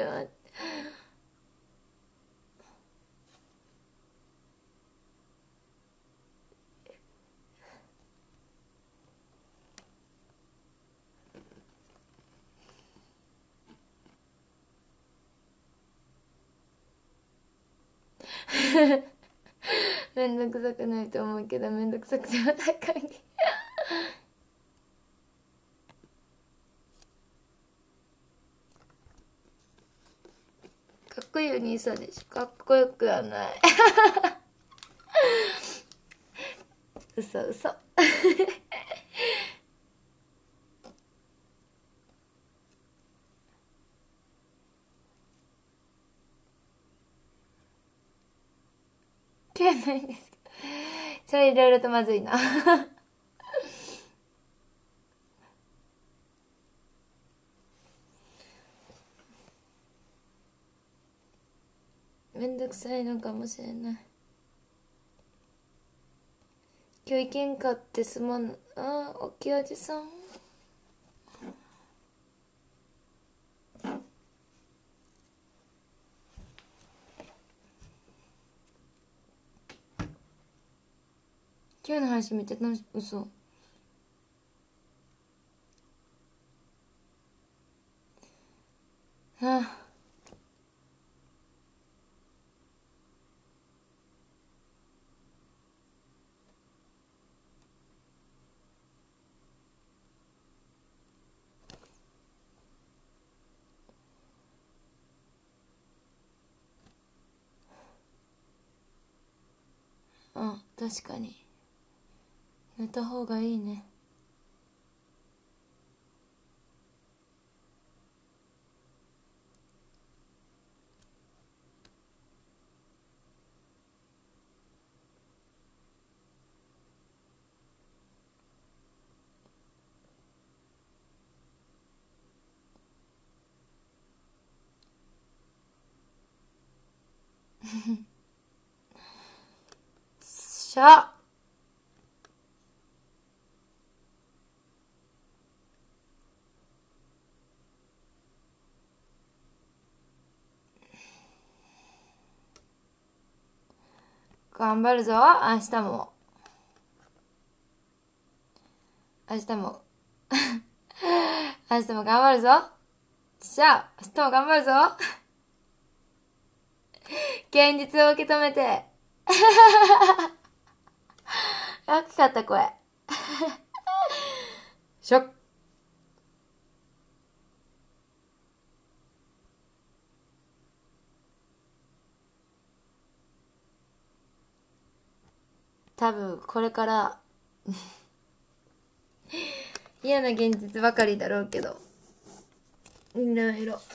めんどくさくないと思うけど、めんどくさくてもない限り。かっこいいお兄さんでしょ。かっこよくはない。嘘嘘。じゃないです。それいろいろとまずいな。めんどくさいのかもしれない。今日行けんかってすまん。あー、おきあじさん。今日の話めっちゃ楽しい。嘘。はあ。あ、確かに寝た方がいいね。しゃ。頑張るぞ、明日も。明日も。明日も頑張るぞ。しゃ、明日も頑張るぞ。現実を受け止めて。大きかった声。ショック。多分これから嫌な現実ばかりだろうけど、いろいろ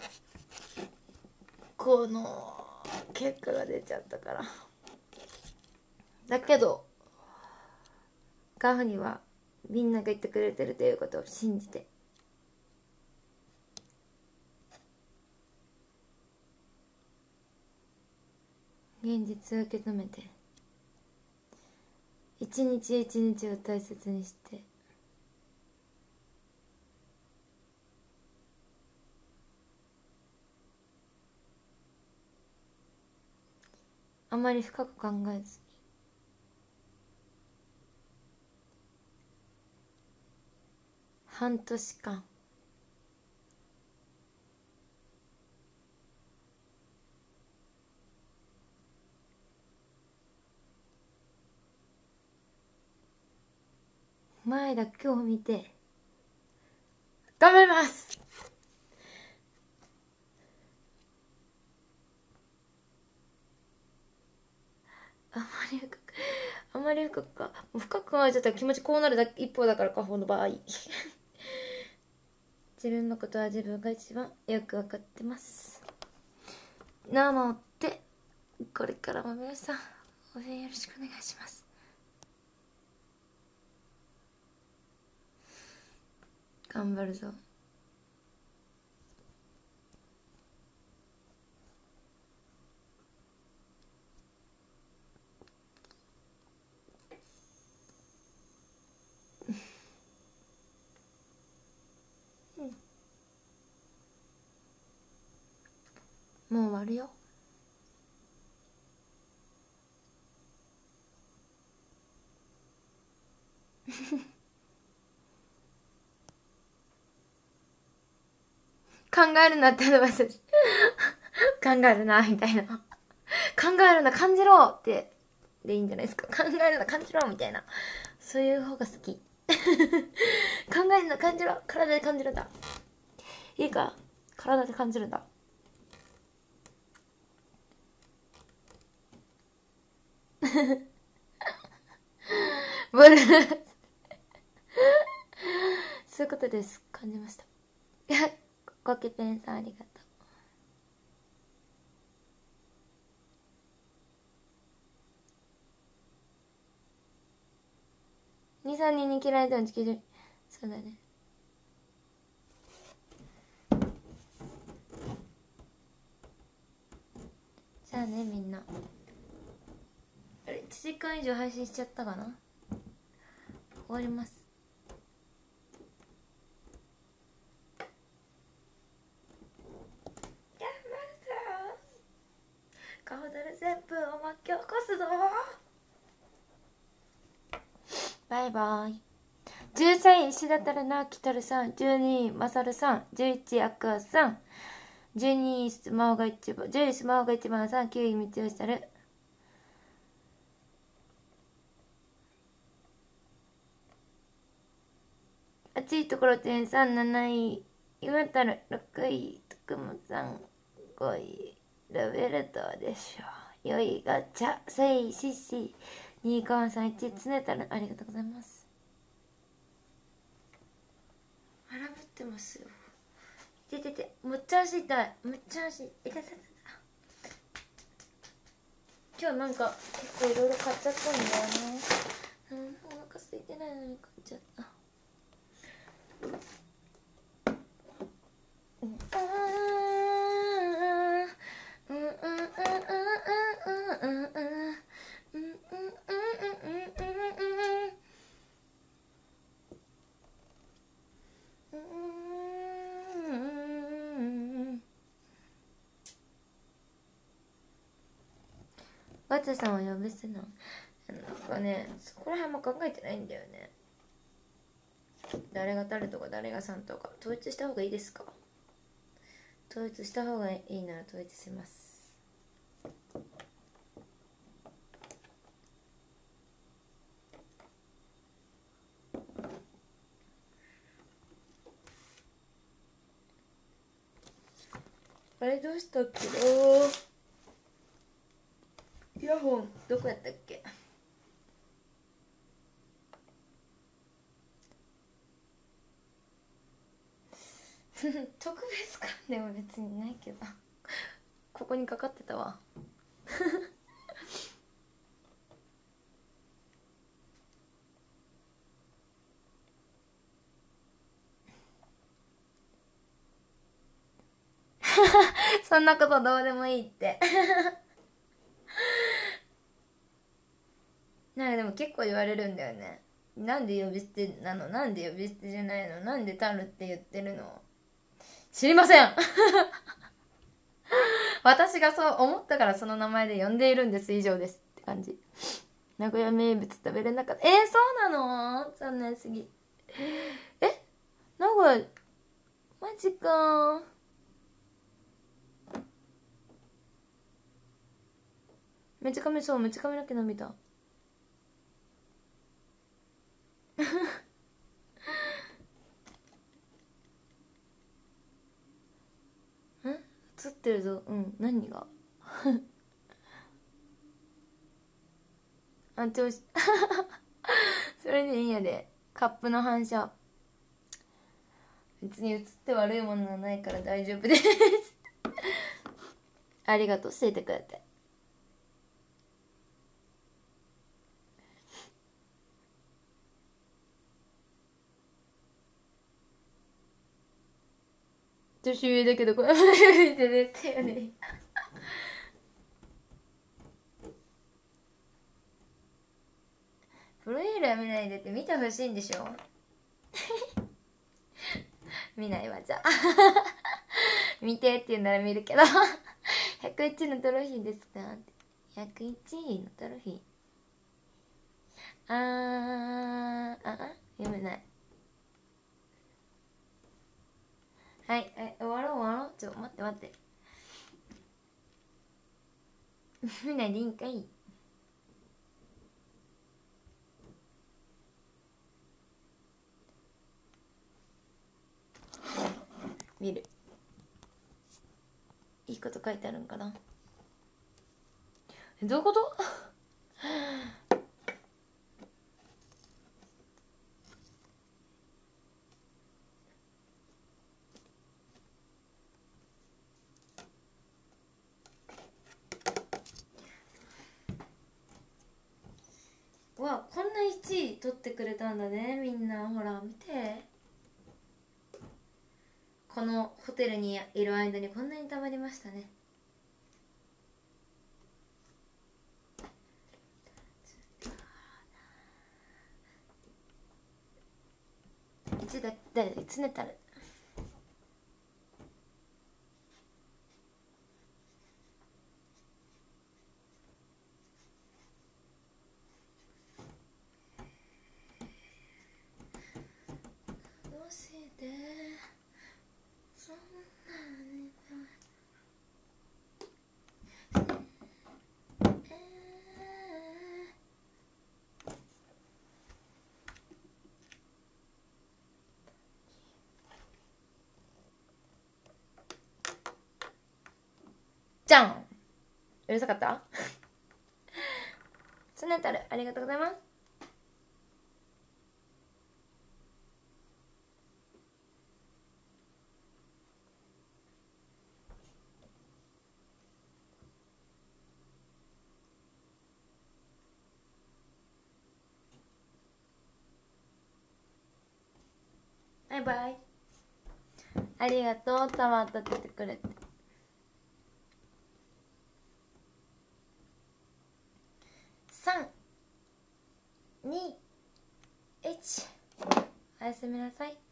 この結果が出ちゃったから。だけどカフにはみんなが言ってくれてるということを信じて、現実を受け止めて、一日一日を大切にして、あまり深く考えずに、半年間前だけを見て頑張ります。あまり深くあまり深くか、もう深く考えちゃったら気持ちこうなるだ一方だから、カホの場合。自分のことは自分が一番よく分かってます。なのでこれからも皆さん応援よろしくお願いします。頑張るぞ。もう終わるよ。考えるなってアドバイス考えるなみたいな考えるな感じろってでいいんじゃないですか。考えるな感じろみたいな、そういう方が好き考えるな感じろ、体で感じるんだ。いいか、体で感じるんだ。ボルそういうことです。感じました。コケペンさんありがとう。にさんにんに嫌われても地球上、そうだね。じゃあねみんな。あれいちじかん以上配信しちゃったかな。終わります。頑張るぞ。顔だる旋風を巻き起こすぞ。バイバイ。じゅうさんい石田たるなきたるさん、じゅうにいまさるさん、じゅういちいあくあさん、じゅうにいスマホが一番、じゅういスマホが一番さん、きゅういみつよしたる、はちいところてんさん、なない今たる、ろくいとくもさん、ごいラベルトでしょう。よいガチャ、せいしし、にかんさんいちつねたる、ありがとうございます。荒ぶってますよ。いててて、むっちゃ足痛い、むっちゃ足痛い痛い痛い。今日なんか結構いろいろ買っちゃったんだよね。うん、お腹空いてないのに買っちゃった。うん、あー、うんうんうんうんうんうんうんうんうんうんうん。ガチャさんを呼ぶすのなんかね、そこら辺も考えてないんだよね。誰が誰とか誰がさんとか統一した方がいいですか。統一した方がいいなら統一します。あれどうしたっけな。イヤホンどこやったっけ。特別感でも別にないけどここにかかってたわそんなことどうでもいいってなんかでも結構言われるんだよね。なんで呼び捨てなの、なんで呼び捨てじゃないの、なんでタルって言ってるの。知りません私がそう思ったからその名前で呼んでいるんです、以上ですって感じ。名古屋名物食べれなかった。えー、そうなの、残念すぎ。え、名古屋マジか。めっちゃ髪、そうめっちゃ髪の毛伸びたん、映ってるぞ。うん、何があ、調子それでいいんやで。カップの反射別に映って悪いものはないから大丈夫ですありがとう、教えてくれて。 年上だけどこれ見てるってよねプロフィールは見ないでって見てほしいんでしょ見ないわじゃあ見てって言うなら見るけどひゃくいちのトロフィーですかってひゃくいちのトロフィーあーああ読めないはいはい終わろう終わろうちょ待って待って見ないでいいんかい見るいいこと書いてあるんかなどういうことわこんないちい取ってくれたんだねみんなほら見てこのホテルにいる間にこんなにたまりましたねいつだだいつ寝たらどうしてそんなにじゃんうるさかったつねたるありがとうございますバイバイありがとうタワー立ててくれてさんにいちおやすみなさい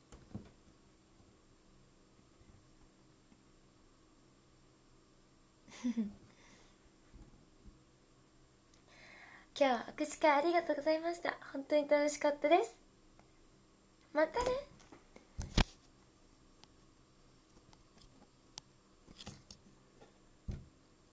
今日は握手会ありがとうございました本当に楽しかったですまたね